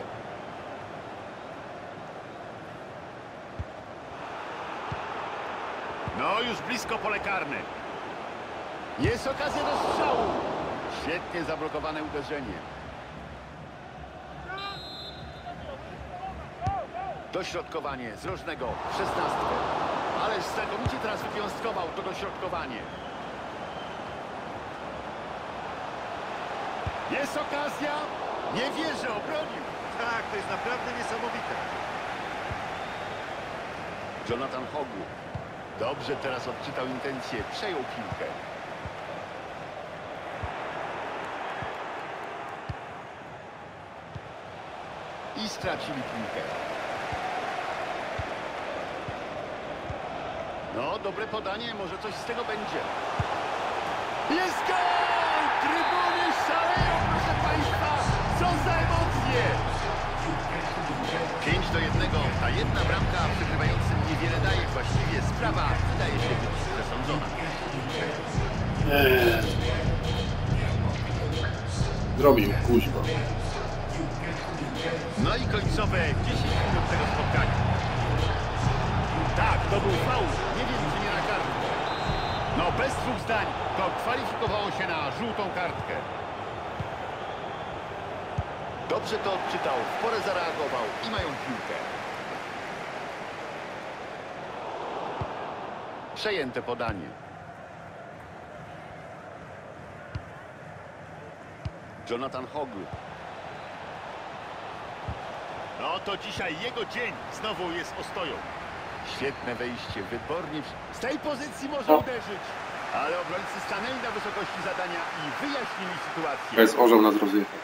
No, już blisko pole karne. Jest okazja do strzału. Świetnie zablokowane uderzenie. Dośrodkowanie z rożnego w 16. Ależ znakomicie teraz wywiązkował to dośrodkowanie. Jest okazja. Nie wierzę, obronił. Tak, to jest naprawdę niesamowite. Jonathan Hogu. Dobrze teraz odczytał intencję. Przejął piłkę. I stracili piłkę. No, dobre podanie. Może coś z tego będzie. Jest gol! Trybuny szaleją, proszę Państwa. Co za emocje! 5-1. Ta jedna bramka przegrywającym niewiele daje. Właściwie sprawa wydaje się być przesądzona. Zrobił kuźba. No i końcowe 10 minut tego spotkania. Tak, to był faul. Nie wiem, czy nie na kartkę. No, bez dwóch zdań. To kwalifikowało się na żółtą kartkę. Dobrze to odczytał, w porę zareagował i mają piłkę. Przejęte podanie. Jonathan Hogu. No to dzisiaj jego dzień. Znowu jest ostoją. Świetne wejście, wybornie. Z tej pozycji może uderzyć. Ale obrońcy stanęli na wysokości zadania i wyjaśnili sytuację. Jest orzeł nas rozjechał.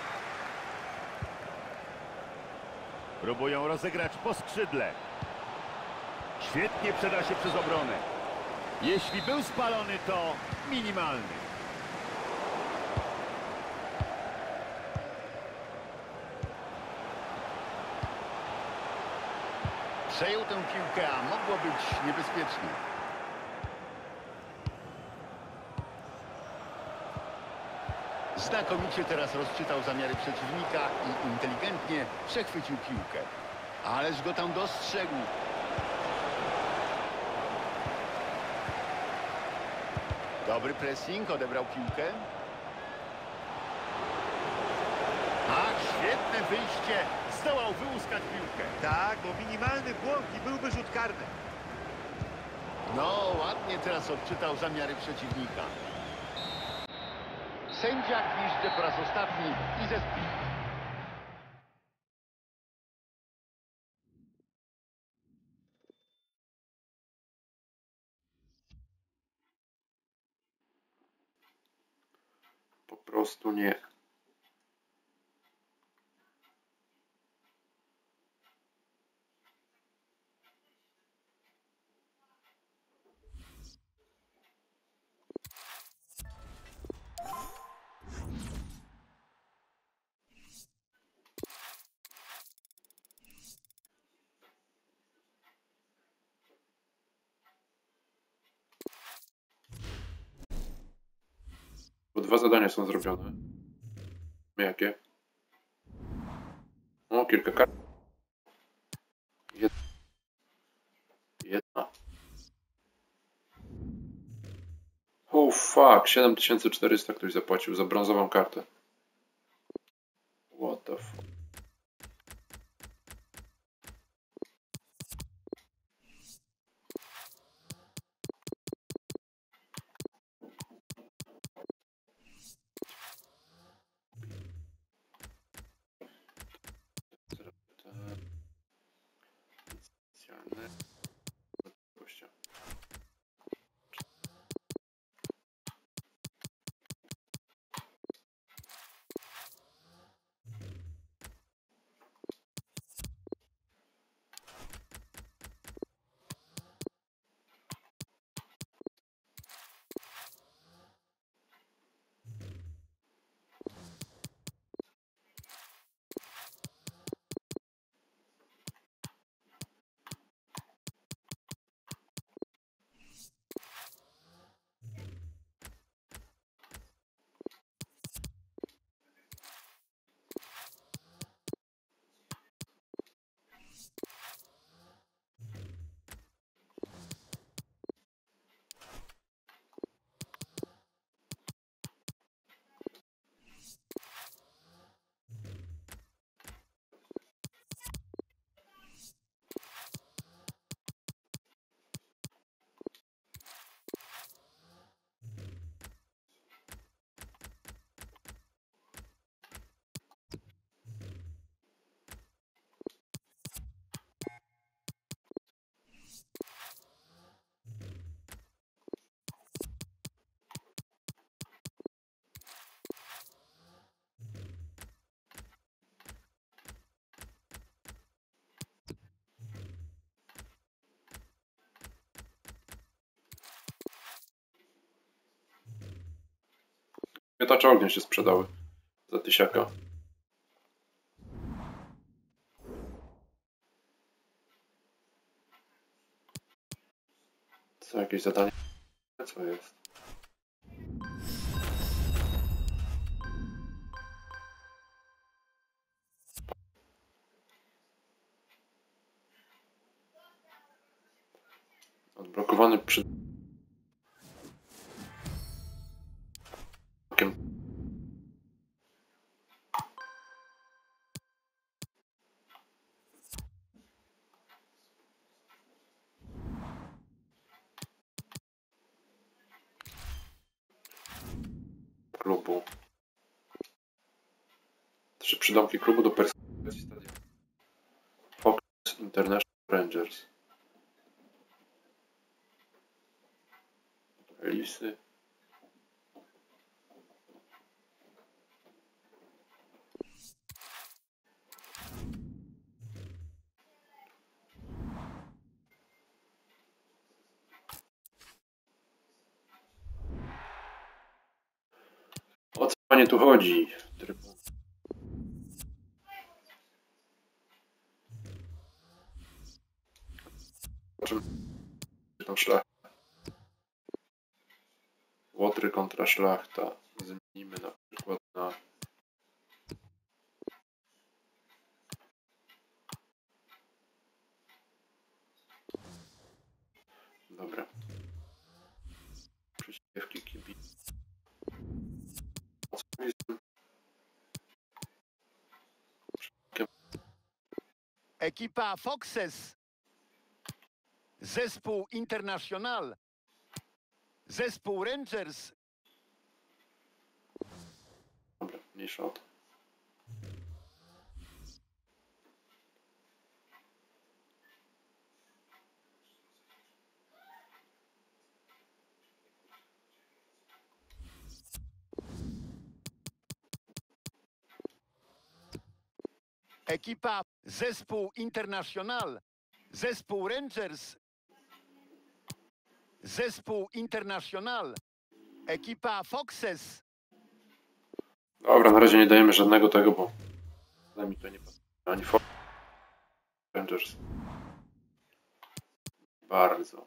Próbują rozegrać po skrzydle. Świetnie przeda się przez obronę. Jeśli był spalony, to minimalny. Przejął tę piłkę, a mogło być niebezpiecznie. Znakomicie teraz rozczytał zamiary przeciwnika i inteligentnie przechwycił piłkę. Ależ go tam dostrzegł. Dobry pressing, odebrał piłkę. Tak, świetne wyjście. Zdołał wyłuskać piłkę. Tak, bo minimalny błąd i byłby rzut karny. No, ładnie teraz odczytał zamiary przeciwnika. Sędzia gwizdże po raz ostatni i zespół. Po prostu nie. Bo 2 zadania są zrobione. Jakie? O, kilka kart. Jedna. Oh fuck, 7400 ktoś zapłacił za brązową kartę. What the fuck. Specjalne. Gościa. Miotacze ognia się sprzedały za 1000. Co, jakieś zadanie? Co jest? Odblokowany przy... klubu. 3 przydomki klubu do personalizacji stadionu. Fox International Rangers. Lisy. O co panie tu chodzi? Tą szlachtę. Łotry kontra szlachta. Zmienimy na przykład na... Dobra. Przyśpiewki kibic. Ekipa Foxes. Zespół International. Zespół Rangers. Dobra, mniejsza o to. Ekipa Zespół International. Zespół Rangers. Zespół International. Ekipa Foxes. Dobra, na razie nie dajemy żadnego tego, bo za mi to nie pasuje. Ani Fox Rangers. Bardzo.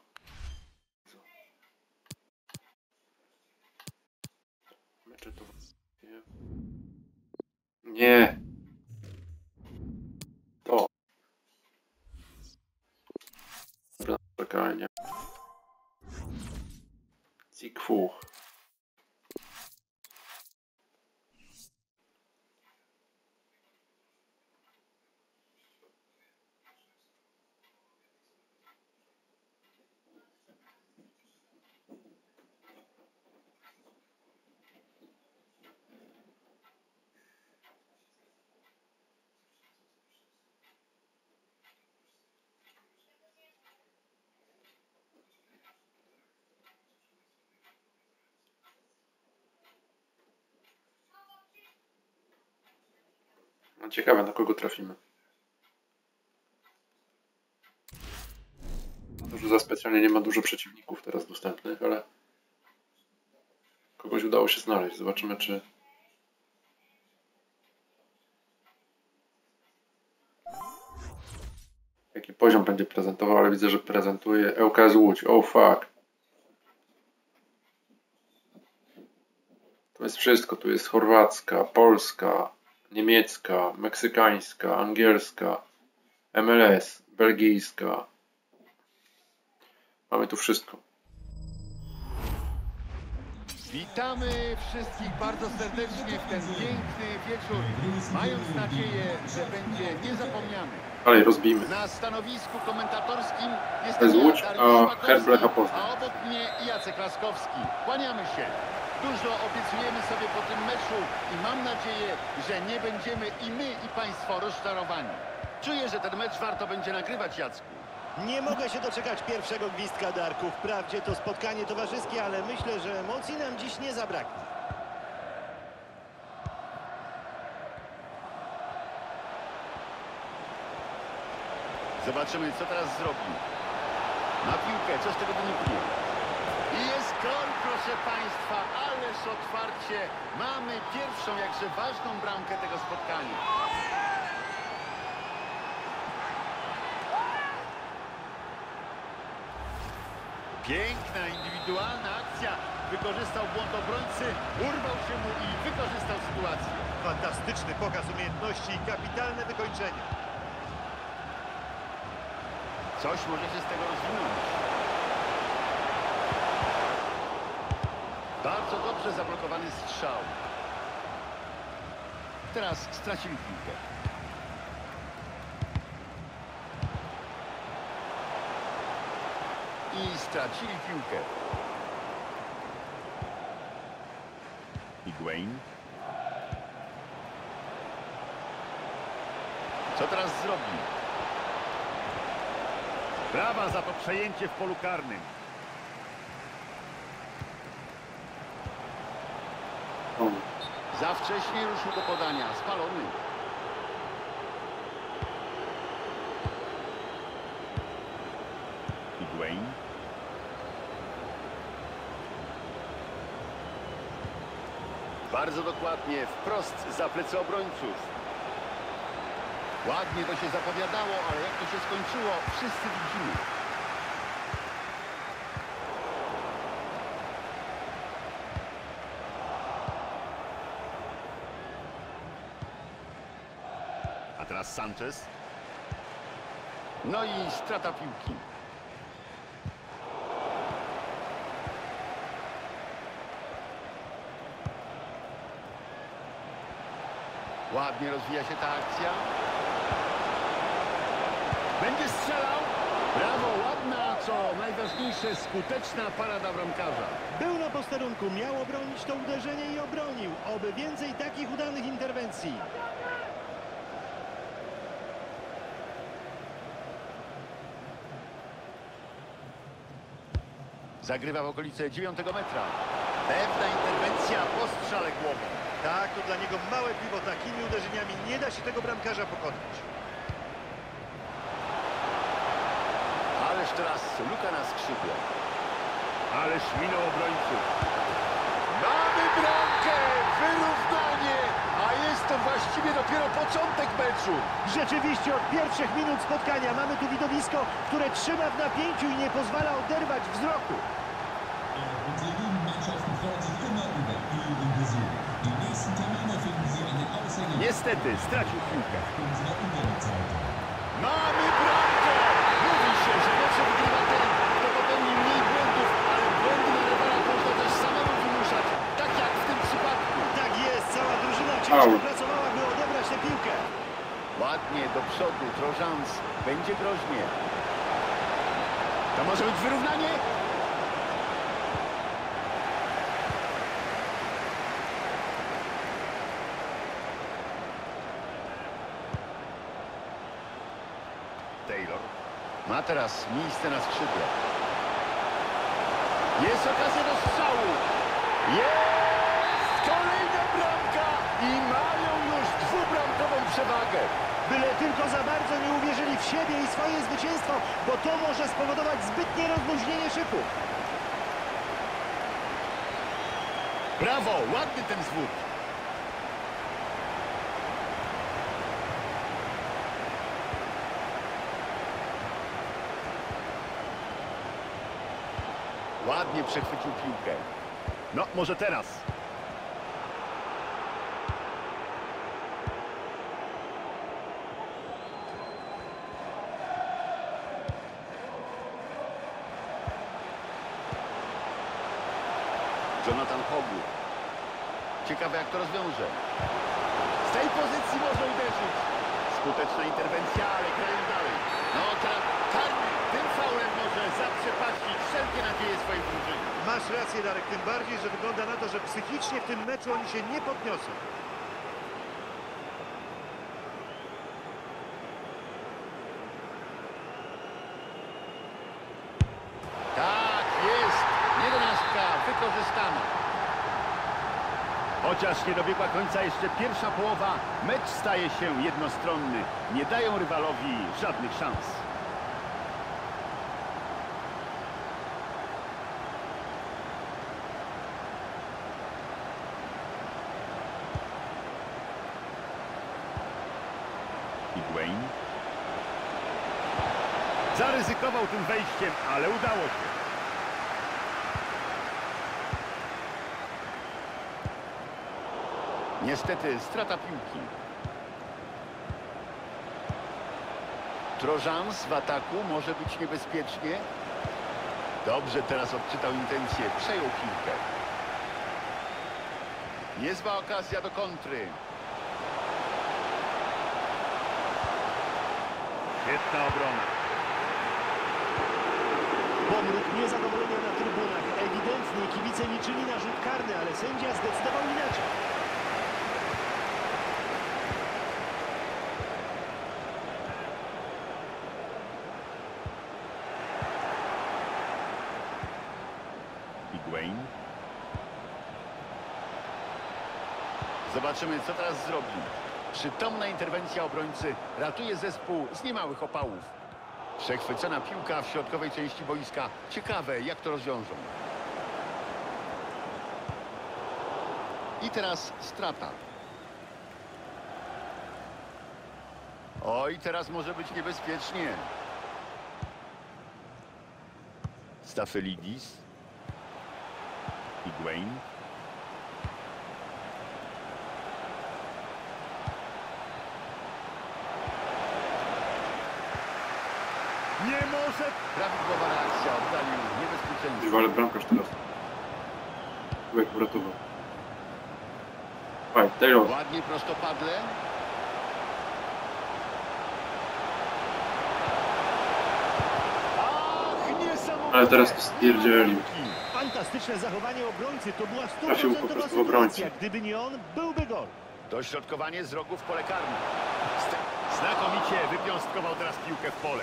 Mecze to... Nie. To. Dobra, czekanie. Zigfuch. No, ciekawe, na kogo trafimy. No, że za specjalnie nie ma dużo przeciwników teraz dostępnych, ale kogoś udało się znaleźć. Zobaczymy, czy... Jaki poziom będzie prezentował, ale widzę, że prezentuje ŁKS Łódź. Oh fuck. To jest wszystko. Tu jest chorwacka, polska, niemiecka, meksykańska, angielska, MLS, belgijska. Mamy tu wszystko. Witamy wszystkich bardzo serdecznie w ten piękny wieczór, mając nadzieję, że będzie niezapomniany. Dalej rozbijmy. Na stanowisku komentatorskim jest To jest Łódź, Dariusz a Szpakowski, Herb Lecha Poznań. a obok mnie Jacek Laskowski. Kłaniamy się. Dużo obiecujemy sobie po tym meczu i mam nadzieję, że nie będziemy i my, i Państwo rozczarowani. Czuję, że ten mecz warto będzie nagrywać, Jacku. Nie mogę się doczekać pierwszego gwizdka, Darku. Wprawdzie to spotkanie towarzyskie, ale myślę, że emocji nam dziś nie zabraknie. Zobaczymy, co teraz zrobi. Na piłkę, co z tego wyniknie. I jest Gol, proszę Państwa, ależ otwarcie. Mamy pierwszą, jakże ważną bramkę tego spotkania. Piękna, indywidualna akcja. Wykorzystał błąd obrońcy, urwał się mu i wykorzystał sytuację. Fantastyczny pokaz umiejętności i kapitalne wykończenie. Coś może się z tego rozwinąć. Bardzo dobrze zablokowany strzał. Teraz stracili piłkę. I stracili piłkę. Higuain. Co teraz zrobi? Brawa za to przejęcie w polu karnym. Za wcześnie ruszył do podania. Spalony. Higuain. Bardzo dokładnie, wprost za plecy obrońców. Ładnie to się zapowiadało, ale jak to się skończyło, wszyscy widzimy. A teraz Sanchez. No i strata piłki. Ładnie rozwija się ta akcja. Będzie strzelał. Brawo, ładna, co najważniejsze, skuteczna parada bramkarza. Był na posterunku, miał obronić to uderzenie i obronił. Oby więcej takich udanych interwencji. Zagrywa w okolice 9 metra. Pewna interwencja po strzale głową. Tak, to dla niego małe piwo. Takimi uderzeniami nie da się tego bramkarza pokonać. Ależ teraz luka na skrzydle. Ależ minął obrońców. Mamy bramkę! Wyrównanie! A jest to właściwie dopiero początek meczu. Rzeczywiście od pierwszych minut spotkania mamy tu widowisko, które trzyma w napięciu i nie pozwala oderwać wzroku. Niestety stracił piłkę. Mamy bramkę! Mówi się, że mecze wygrywa ten, kto popełni mniej błędów, ale błędy na rywalach można też samemu wymuszać, tak jak w tym przypadku. Tak jest, cała drużyna ciężko pracowała, by odebrać tę piłkę. Ładnie do przodu, Troszans. Będzie groźnie. To może być wyrównanie? Taylor ma teraz miejsce na skrzydle. Jest okazja do strzału. Jest! Kolejna bramka i mają już dwubramkową przewagę. Byle tylko za bardzo nie uwierzyli w siebie i swoje zwycięstwo, bo to może spowodować zbytnie rozluźnienie szyku. Brawo, ładny ten zwód. Ładnie przechwycił piłkę. No, może teraz. Jonathan Hogu. Ciekawe, jak to rozwiąże. Z tej pozycji może uderzyć. Skuteczna interwencja, ale grają dalej. No, teraz karny tym faulem może zaprzepaścić wszelkie nadzieje swojej drużyny. Masz rację, Darek, tym bardziej, że wygląda na to, że psychicznie w tym meczu oni się nie podniosą. Tak, jest. 11 wykorzystana. Chociaż nie dobiegła końca jeszcze pierwsza połowa, mecz staje się jednostronny. Nie dają rywalowi żadnych szans. Zaryzykował tym wejściem, ale udało się. Niestety strata piłki. Trojan w ataku może być niebezpiecznie. Dobrze teraz odczytał intencję. Przejął piłkę. Niezła okazja do kontry. Świetna obrona. Pomruk niezadowolenia na trybunach. Ewidentnie kibice liczyli na rzut karny, ale sędzia zdecydował inaczej. Higuain. Zobaczymy, co teraz zrobi. Przytomna interwencja obrońcy ratuje zespół z niemałych opałów. Przechwycona piłka w środkowej części boiska. Ciekawe, jak to rozwiążą. I teraz strata. Oj, teraz może być niebezpiecznie. Stafelidis. Higuain. Nie może! Prawidłowa reakcja, oddalił niebezpieczeństwo. Ale bramkarz teraz. Tyłek uratował. Faj, Taylor. Ładnie prostopadle. Ach, niesamowite! Ale teraz to stwierdzili. Fantastyczne zachowanie obrońcy. To była Trafił po 100% prostu w obrońcę. sytuacja. Gdyby nie on, byłby gol. Dośrodkowanie z rogu w pole karne. Znakomicie wypiąstkował teraz piłkę w pole.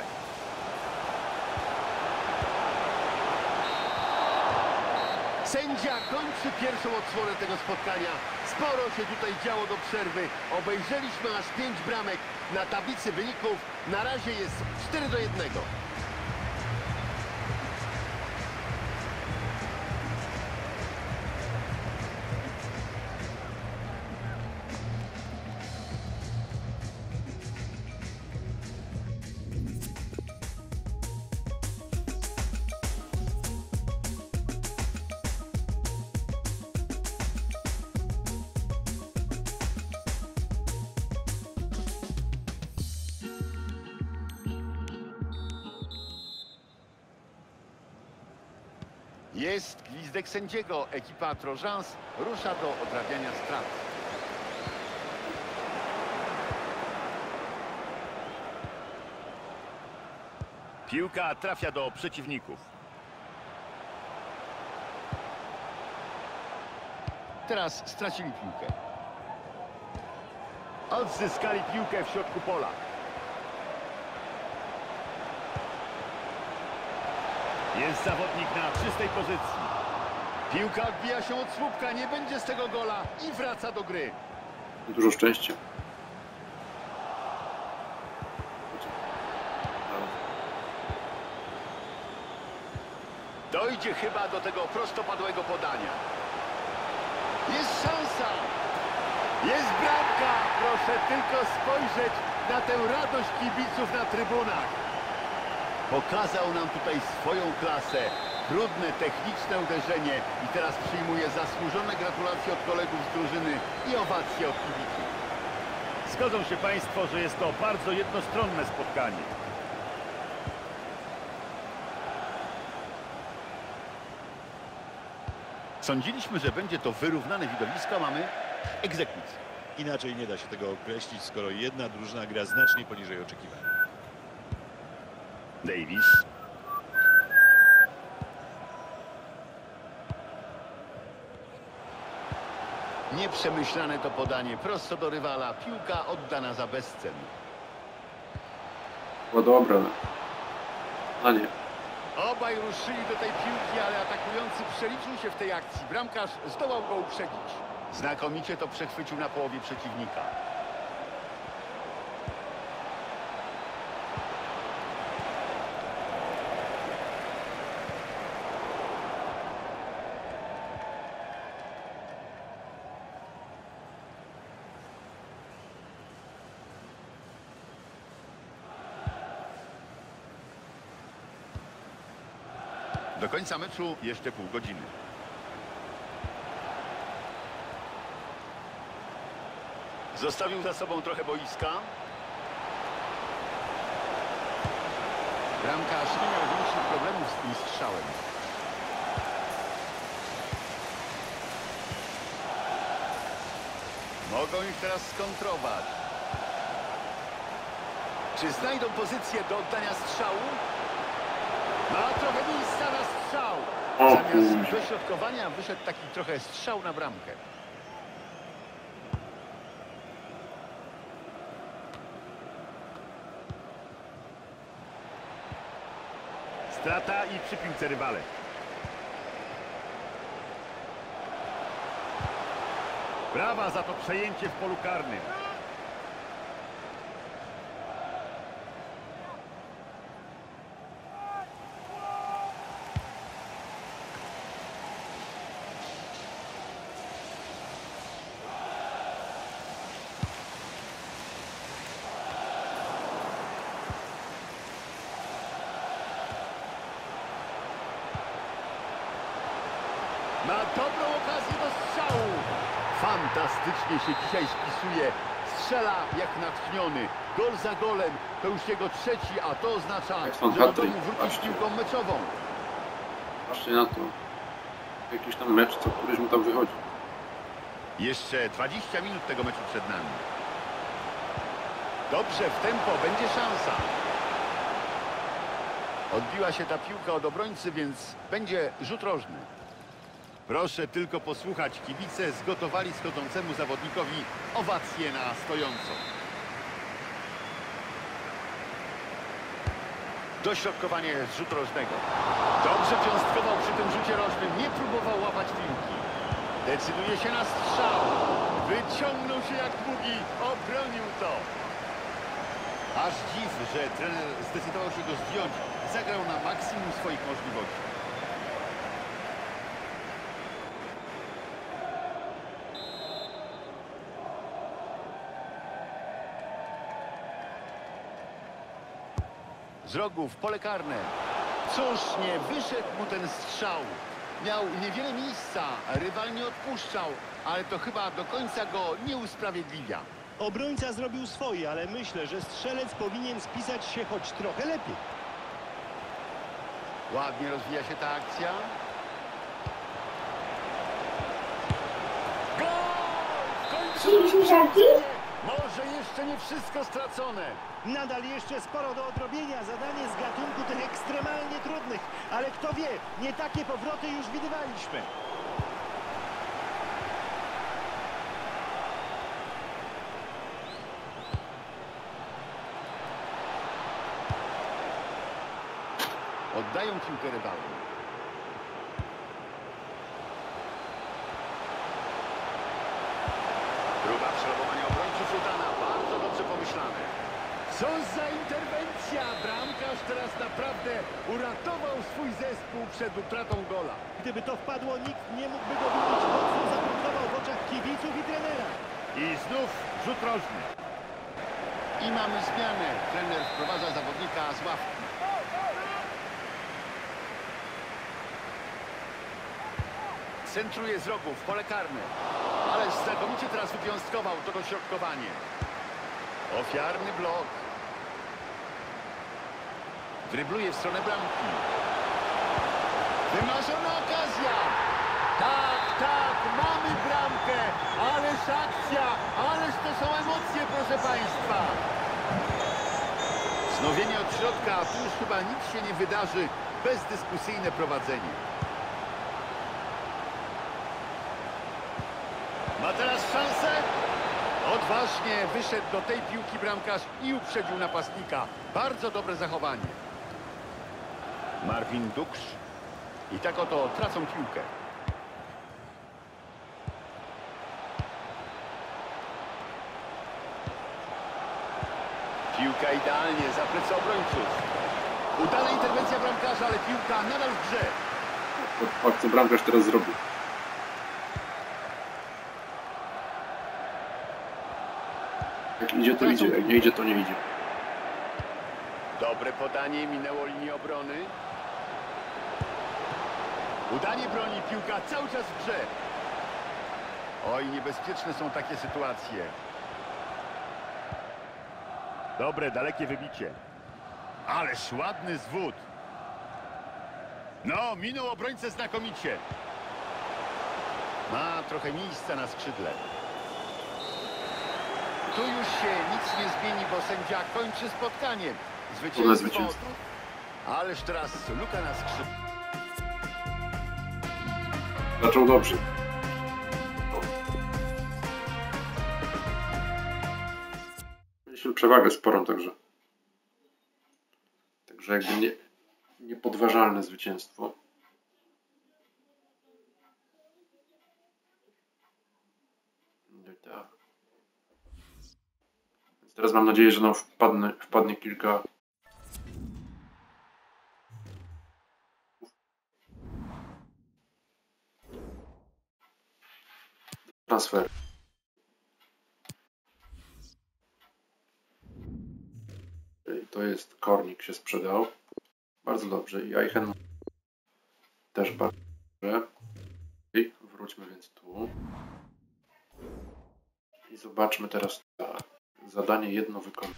Sędzia kończy pierwszą odsłonę tego spotkania. Sporo się tutaj działo do przerwy. Obejrzeliśmy aż 5 bramek. Na tablicy wyników na razie jest 4-1. Jest gwizdek sędziego. Ekipa Trojans rusza do odrabiania strat. Piłka trafia do przeciwników. Teraz stracili piłkę. Odzyskali piłkę w środku pola. Jest zawodnik na czystej pozycji. Piłka odbija się od słupka, nie będzie z tego gola i wraca do gry. Dużo szczęścia. Dojdzie chyba do tego prostopadłego podania. Jest szansa. Jest bramka. Proszę tylko spojrzeć na tę radość kibiców na trybunach. Pokazał nam tutaj swoją klasę. Trudne, techniczne uderzenie i teraz przyjmuje zasłużone gratulacje od kolegów z drużyny i owacje od kibiców. Zgodzą się Państwo, że jest to bardzo jednostronne spotkanie. Sądziliśmy, że będzie to wyrównane widowisko, mamy egzekucję. Inaczej nie da się tego określić, skoro jedna drużyna gra znacznie poniżej oczekiwań. Davis. Nieprzemyślane to podanie prosto do rywala. Piłka oddana za bezcen. Było dobre, a nie. Obaj ruszyli do tej piłki, ale atakujący przeliczył się w tej akcji. Bramkarz zdołał go uprzedzić. Znakomicie to przechwycił na połowie przeciwnika. Do końca meczu jeszcze pół godziny. Zostawił za sobą trochę boiska. Bramkarz nie miał większych problemów z tym strzałem. Mogą ich teraz skontrować. Czy znajdą pozycję do oddania strzału? Ma trochę miejsca na strzał. Zamiast dośrodkowania wyszedł taki trochę strzał na bramkę. Strata i przy piłce rywale. Brawa za to przejęcie w polu karnym. Ma dobrą okazję do strzału. Fantastycznie się dzisiaj spisuje. Strzela jak natchniony. Gol za golem. To już jego trzeci, a to oznacza, że do domu wróci z piłką meczową. Patrzcie na to. Jakiś tam mecz, co któryś mu tam wychodzi. Jeszcze 20 minut tego meczu przed nami. Dobrze, w tempo, będzie szansa. Odbiła się ta piłka od obrońcy, więc będzie rzut rożny. Proszę tylko posłuchać, kibice zgotowali schodzącemu zawodnikowi owację na stojąco. Dośrodkowanie z rzutu rożnego. Dobrze cząstkował przy tym rzucie rożnym, nie próbował łapać piłki. Decyduje się na strzał. Wyciągnął się jak długi, obronił to. Aż dziw, że trener zdecydował się go zdjąć. Zagrał na maksimum swoich możliwości. Z rogu w pole karne. Cóż, nie wyszedł mu ten strzał. Miał niewiele miejsca, rywal nie odpuszczał, ale to chyba do końca go nie usprawiedliwia. Obrońca zrobił swoje, ale myślę, że strzelec powinien spisać się choć trochę lepiej. Ładnie rozwija się ta akcja. Gol! W końcu! Może jeszcze nie wszystko stracone. Nadal jeszcze sporo do odrobienia. Zadanie z gatunku tych ekstremalnie trudnych. Ale kto wie, nie takie powroty już widywaliśmy. Oddają piłkę rywalom. Próba przelobowania obrońców udana. Bardzo dobrze pomyślane. Co za interwencja! Bramkarz teraz naprawdę uratował swój zespół przed utratą gola. Gdyby to wpadło, nikt nie mógłby go widzieć. Mocno zapunktował w oczach kibiców i trenera. I znów rzut rożny. I mamy zmianę. Trener wprowadza zawodnika z ławki. Centruje z rogu w pole karne. Ale znakomicie teraz wywiązkował to dośrodkowanie. Ofiarny blok. Drybluje w stronę bramki. Wymarzona okazja. Tak, tak, mamy bramkę. Ależ akcja, ależ to są emocje, proszę państwa. Wznowienie od środka, a tu już chyba nic się nie wydarzy. Bezdyskusyjne prowadzenie. Ma teraz szansę. Odważnie wyszedł do tej piłki bramkarz i uprzedził napastnika. Bardzo dobre zachowanie. Marvin Duksz. I tak oto tracą piłkę. Piłka idealnie za plecy obrońców. Udana interwencja bramkarza, ale piłka nadal w grze. Patrz, co bramkarz teraz zrobił. Jak idzie, to idzie. Jak nie idzie, to nie idzie. Dobre podanie, minęło linię obrony. Udanie broni, piłka cały czas w grze. Oj, niebezpieczne są takie sytuacje. Dobre, dalekie wybicie. Ależ ładny zwód. No, minął obrońcę znakomicie. Ma trochę miejsca na skrzydle. Tu już się nic nie zmieni, bo sędzia kończy spotkanie. Zwycięstwo. Ależ teraz luka na skrzydle. Zaczął dobrze. Mieliśmy przewagę sporą, także jakby niepodważalne zwycięstwo. Tak. Więc teraz mam nadzieję, że nam wpadnie kilka transferów. To jest Kornik się sprzedał. Bardzo dobrze. I Eichen też bardzo dobrze. I wróćmy więc tu. I zobaczmy teraz tak. Zadanie jedno wykonane.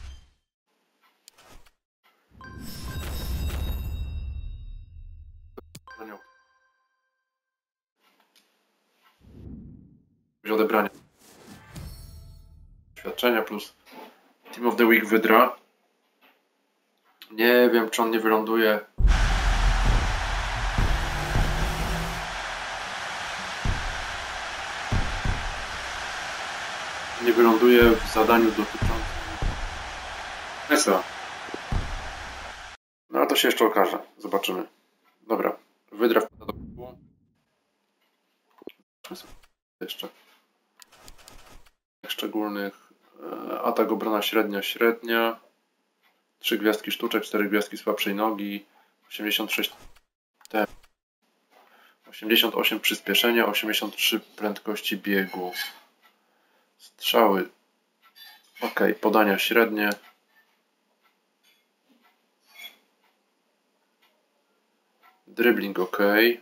Odebranie doświadczenia plus Team of the Week Wydra. Nie wiem, czy on nie wyląduje. Nie wyląduje w zadaniu dotyczącym Esa. No ale to się jeszcze okaże. Zobaczymy. Dobra. Wydra wpada do klubu. Jeszcze szczególnych. Atak, obrona średnia. 3 gwiazdki sztuczek, 4 gwiazdki słabszej nogi, 86 temp, 88 przyspieszenia, 83 prędkości biegu. Strzały. Ok, podania średnie. Dribbling ok.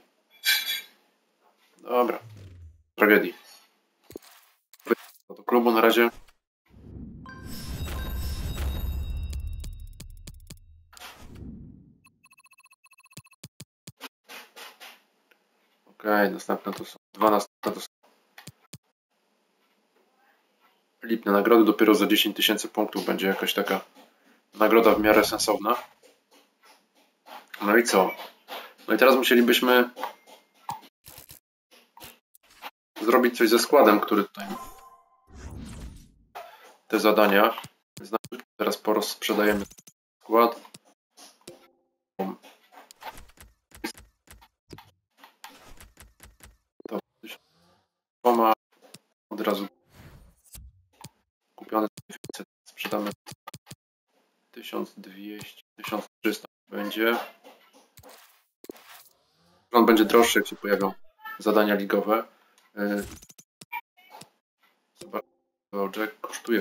Dobra. Tragedii. Do klubu na razie. Okej, następne to są 2 następne to są lipne nagrody. Dopiero za 10 000 punktów będzie jakaś taka nagroda w miarę sensowna. No i co? No i teraz musielibyśmy zrobić coś ze składem, który tutaj te zadania. Teraz porozprzedajemy skład. To od razu kupione, sprzedamy 1200, 1300 będzie. On będzie droższy, jak się pojawią zadania ligowe. Zobaczmy, Jack kosztuje.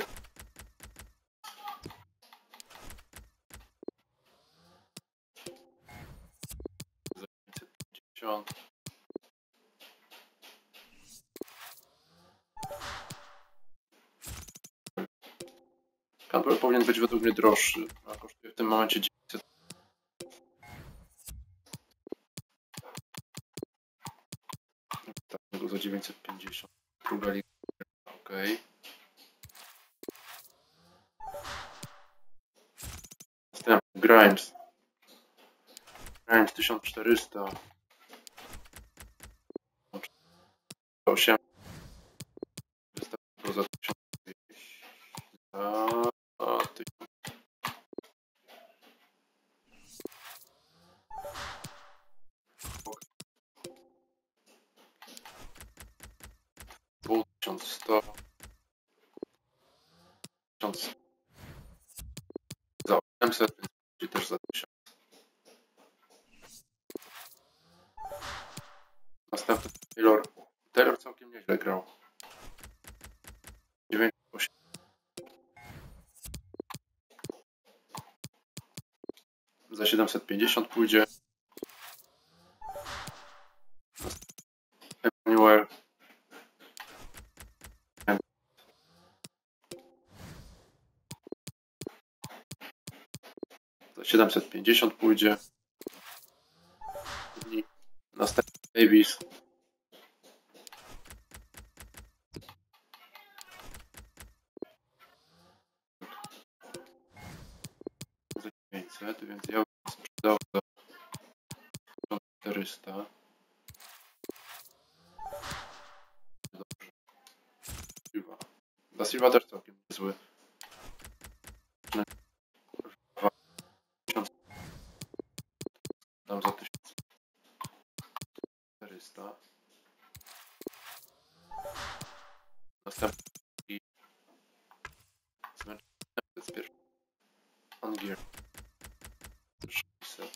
Za 550. Cantwell powinien być według mnie droższy, a kosztuje w tym momencie 900. Tak, go za 950. Druga liga. Ok. Następny Grimes. Grimes 1400. 8. Wystarczy go za 1200. Pół 1100. 1000. Za 800, więc też za 1000. Następny Taylor całkiem nieźle grał. 908. Za 750 pójdzie. 750 pójdzie. I następny Davis. Za 900, więc ja bym sprzedał za 400. Dobrze. Silva. Da Silva też całkiem zły. Dam za 1400. Następny z pierwszy. Angier 600.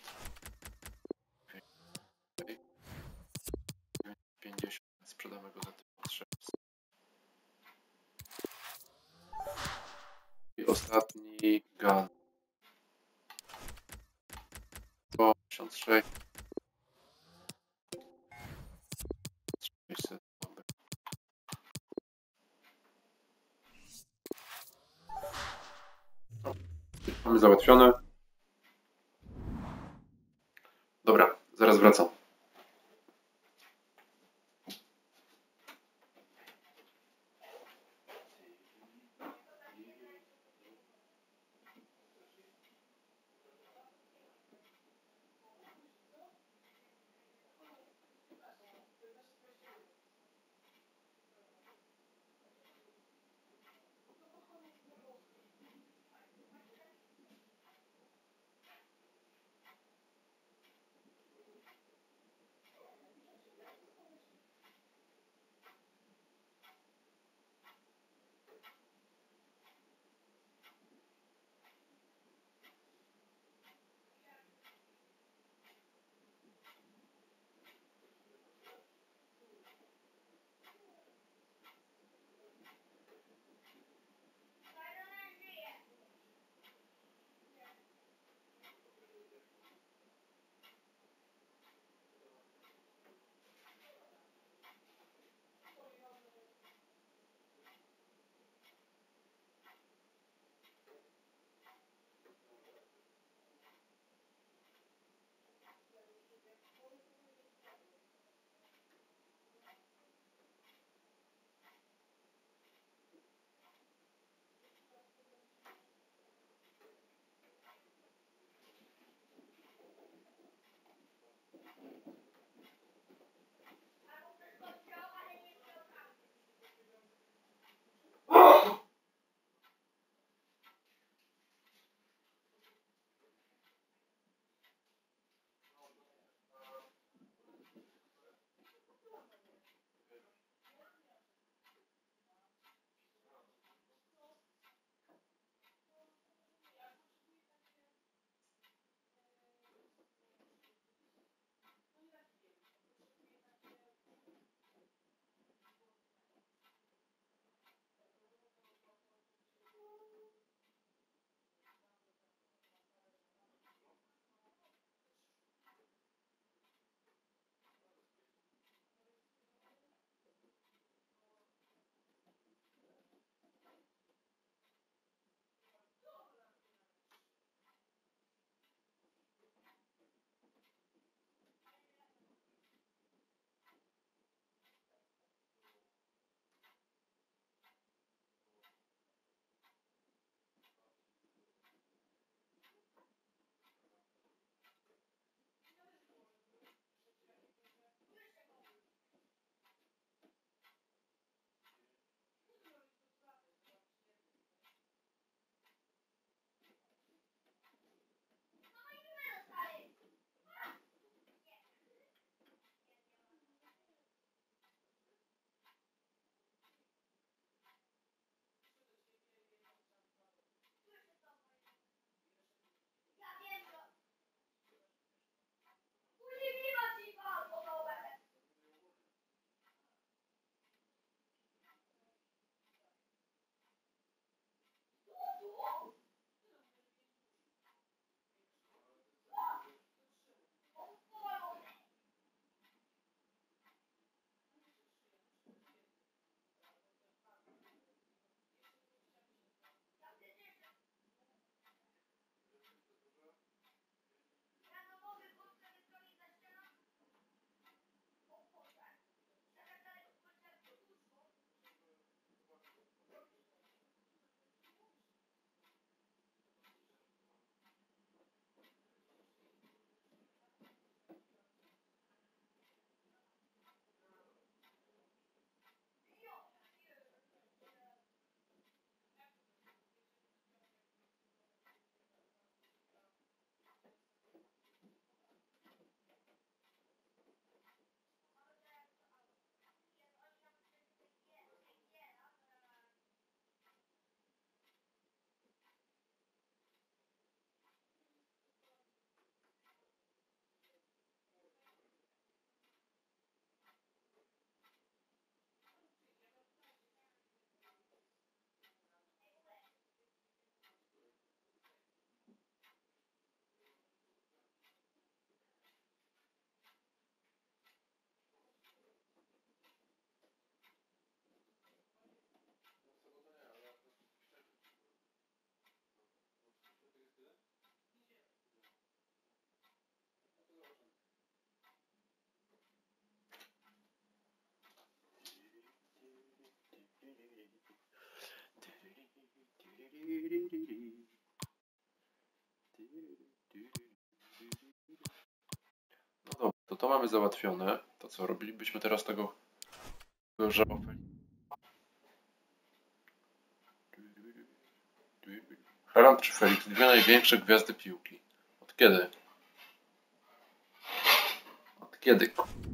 50. Sprzedamy go za 1300. I ostatni Gun. Po 1600. Mamy załatwione. Dobra, zaraz wracam. No dobra, to mamy załatwione. To co, robilibyśmy teraz tego żałobę? Haaland czy Felix? Dwie największe gwiazdy piłki. Od kiedy? Od kiedy?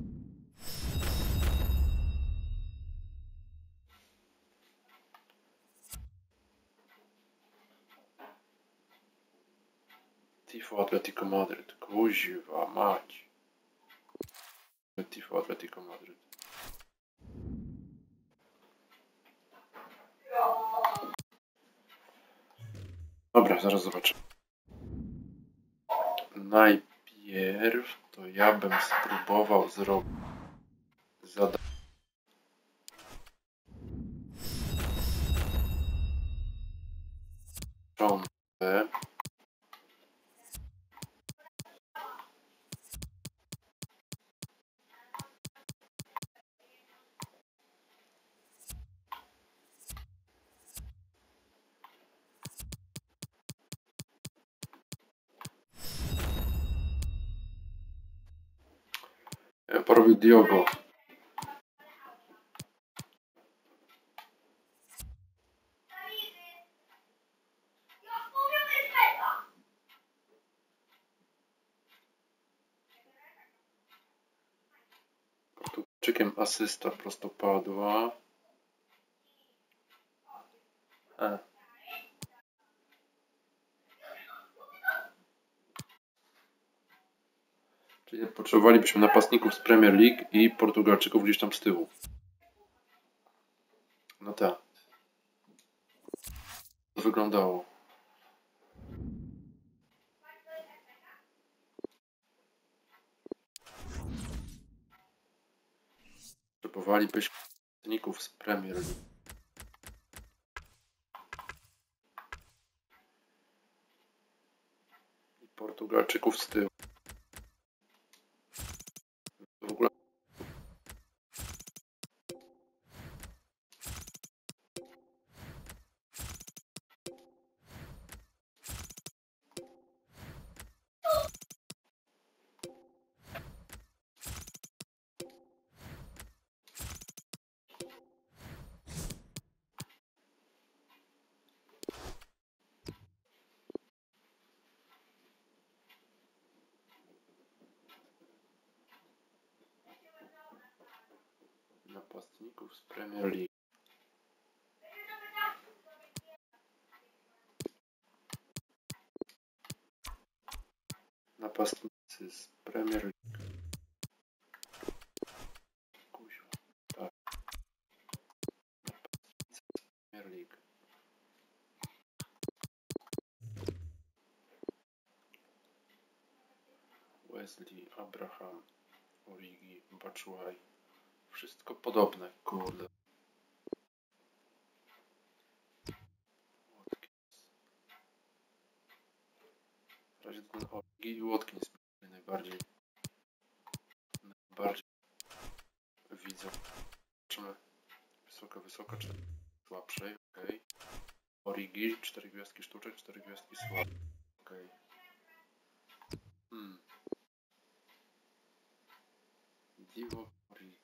Tifo Atletico Madryt. Kuźwa mać. Tifo Atletico Madryt. Dobra, zaraz zobaczę. Najpierw to ja bym spróbował zrobić zadanie. Ja bym porobił Diogo. Portugalczykiem asysta prostopadła. Czyli potrzebowalibyśmy napastników z Premier League i Portugalczyków gdzieś tam z tyłu. No tak. To wyglądało. Potrzebowalibyśmy napastników z Premier League. I Portugalczyków z tyłu. W ogóle napastników z Premier League. Napastnicy z Premier League. Kuźwa. Tak. Napastnicy z Premier League. Wesley, Abraham, Origi, Batshuayi. Wszystko podobne, kurde. Watkins. W razie ten Origi i Watkins najbardziej widzę. Zobaczymy. Wysoka, 4 słabszej, ok. Origi, 4 gwiazdki sztuczek, 4 gwiazdki słabe, ok. Divo, Origi.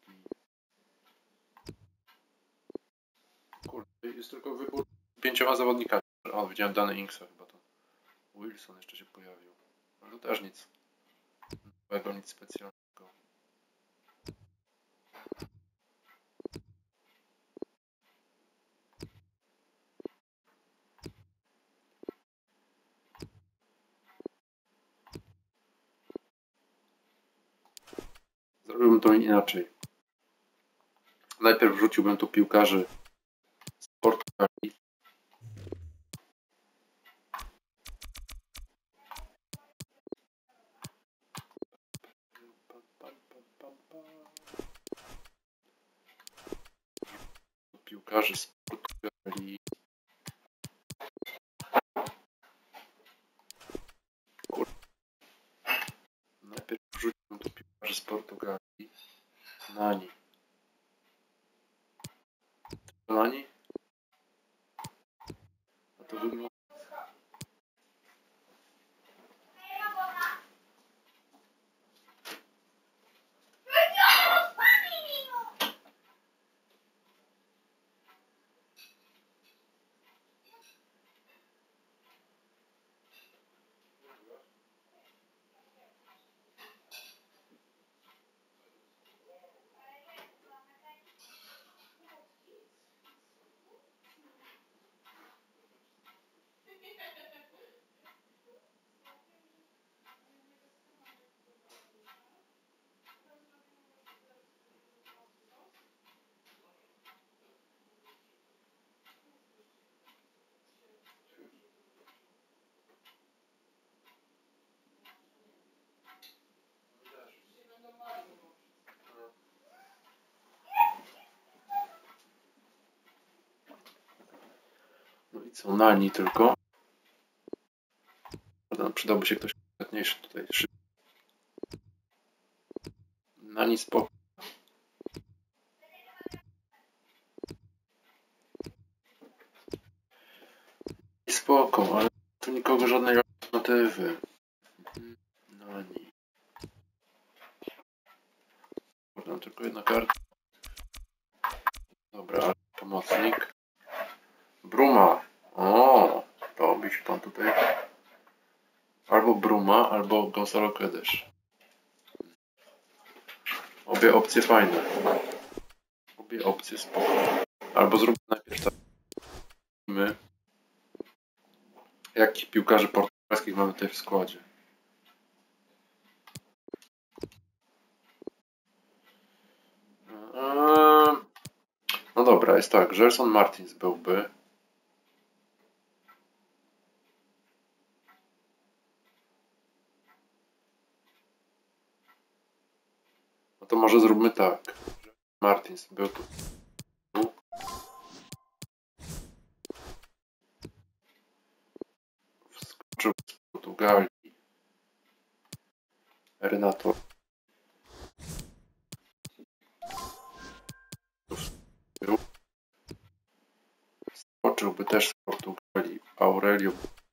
Kurde, jest tylko wybór 5 zawodnikami. O, widziałem dane Inksa chyba to. Wilson jeszcze się pojawił. Ale to też nic nowego, nic specjalnego. Zrobiłbym to inaczej. Najpierw wrzuciłbym tu piłkarzy z Portugalii. Piłkarzy z Portugalii. Najpierw wrzuciłbym tu piłkarzy z Portugalii. Nani. Nani? A to wygląda... I co, Nani tylko. Przydałby się ktoś konkretniejszy tutaj. Nani spoko. Spoko, ale tu nikogo żadnej alternatywy. Nani. Można tylko jedna karta. Dobra, ale pomocnik. Bruma. O, robi się pan tutaj. Albo Bruma, albo Gonzalo Guedes. Obie opcje fajne. Obie opcje spoko. Albo zróbmy najpierw tak. My. Jakich piłkarzy portugalskich mamy tutaj w składzie? No dobra, jest tak. Gelson Martins byłby. No to może zróbmy tak. Martins był tu. Wskoczył z Portugalii. Renato. Wskoczyłby też z Portugalii. Aurelio.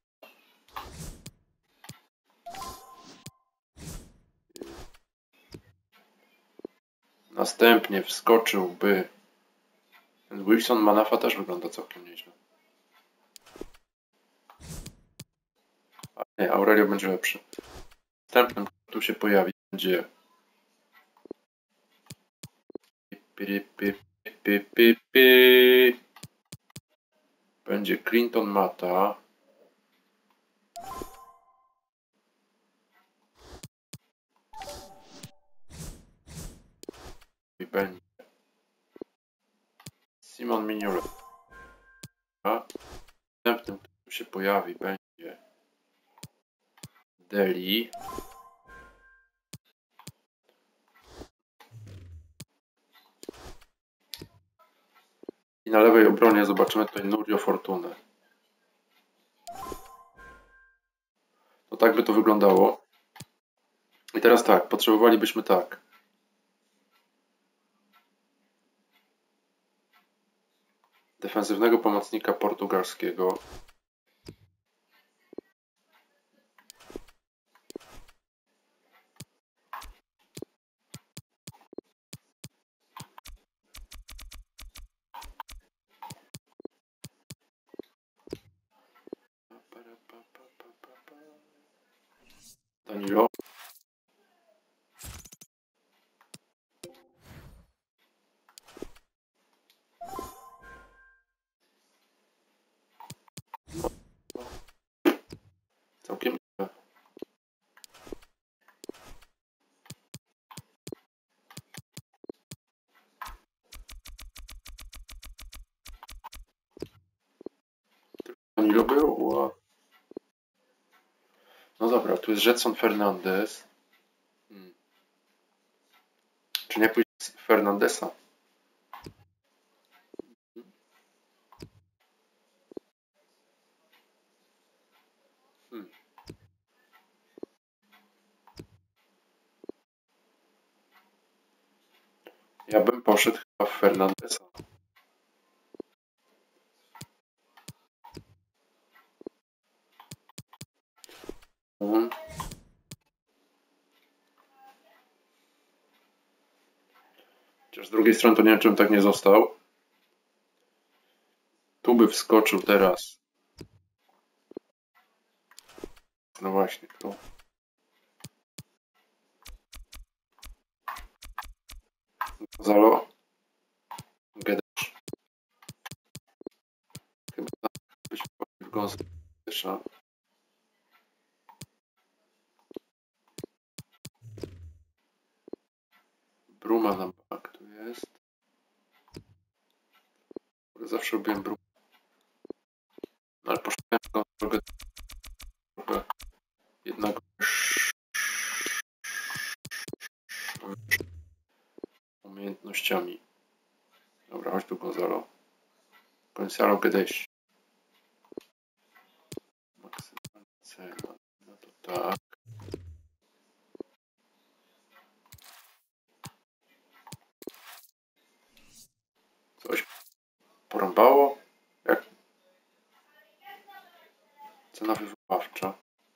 Następnie wskoczyłby. Ten Wilson Manafa też wygląda całkiem nieźle. A nie, Aurelio będzie lepszy. Następnym, który tu się pojawi, będzie będzie Clinton Mata. I będzie Simon Mignolet. Następnym, który tu się pojawi, będzie Deli. I na lewej obronie zobaczymy tutaj Nurio Fortunę. To tak by to wyglądało. I teraz tak, potrzebowalibyśmy tak. Defensywnego pomocnika portugalskiego. Danilo. Całkiem nieźle. Danilo było. No dobra, tu jest Jetson Fernandez. Czy nie pójść z Fernandesa? Ja bym poszedł chyba w Fernandesa. Chociaż z drugiej strony to nie wiem, czym tak nie został. Tu by wskoczył teraz. No właśnie, tu. Gonzalo. Guedes. Chyba byśmy poszli w Gonzalo. Bruma na bak tu jest. Zawsze lubiłem Bruma. No ale poszukałem go trochę jednak umiejętnościami. Dobra, chodź tu Gonzalo. Gonzalo Guedes. No to tak. Coś porąbało? Jak? Cena wywoławcza.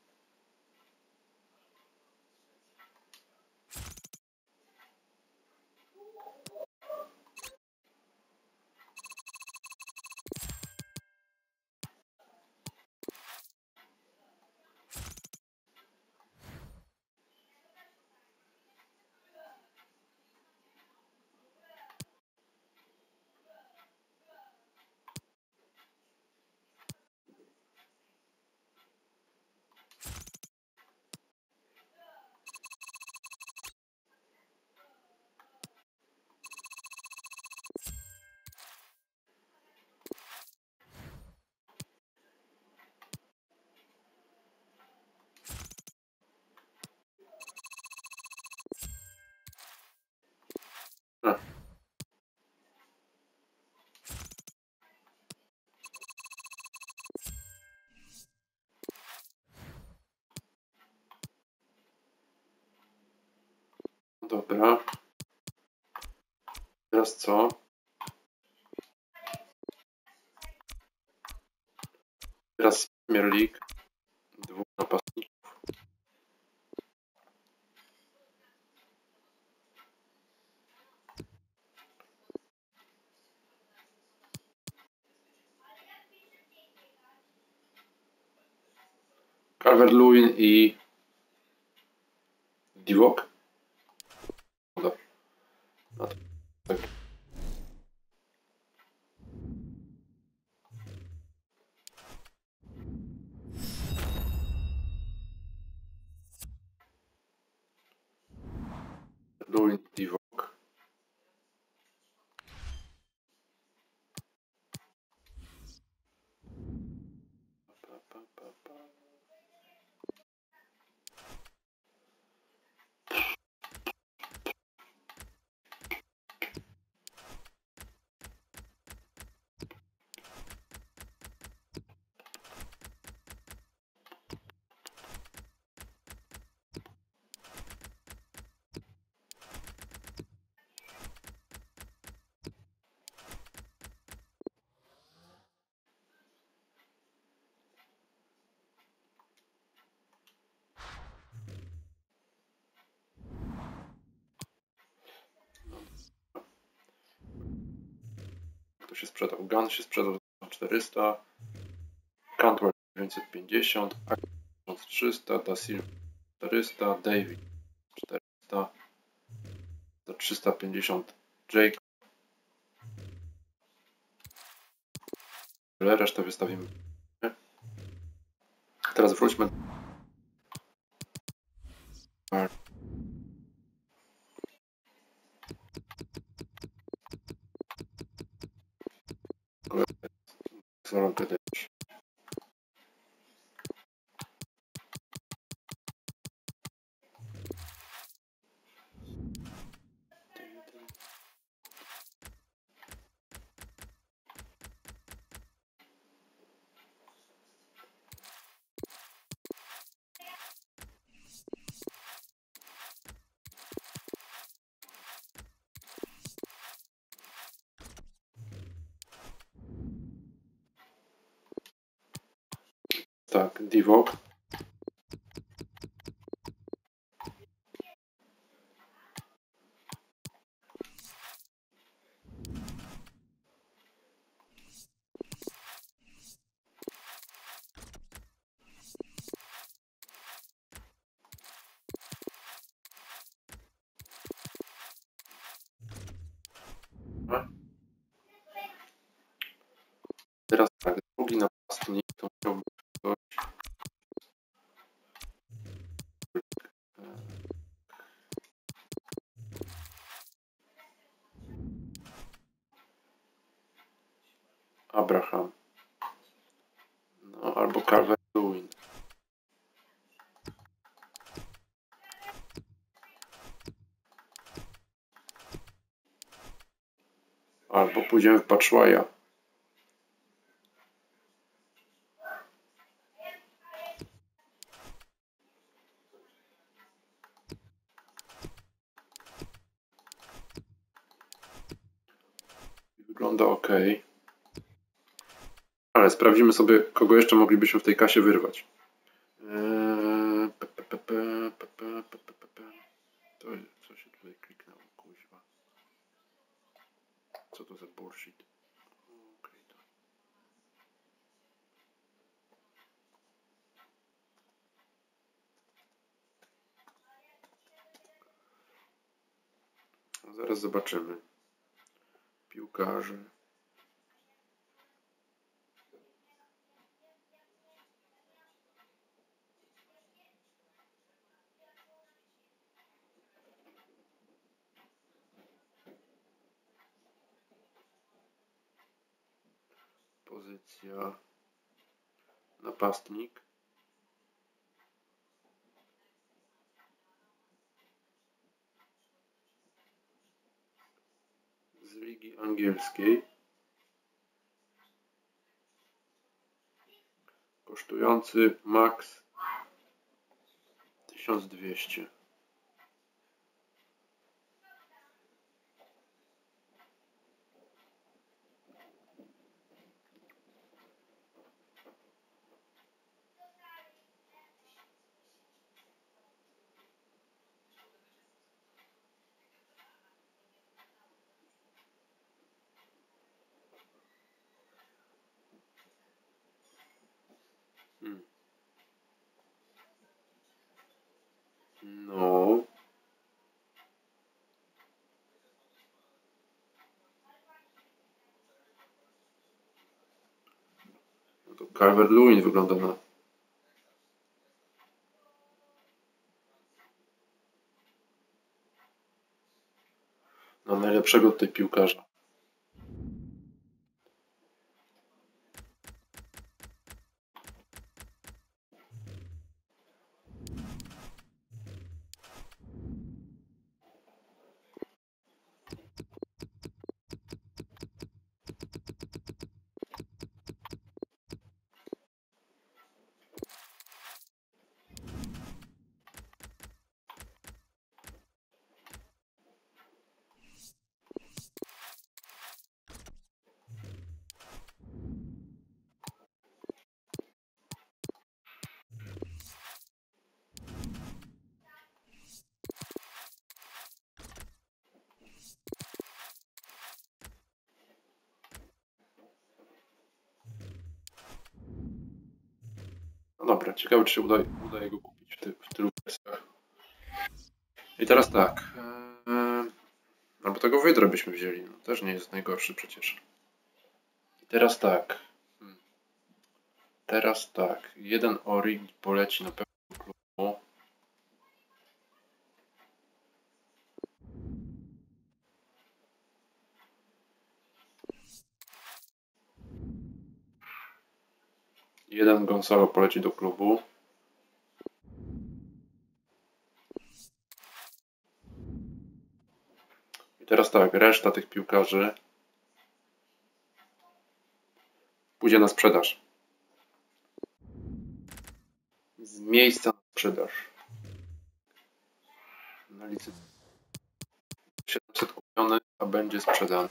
Dobra. Teraz co? Teraz Premier League. 2 napastników. Calvert-Lewin i Divock. Dobra. No to tak. Lewin, Divock. To się sprzedał. Gun się sprzedał za 400. Cantwell 950. 1300. Da Silva 400. David 400. Za 350. Jake. Resztę wystawimy. Teraz wróćmy. Tak, Divock. Teraz tak, drugi napastnik to musiałby ktoś. Abraham. No, albo Calvert-Lewin. Albo pójdziemy w Batshuayi'a. Wygląda ok. Ale sprawdzimy sobie, kogo jeszcze moglibyśmy w tej kasie wyrwać. To co się tutaj kliknęło, kuźwa. Co to za bullshit? Okay, no zaraz zobaczymy. Piłkarze. Pozycja napastnik. Z ligi angielskiej. Kosztujący max 1200. No. No to Calvert-Lewin wygląda na najlepszego tutaj piłkarza. No dobra, ciekawe, czy się udaje go kupić w tylu wersjach. I teraz tak. Albo tego Wydrę byśmy wzięli. No, też nie jest najgorszy przecież. I teraz tak. Teraz tak. Jeden Origi poleci na pewno do klubu. Jeden Gonzalo poleci do klubu. I teraz tak, reszta tych piłkarzy pójdzie na sprzedaż. Z miejsca na sprzedaż. Na licytacji 700 kupiony, a będzie sprzedany.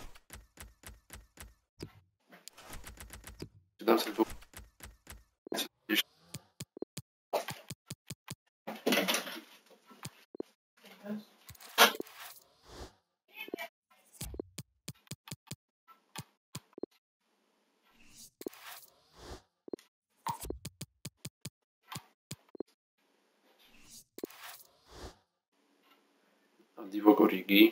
700 było. A Divock Origi.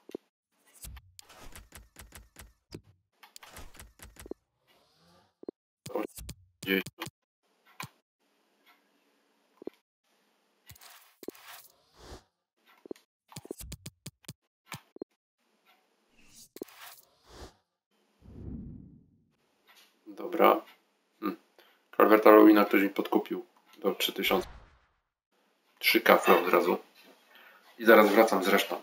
Dobra. Calvert-Lewina ktoś mi podkupił do 3000. 3 kafle od razu. I zaraz wracam z resztą.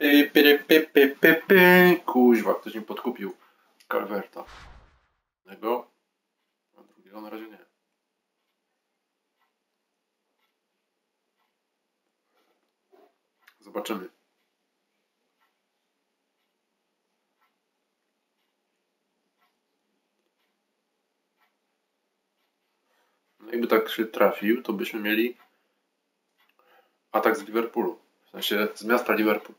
Kuźwa, ktoś mi podkupił Calverta. Jednego, a drugiego na razie nie. Zobaczymy. No jakby tak się trafił, to byśmy mieli atak z Liverpoolu. W sensie z miasta Liverpool.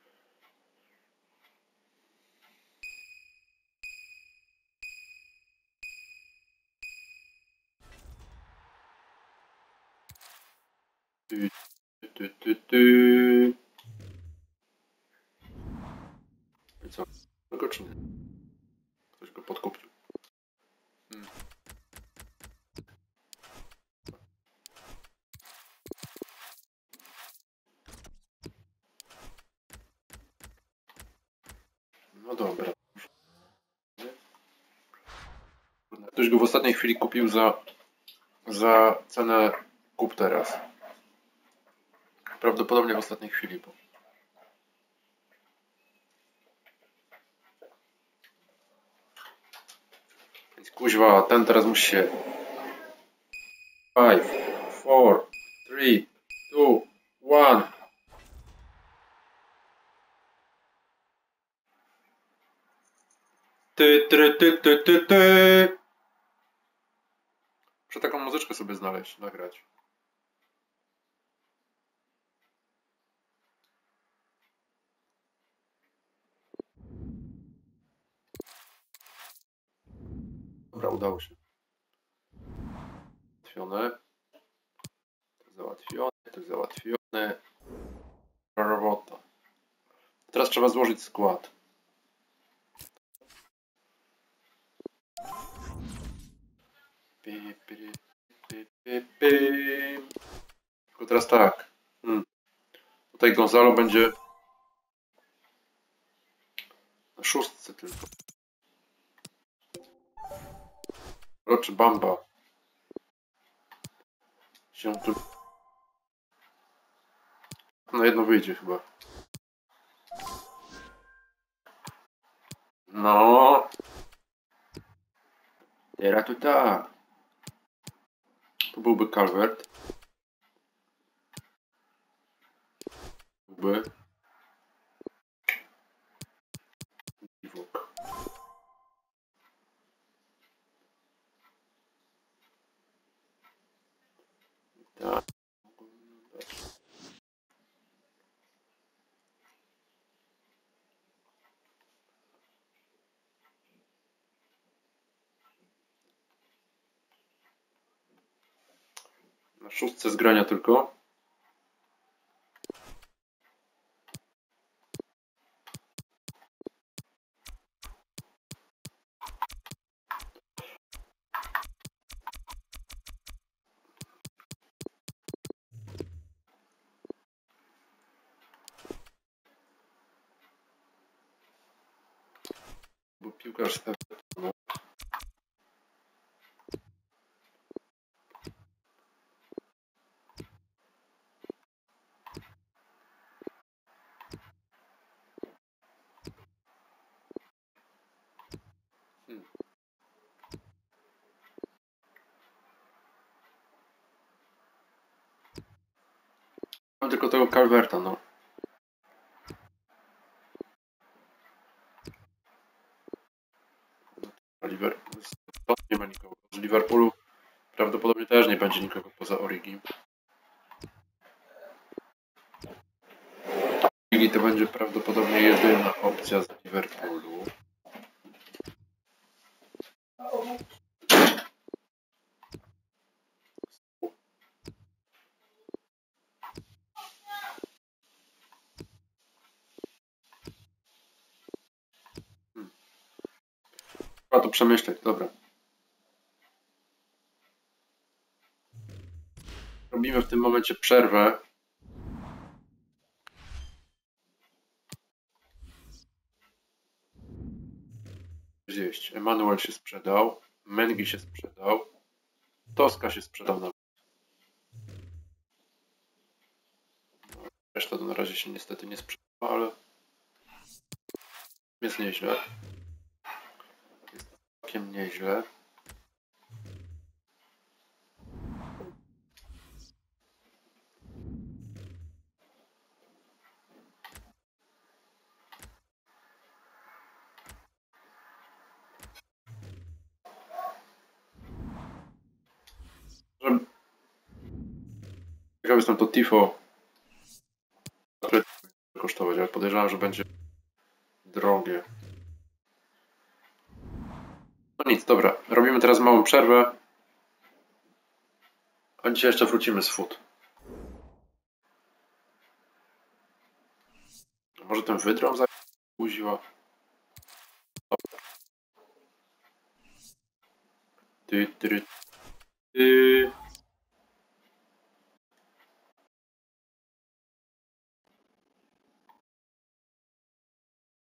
I co? Tego czy nie? Ktoś go podkupił. No dobra. Ktoś go w ostatniej chwili kupił za cenę kup teraz. Prawdopodobnie w ostatniej chwili, bo więc kuźwa, ten teraz musi się 5, 4, 3, 2, 1. Muszę taką muzyczkę sobie znaleźć, nagrać. Dobra, udało się. Załatwione. Załatwione, to załatwione. Robota. Teraz trzeba złożyć skład. Tylko teraz tak. Tutaj Gonzalo będzie na 6 tylko. Roczy Bamba się tu na jedno wyjdzie chyba. No. Teraz to tak. To byłby Calvert. Byłby Divock. Tak. Na 6 zgrania tylko. Bo piłkarz z Evertonu. Mam tylko tego Calverta, no. Nie ma nikogo. Z Liverpoolu prawdopodobnie też nie będzie nikogo poza Origi. Origi to będzie prawdopodobnie jedyna opcja z Liverpoolu. Trzeba to przemyśleć, dobra. Robimy w tym momencie przerwę. Zjeść. Emanuel się sprzedał. Mengi się sprzedał. Toska się sprzedał nawet. Reszta to na razie się niestety nie sprzedała, ale Jest nieźle. Jest całkiem nieźle. Ciekawe jestem to tifo kosztować, ale podejrzewam, że będzie drogie. No nic, dobra. Robimy teraz małą przerwę. A dzisiaj jeszcze wrócimy z food. Może ten wydrą zabuziła? Ty.